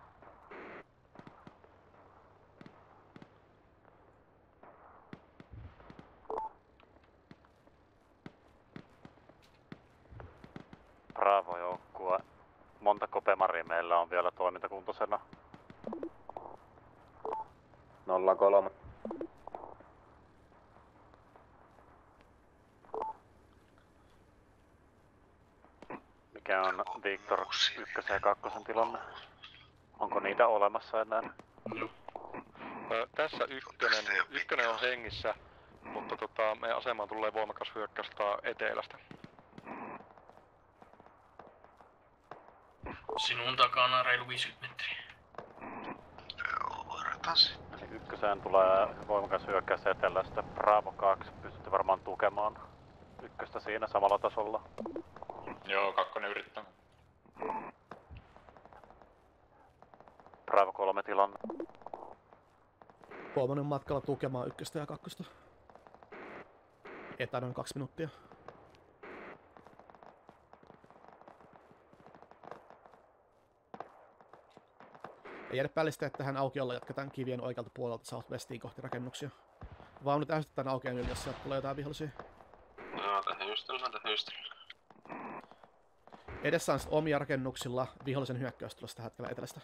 Bravo-joukkue. Montako pemaria meillä on vielä toimintakuntoisena? nolla kolme. Mikä on Victor ykkösen ja kakkosen tilanne? Onko niitä olemassa enää? No. Ö, tässä ykkönen, ykkönen on hengissä, mutta tota, meidän asemaan tulee voimakas hyökkäys etelästä. Sinun takana reilu viisikymmentä metriä. Joo, ratasi. Eli ykköseen tulee voimakas hyökkäys etelästä. Bravo kaksi, pystytte varmaan tukemaan ykköstä siinä samalla tasolla. Joo, kakkonen yrittää. Bravo kolme tilanne. Kolmonen matkalla tukemaan ykköstä ja kakkosta. Etä noin kaksi minuuttia. Ei jäädä päällistä, että tähän aukiolla jatketaan kivien oikealta puolelta Southwestiin kohti rakennuksia. Vaan nyt täystetään aukean yli, jos sieltä tulee jotain vihollisia. Joo, tähän ystellään, tähän ystellään. Edessä on omia rakennuksilla vihollisen hyökkäys tulossa tällä hetkellä etelästä.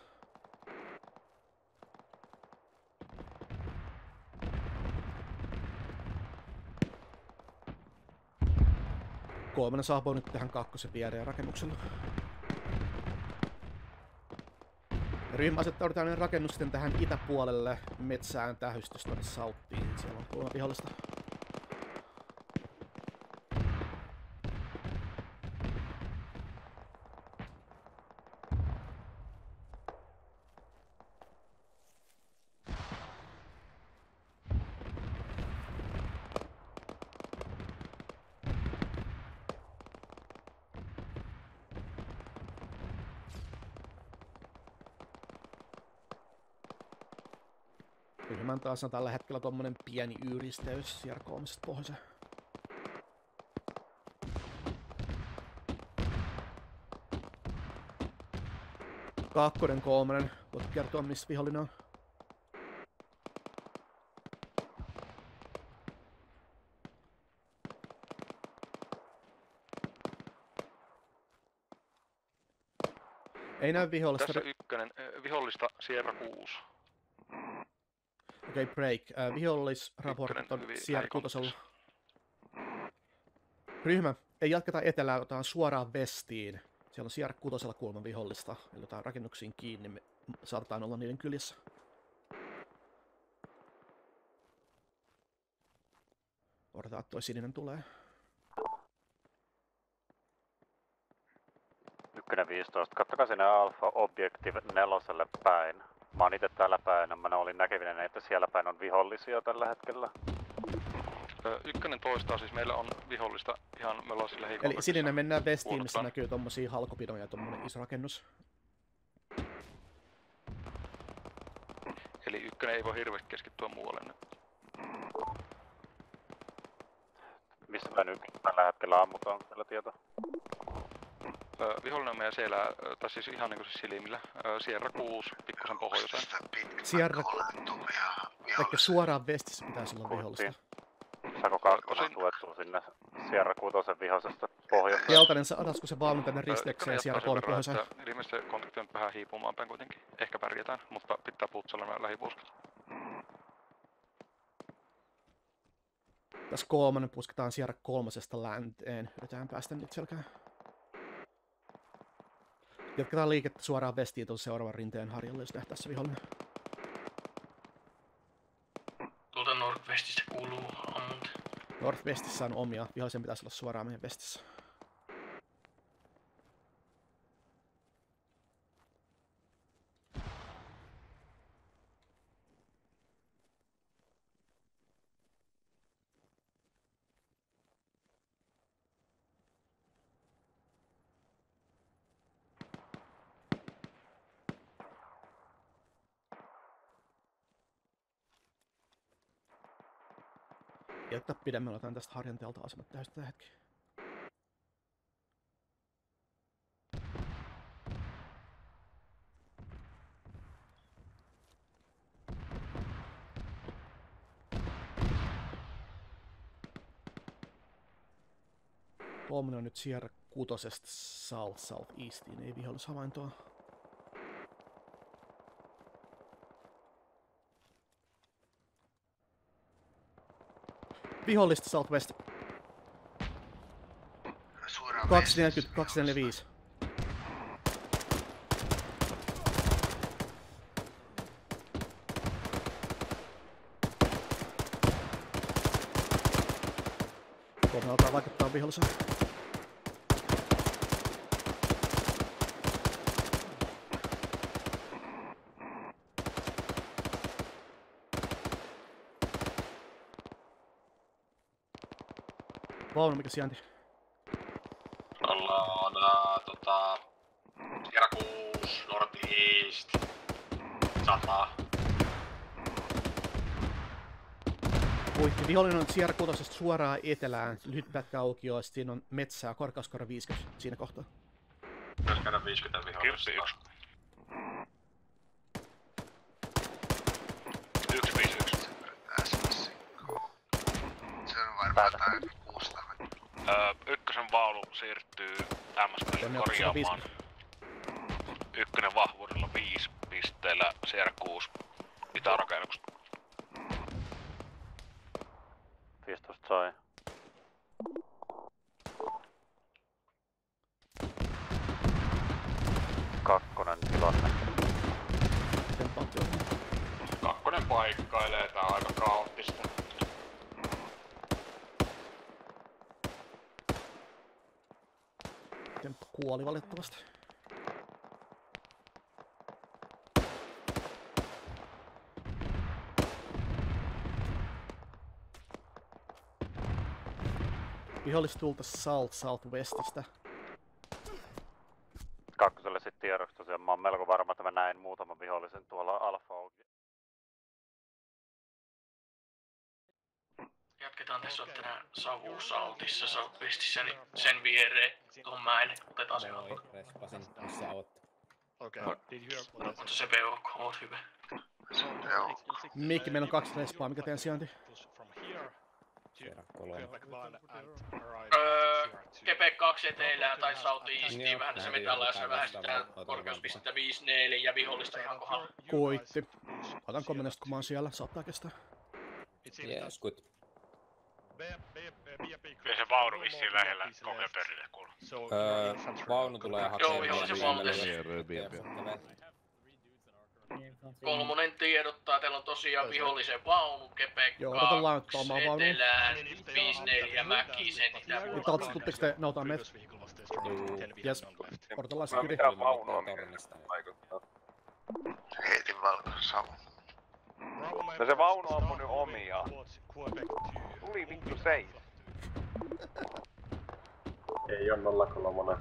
Kolmannen saapuu nyt tähän kakkosen viereen rakennuksella. Ryhmä asettaudutaan ne rakennus sitten tähän itäpuolelle metsään tähystys tuonne Southiin. Siellä on kolme vihollista. Ryhmän taas on tällä hetkellä tommonen pieni yristeys Sierra kolmesta pohjoiseen. Kakkonen, kolmonen. Voit kertoa missä vihollinen on? Ei näy vihollista. Tässä ykkönen, äh, vihollista Sierra kuusi. Okei, okay, break. Äh, vihollisraportit on Sierra kuutosella. Ryhmä, ei jatketa etelään, otetaan suoraan vestiin. Siellä on Sierra kuutosella kulman vihollista. Eli otetaan rakennuksiin kiinni, me saatetaan olla niiden kylissä. Odotetaan, että toi sininen tulee. Ykkönen viisitoista. Kattokaa sinne Alpha Objective neloselle päin. Mä oon ite täällä päin. Mä olin näkevinen, että siellä päin on vihollisia tällä hetkellä. Ö, ykkönen toistaa, siis meillä on vihollista ihan, me ollaan sillä Eli sininen mennään vestiin, missä näkyy tommosia halkopinoja ja tommonen iso rakennus. Eli ykkönen ei voi hirveästi keskittyä muualle nyt. Missä päin ykkönen tällä hetkellä ammutaan, onko meillä tieto? Ö, vihollinen on meidän siellä, tai siis ihan niinku siis silmillä. Ö, Sierra kuusi, pikkusen pohjoiseen. Sierra... Ehkä suoraan vestissä pitäisi olla vihollista. Saako kakkosen tuettua sinne Sierra kuutosen vihoisesta pohjoiseen? Keltainen, otaisiko se valmiin tänne risteykseen Sierra kolme pohjoiseen? Ilmeisesti kontakti on vähän hiipumaan päin kuitenkin. Ehkä pärjätään, mutta pitää putsalla nämä lähipuuskat. Tässä kolmannen pusketaan Sierra kolmosesta länteen. Yritetään päästä nyt selkään. Jatketaan liikettä suoraan vestiin tuon seuraavan rinteen harjalle, jos nähdään tässä vihollinen. Tuolta Northwestistä kuuluu ammunta. Northwestissä on omia. Vihollisen pitäisi olla suoraan meidän vestissä. Jättää pidemmällä otan tästä harjanteelta asemat täystä tää hetki. Kolmonen on nyt Sierra kutosesta South South Eastiin, ei vihollisavaintoa. Vihollista Southwest. kaksisataaneljäkymmentä kaksisataaneljäkymmentäviisi. Kolme alkaa vaikuttaa viholliseen. Vaunu, mikä sijainti? Ollaan uh, tota... Sierra kuusi, North East. Sata. Puitti. Vihollinen on Sierra kutosesta suoraan etelään. Lyhyt pätkä aukio, siinä on metsää, korkeuskora viisikymmentä siinä kohtaa. Pitäis käydä viisikymmentä vihollista. yksi viisi yksi. Se on varmaan jotain kuusta. Öö, ykkösen vaunu siirtyy M S P:lle korjaamaan. Ykkönen vahvuudella viisi pisteellä, Sierra kuusi itärakennukset. viisitoista sai. Kakkonen tilanne. Kakkonen paikkailee, tää on aika kaoottista. Temppa kuoli valitettavasti. Vihollis tulta South Southwestistä. Kakkoselle sit tiedoksi tosiaan. Mä oon melko varma, että mä näin muutaman vihollisen tuolla Alfa auki. Jatketaan tässä on tänään Savu Southissa, Southwestissä, niin sen viereen tuohon mäelle otetaan se alku. Respasin, missä ootte. Okei, Mutta se P O K, oot hyvä. Mikki, meillä on kaksi respaa, mikä teidän sijainti? Sierra kolme. Öö, Quebec kaksi etelään tai South Eastiin, vähän se metallajassa lähestytään korkeuspistettä viisi neljä ja vihollista ihan kohdalla. Kuitti. Otan kommenesta, kun mä oon siellä, saattaa kestää. Yes, good. Kyllä se vaunu vissiin lähellä kovia perille kuuluu. Öö, vaunu tulee hakemaan. Joo, vihollisen vaunu tässä. Kolmonen tiedottaa, teillä on tosiaan vihollisen vaunu, Quebec kaksi etelään, viisi neljä Mäkisen, itä Niin taltsi, tutteko te noutaan meitä? Jes, odotellaan se kyri. Mikä vaunu on vaikuttaa? Heitin valkoisen savun. No se vaunu ampui nyt omiaan. Tuli vittu seis. Ei oo nolla kolmonen.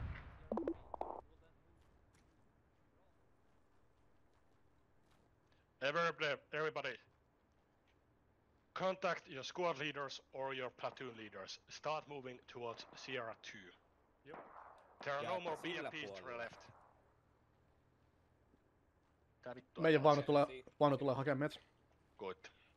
Everybody, everybody, contact your squad leaders or your platoon leaders. Start moving towards Sierra two. Yep. There are no more B M Ps to the left. Meidän vaunu tulee, vaunu tulee hakemaan meitä. Good.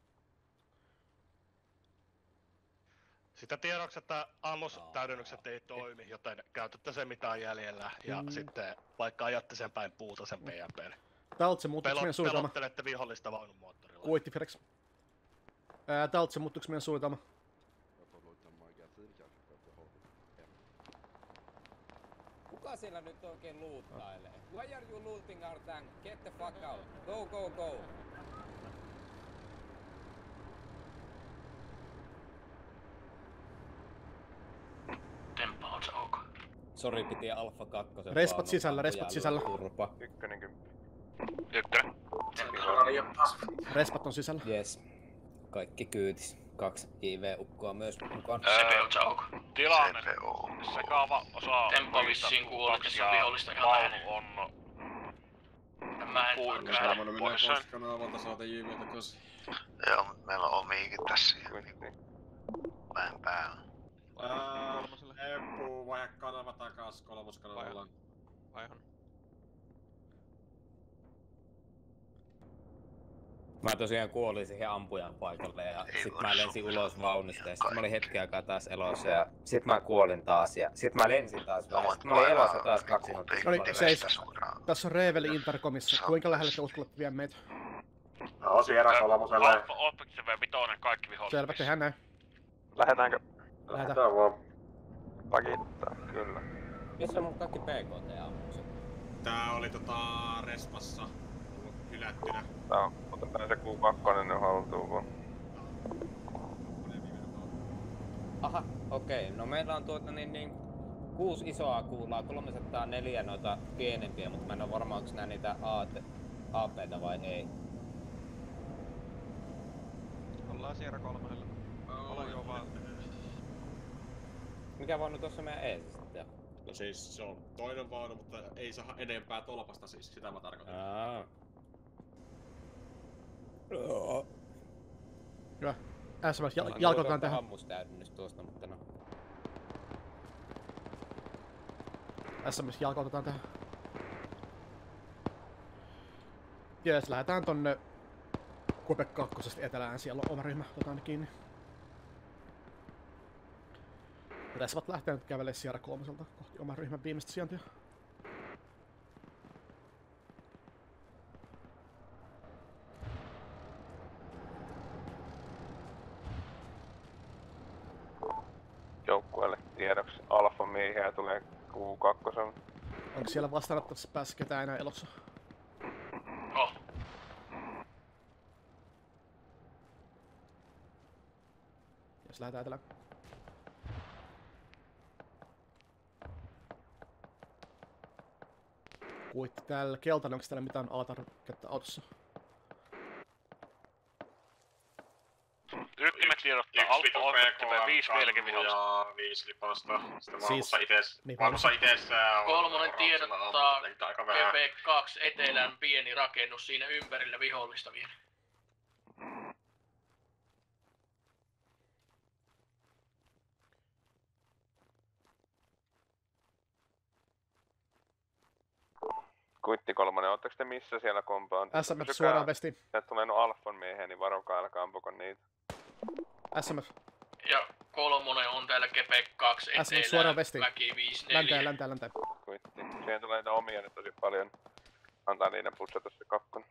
Sitä tiedoksi, että ammustäydennykset ei toimi, joten käytätte sen mitä on jäljellä ja mm. sitten vaikka ajatte sen päin puuta sen P M P:n. Taltse, muuttuks meidän suunnitelma? Pelottelette vihollista vaunun moottorilla. Kuitti, Ferex. Ää, Taltse, muuttuks meidän suunnitelma? Kuka siellä nyt oikein luuttailee? Why are you looting our tank? Get the fuck out. Go, go, go. Temppa, oot sä ok? Sori, piti Alfa kakkosen. Respat sisällä, respat sisällä. Turpa. Ykkönen kymppi. Ykkönen. Respat on sisällä. Yes. Kaikki kyytis. Kaksi I V-ukkoa myös mukaan. C P O, sä ok? Tilanne. Sekaava osa. Temppa vissiin kuolee, tässä on vihollista ihan lähellä. On... Mä en Mä menee postkanavalta saata jyymiä takaisin. Joo, mutta meillä on omiikin tässä. Mäen päällä. Eppu, vaihda kanava takas kolmoskanavalla. Vaihan. Mä tosiaan kuolin siihen ampujan paikalle ja sit mä lensin ulos vaunusta ja sit mä olin hetken aikaa taas elossa ja sit mä kuolin taas ja sit mä lensin taas vähän. Sit mä olin elossa taas kaksi minuuttia. No niin, seis. Tässä on Reeveli Intercomissa. Kuinka lähelle te uskallatte viedä meitä? No, Sierra kolmoselle. Alfa Objective vitonen, kaikki viholliset. Selvä, tehdään näin. Lähetäänkö? Lähetään vaan. Pakittaa, kyllä. Missä on mun kaikki P K T-ammukset? Tää oli tota respassa ollut hylättynä. Tää on, otetaan se Q kaksi nyt haltuun vaan. Aha, okei. Okay. No meillä on tuota niin, niin kuusi isoa kuulaa, kolmesataaneljä noita pienempiä, mutta mä en oo varma onks nää niitä A P:tä vai ei. Ollaan Sierra kolmosella. Ole jo vaan. Mikä vaunu tuossa meidän eessä sitten? No siis se on toinen vaunu, mutta ei saa enempää tolpasta siis, sitä mä tarkoitan. Aa. Hyvä. S M S jal- jalkotaan tähän. Ammustäydennys tuosta, mutta no. S M S jalkoitetaan tähän. Jees, lähdetään tonne Quebec kakkosesta etelään, siellä on oma ryhmä, otetaan ne kiinni. Ja tässä ovat lähteneet kävelemään Sierra kolmoselta kohti oman ryhmän viimeistä sijaintia. Joukkueelle tiedoksi alfa miehiä tulee Q kaksi. Onko siellä vastaanottavassa päässä ketään enää elossa? Oh. Jos lähdetään etelään. Kuitti täällä keltainen, onko täällä mitään A-tarviketta autossa? Ykkönen tiedottaa Alfa Objective viisi vieläkin vihollista. Ja viisi lipasta. Sitten Siis- vaunussa ites. niin, Vaunussa itessä on... Kolmonen tiedottaa aika vähän. P P kaksi etelän pieni rakennus siinä ympärillä vihollista vielä. Kuitti kolmonen, ootteko te missä siellä kompaan? S M S suoraan vestiin. Sieltä tulee no alfan miehen, niin varokaa, älkää ampuko niitä. S M S. Ja kolmonen on täällä Quebec kaksi S M S etelään, suoraan vestiin. väki viisi Läntään, neljä. läntään, läntään. Kuitti. Siihen tulee niitä omia nyt tosi paljon. Antaa niiden pussata se kakkonen.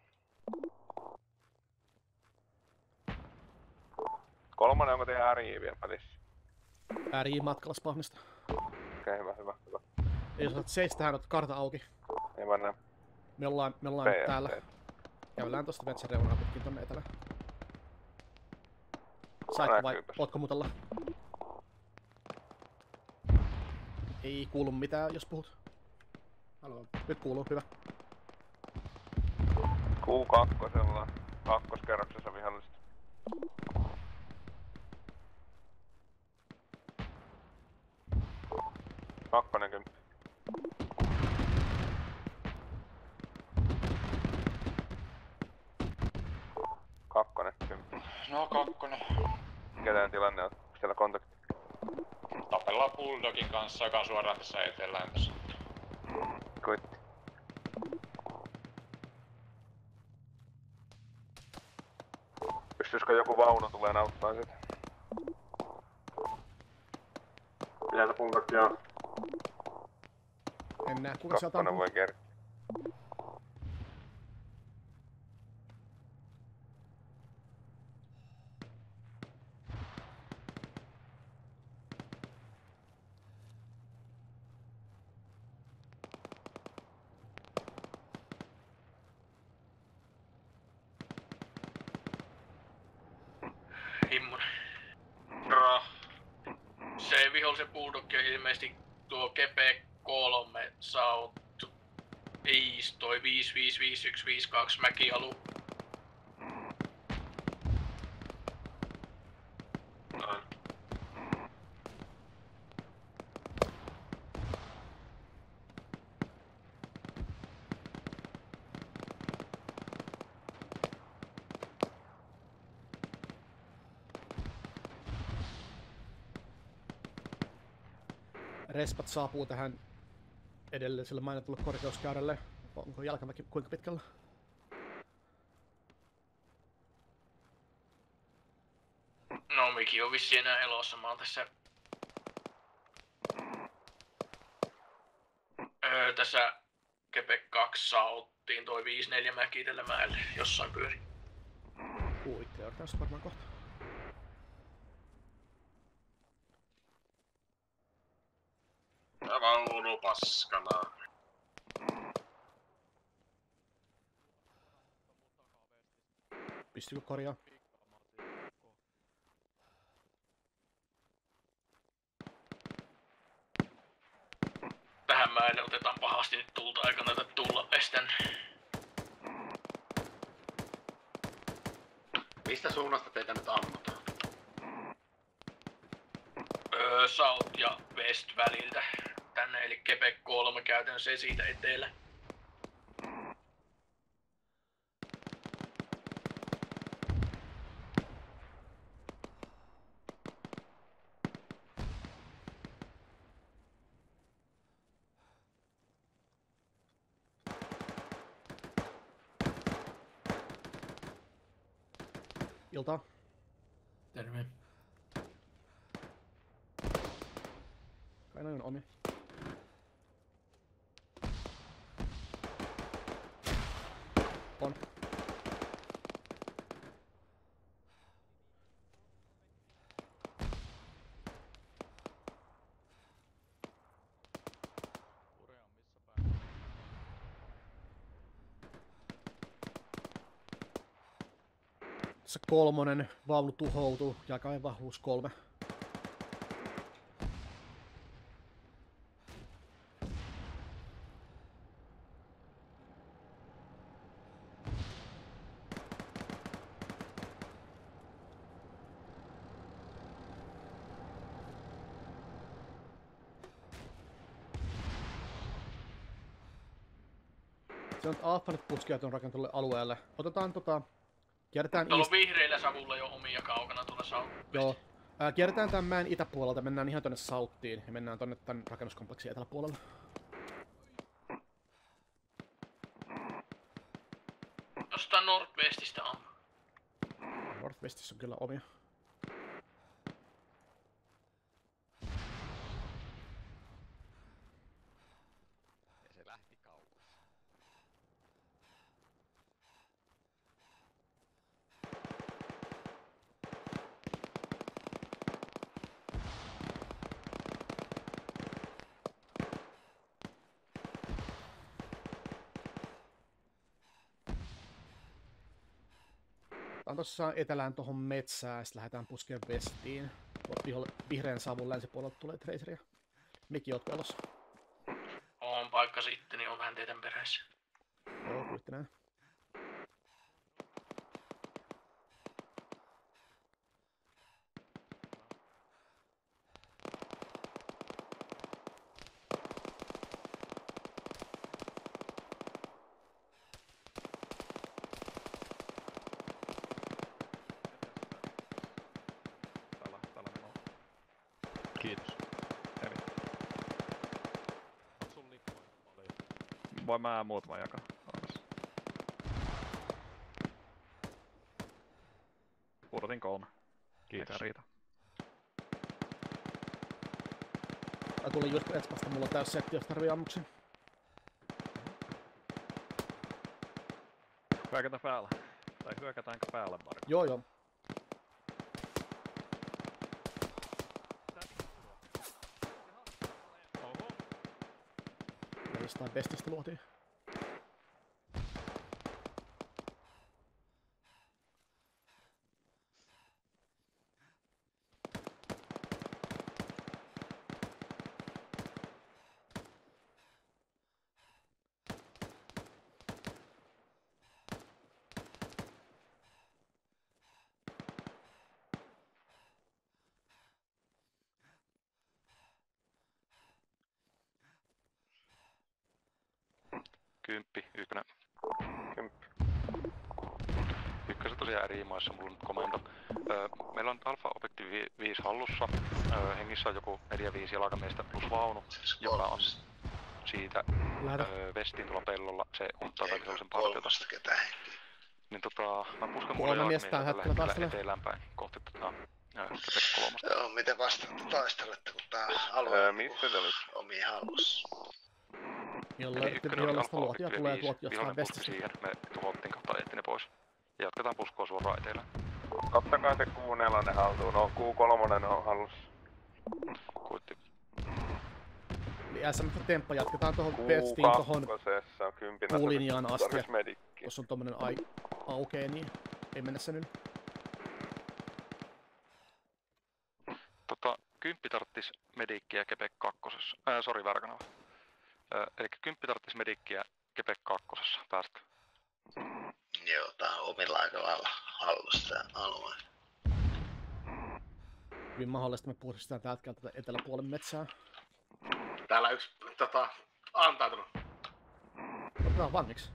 Kolmonen, onko teidän R I vielä välissä? R I matkalla spawnista. Okei, okay, hyvä, hyvä, hyvä. Ei jos olet seis tähän, otat karta auki. Ei mä näe. Me ollaan, me ollaan P nyt S, täällä. P S. Käydään tosta metsän reunaa pitkin tonne etelään. Saitko vai Näkyypäs. ootko mutalla? Ei kuulu mitään, jos puhut. Halo. Nyt kuuluu, hyvä. Q kaksi, kakkoskerroksessa vihollista. Kakkonen kymppi. Kakkonen kymppi. No kakkonen. Mikä tilanne on? Onko siellä kontakti? Tapellaan Bulldogin kanssa, joka on suoraan tässä etelään tässä. Kuitti. Pystyisikö joku vaunu tulee auttaa sitä? Pientä punkakkia. En näe, kuinka sieltä Kakkonen on. voi kerran. Himmonen. Ra. Se vihollisen bulldog on ilmeisesti tuo Quebec kolme South East, toi viisi viisi viisi yksi viisi kaksi mäkialu. Noin. Respat saapuu tähän edelliselle mainitulle korkeuskäyrälle. Onko jalkamäki kuinka pitkällä? No Miki on vissiin enää elossa, mä oon tässä... Öö, tässä Quebec kaksi sauttiin toi viisi neljä mäki tällä mäelle, jossain pyöri. Kuitte, on tässä varmaan kohta. Tää vaunu paskana. Pystyykö korjaa? Tähän mäelle otetaan pahasti nyt tulta, eikä näitä tulla estän. Mistä suunnasta teitä nyt ammutaan? Öö, South ja West väliltä tänne, eli Quebec kolme käytännössä ei siitä etelä. Iltaa. Terve. Kai noin omi. On. Tässä kolmonen vaunu tuhoutuu, jakaen vahvuus kolme. Se on Affanit puskeutun rakentuneelle alueelle. Otetaan tota... Kierretään Tuolla east... on vihreillä savulla jo omia kaukana tuolla South. Joo. Ää, kierretään tämän mäen itäpuolelta, mennään ihan tonne Southiin ja mennään tonne tän rakennuskompleksien eteläpuolelle. Jostain Northwestistä on. Northwestissä on kyllä omia. Ja se lähti kauas. Otetaan tossa etelään tohon metsään, sitten lähdetään puskeen vestiin. Tuolta vihreän savun länsipuolelta tulee traceria. Miki, ootko elossa? On paikka sitten, niin on vähän teidän perässä. Joo, kuitti näin. Täällä, täällä minua. Kiitos. Hei. Onko sun lippuja paljon? Voin mä muutama jakaa. Otas. Pudotin kolme. Kiitos. Riitä. Mä tulin just Etspasta, mulla on täys setti, jos tarvii ammuksia. Hyökätä päällä. Tai hyökätäänkö päälle, Mari? Joo, joo. Oho. Ja jostain bestistä luotiin. Kymppi, ykkönen. Kymppi. Ykköseltä tosiaan eri maissa mulla on nyt komento. Öö, meillä on Alfa Objektiivi viisi hallussa. Öö, hengissä on joku neljä viisi jalkamiestä plus vaunu, joka on siitä öö, vestiin tuolla pellolla. Se ottaa vihollisen partiota. Niin tota, mä puskan mulle jalkamiehillä tällä hetkellä eteläänpäin kohti tota Kepek kolmosta. Joo, miten vastaatte taistelette, kun tää alue on niinku omia hallussa? Jolla Eli ykkönen oli Alfa luotia tulee Objektiivi tuot viisi, jostain vihollinen puski vestistä. siihen, me tuhottiin kautta ajettiin ne pois. Ja jatketaan puskoa suoraan etelään. Ottakaa se Q neljä haltuun, no Q kolme on hallussa. Kuitti. Eli S M F-temppa jatketaan tohon vestiin tohon puulinjaan asti. Jos on tommonen ai aukee, niin ei mennä sen yli. Tota, kymppi tarttis medikkiä Kepek kakkosessa. Ää, sori, väärä kanava. Ää, elikkä kymppi tarttis medikkiä Kepek kakkosessa, päästä. Joo, tää on omilla aika lailla hallussa tää alue. Hyvin mahdollista me puhdistetaan täältä tätä eteläpuolen metsää. Täällä yksi tota, antautunut. Otetaan vangiksi.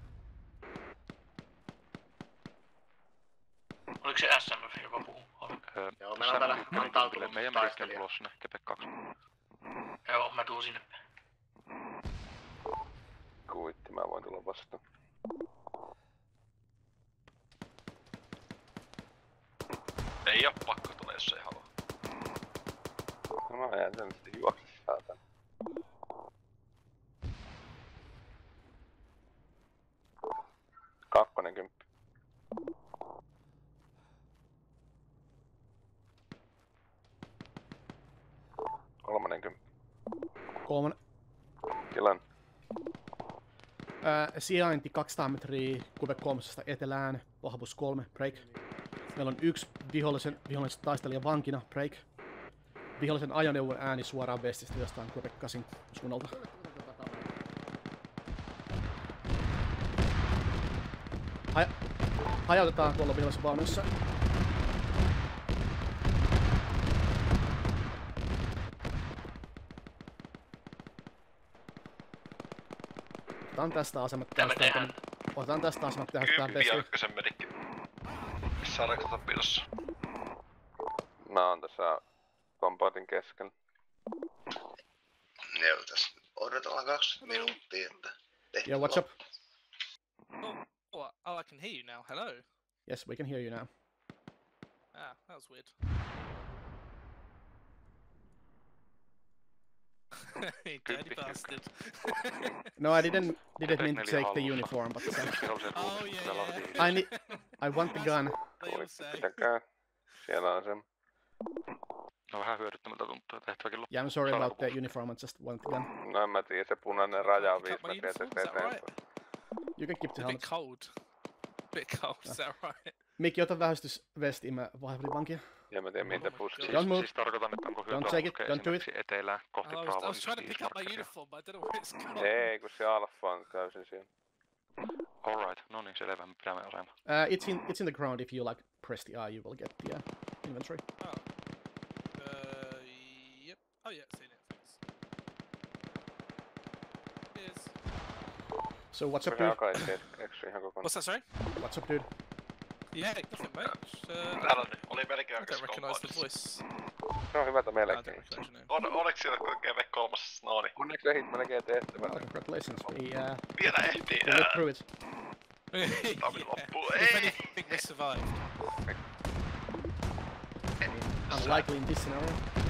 Oliko se S M F, joka puhuu? Öö, Joo, meillä on täällä antautunut meidän medikki on taistelija. tulossa sinne Kepek kaksi. Joo, mä tuun sinne. Kuitti, mä voin tulla vastaan. Ei oo pakko tulla, jos ei halua. No mä ajan sitten juokse saatan. Kakkonen kymppi. Kolmonen kymppi. Kolmonen. Tilanne. Ää, sijainti kaksisataa metriä Quebec kolmosesta etelään, vahvuus kolme, break. Meillä on yksi vihollisen, vihollisen taistelija vankina, break. Vihollisen ajoneuvon ääni suoraan vestistä jostain Quebec kasin suunnalta. Haja hajautetaan tuolla vihollisen vaunuissa. Otetaan tästä asemat tästä. Otetaan tästä asemat tehdä tähän Kymppi ja ykkösen medikki. Missä on raksata piilossa? Mä oon tässä kompaatin keskellä. Joo, tässä odotellaan kaksikymmentä minuuttia, että tehty Yeah, what's up? Oh, oh, oh, I can hear you now. Hello. Yes, we can hear you now. Ah, that was weird. Dirty bastard. No, I didn't didn't mean to take the uniform, but oh yeah, yeah. I need, I want the gun. Pitäkää. Siellä on se. No vähän hyödyttämältä tuntuu, että tehtäväkin loppu. Yeah, I'm sorry about the uniform, I just want the gun. No en mä tiedä, se punainen raja on viisi metriä tästä eteenpäin. You can keep the A helmet. bit cold. A bit cold, is that right? Mikki, ota vähystys vestiin, mä vaihdelin vankia. Ja mä tiedän mitä puskii. Don't move. Siis tarkoitan, että onko Don't take it, don't do it. etelään kohti I was, I Bravo was trying to pick up my markkeria. uniform, but I don't know where it's gone. Ei, kun se alfa on täysin siellä. Alright, no niin, selvä, me pidämme asemaa. Uh, it's in it's in the ground. If you like press the I, you will get the uh, inventory. Oh. Uh, yep. Oh yeah, seen it. Thanks. Cheers. So what's up, Kyllä dude? alkaa itse eksy ihan kokonaan. What's that, sorry? What's up, dude? Yeah, nothing, mate. Uh, Täällä oli melkein I don't recognise the voice. Se on hyvältä I melkein. don't recognise your name. On, oliko siellä Kepek kolmosessa? No niin. Onneksi ehit melkein tehtävällä. Oh, congratulations. We uh, Vielä ehtii. we went through it. Tämä meni loppuun. If Ei! anything, they survived. Unlikely in this scenario.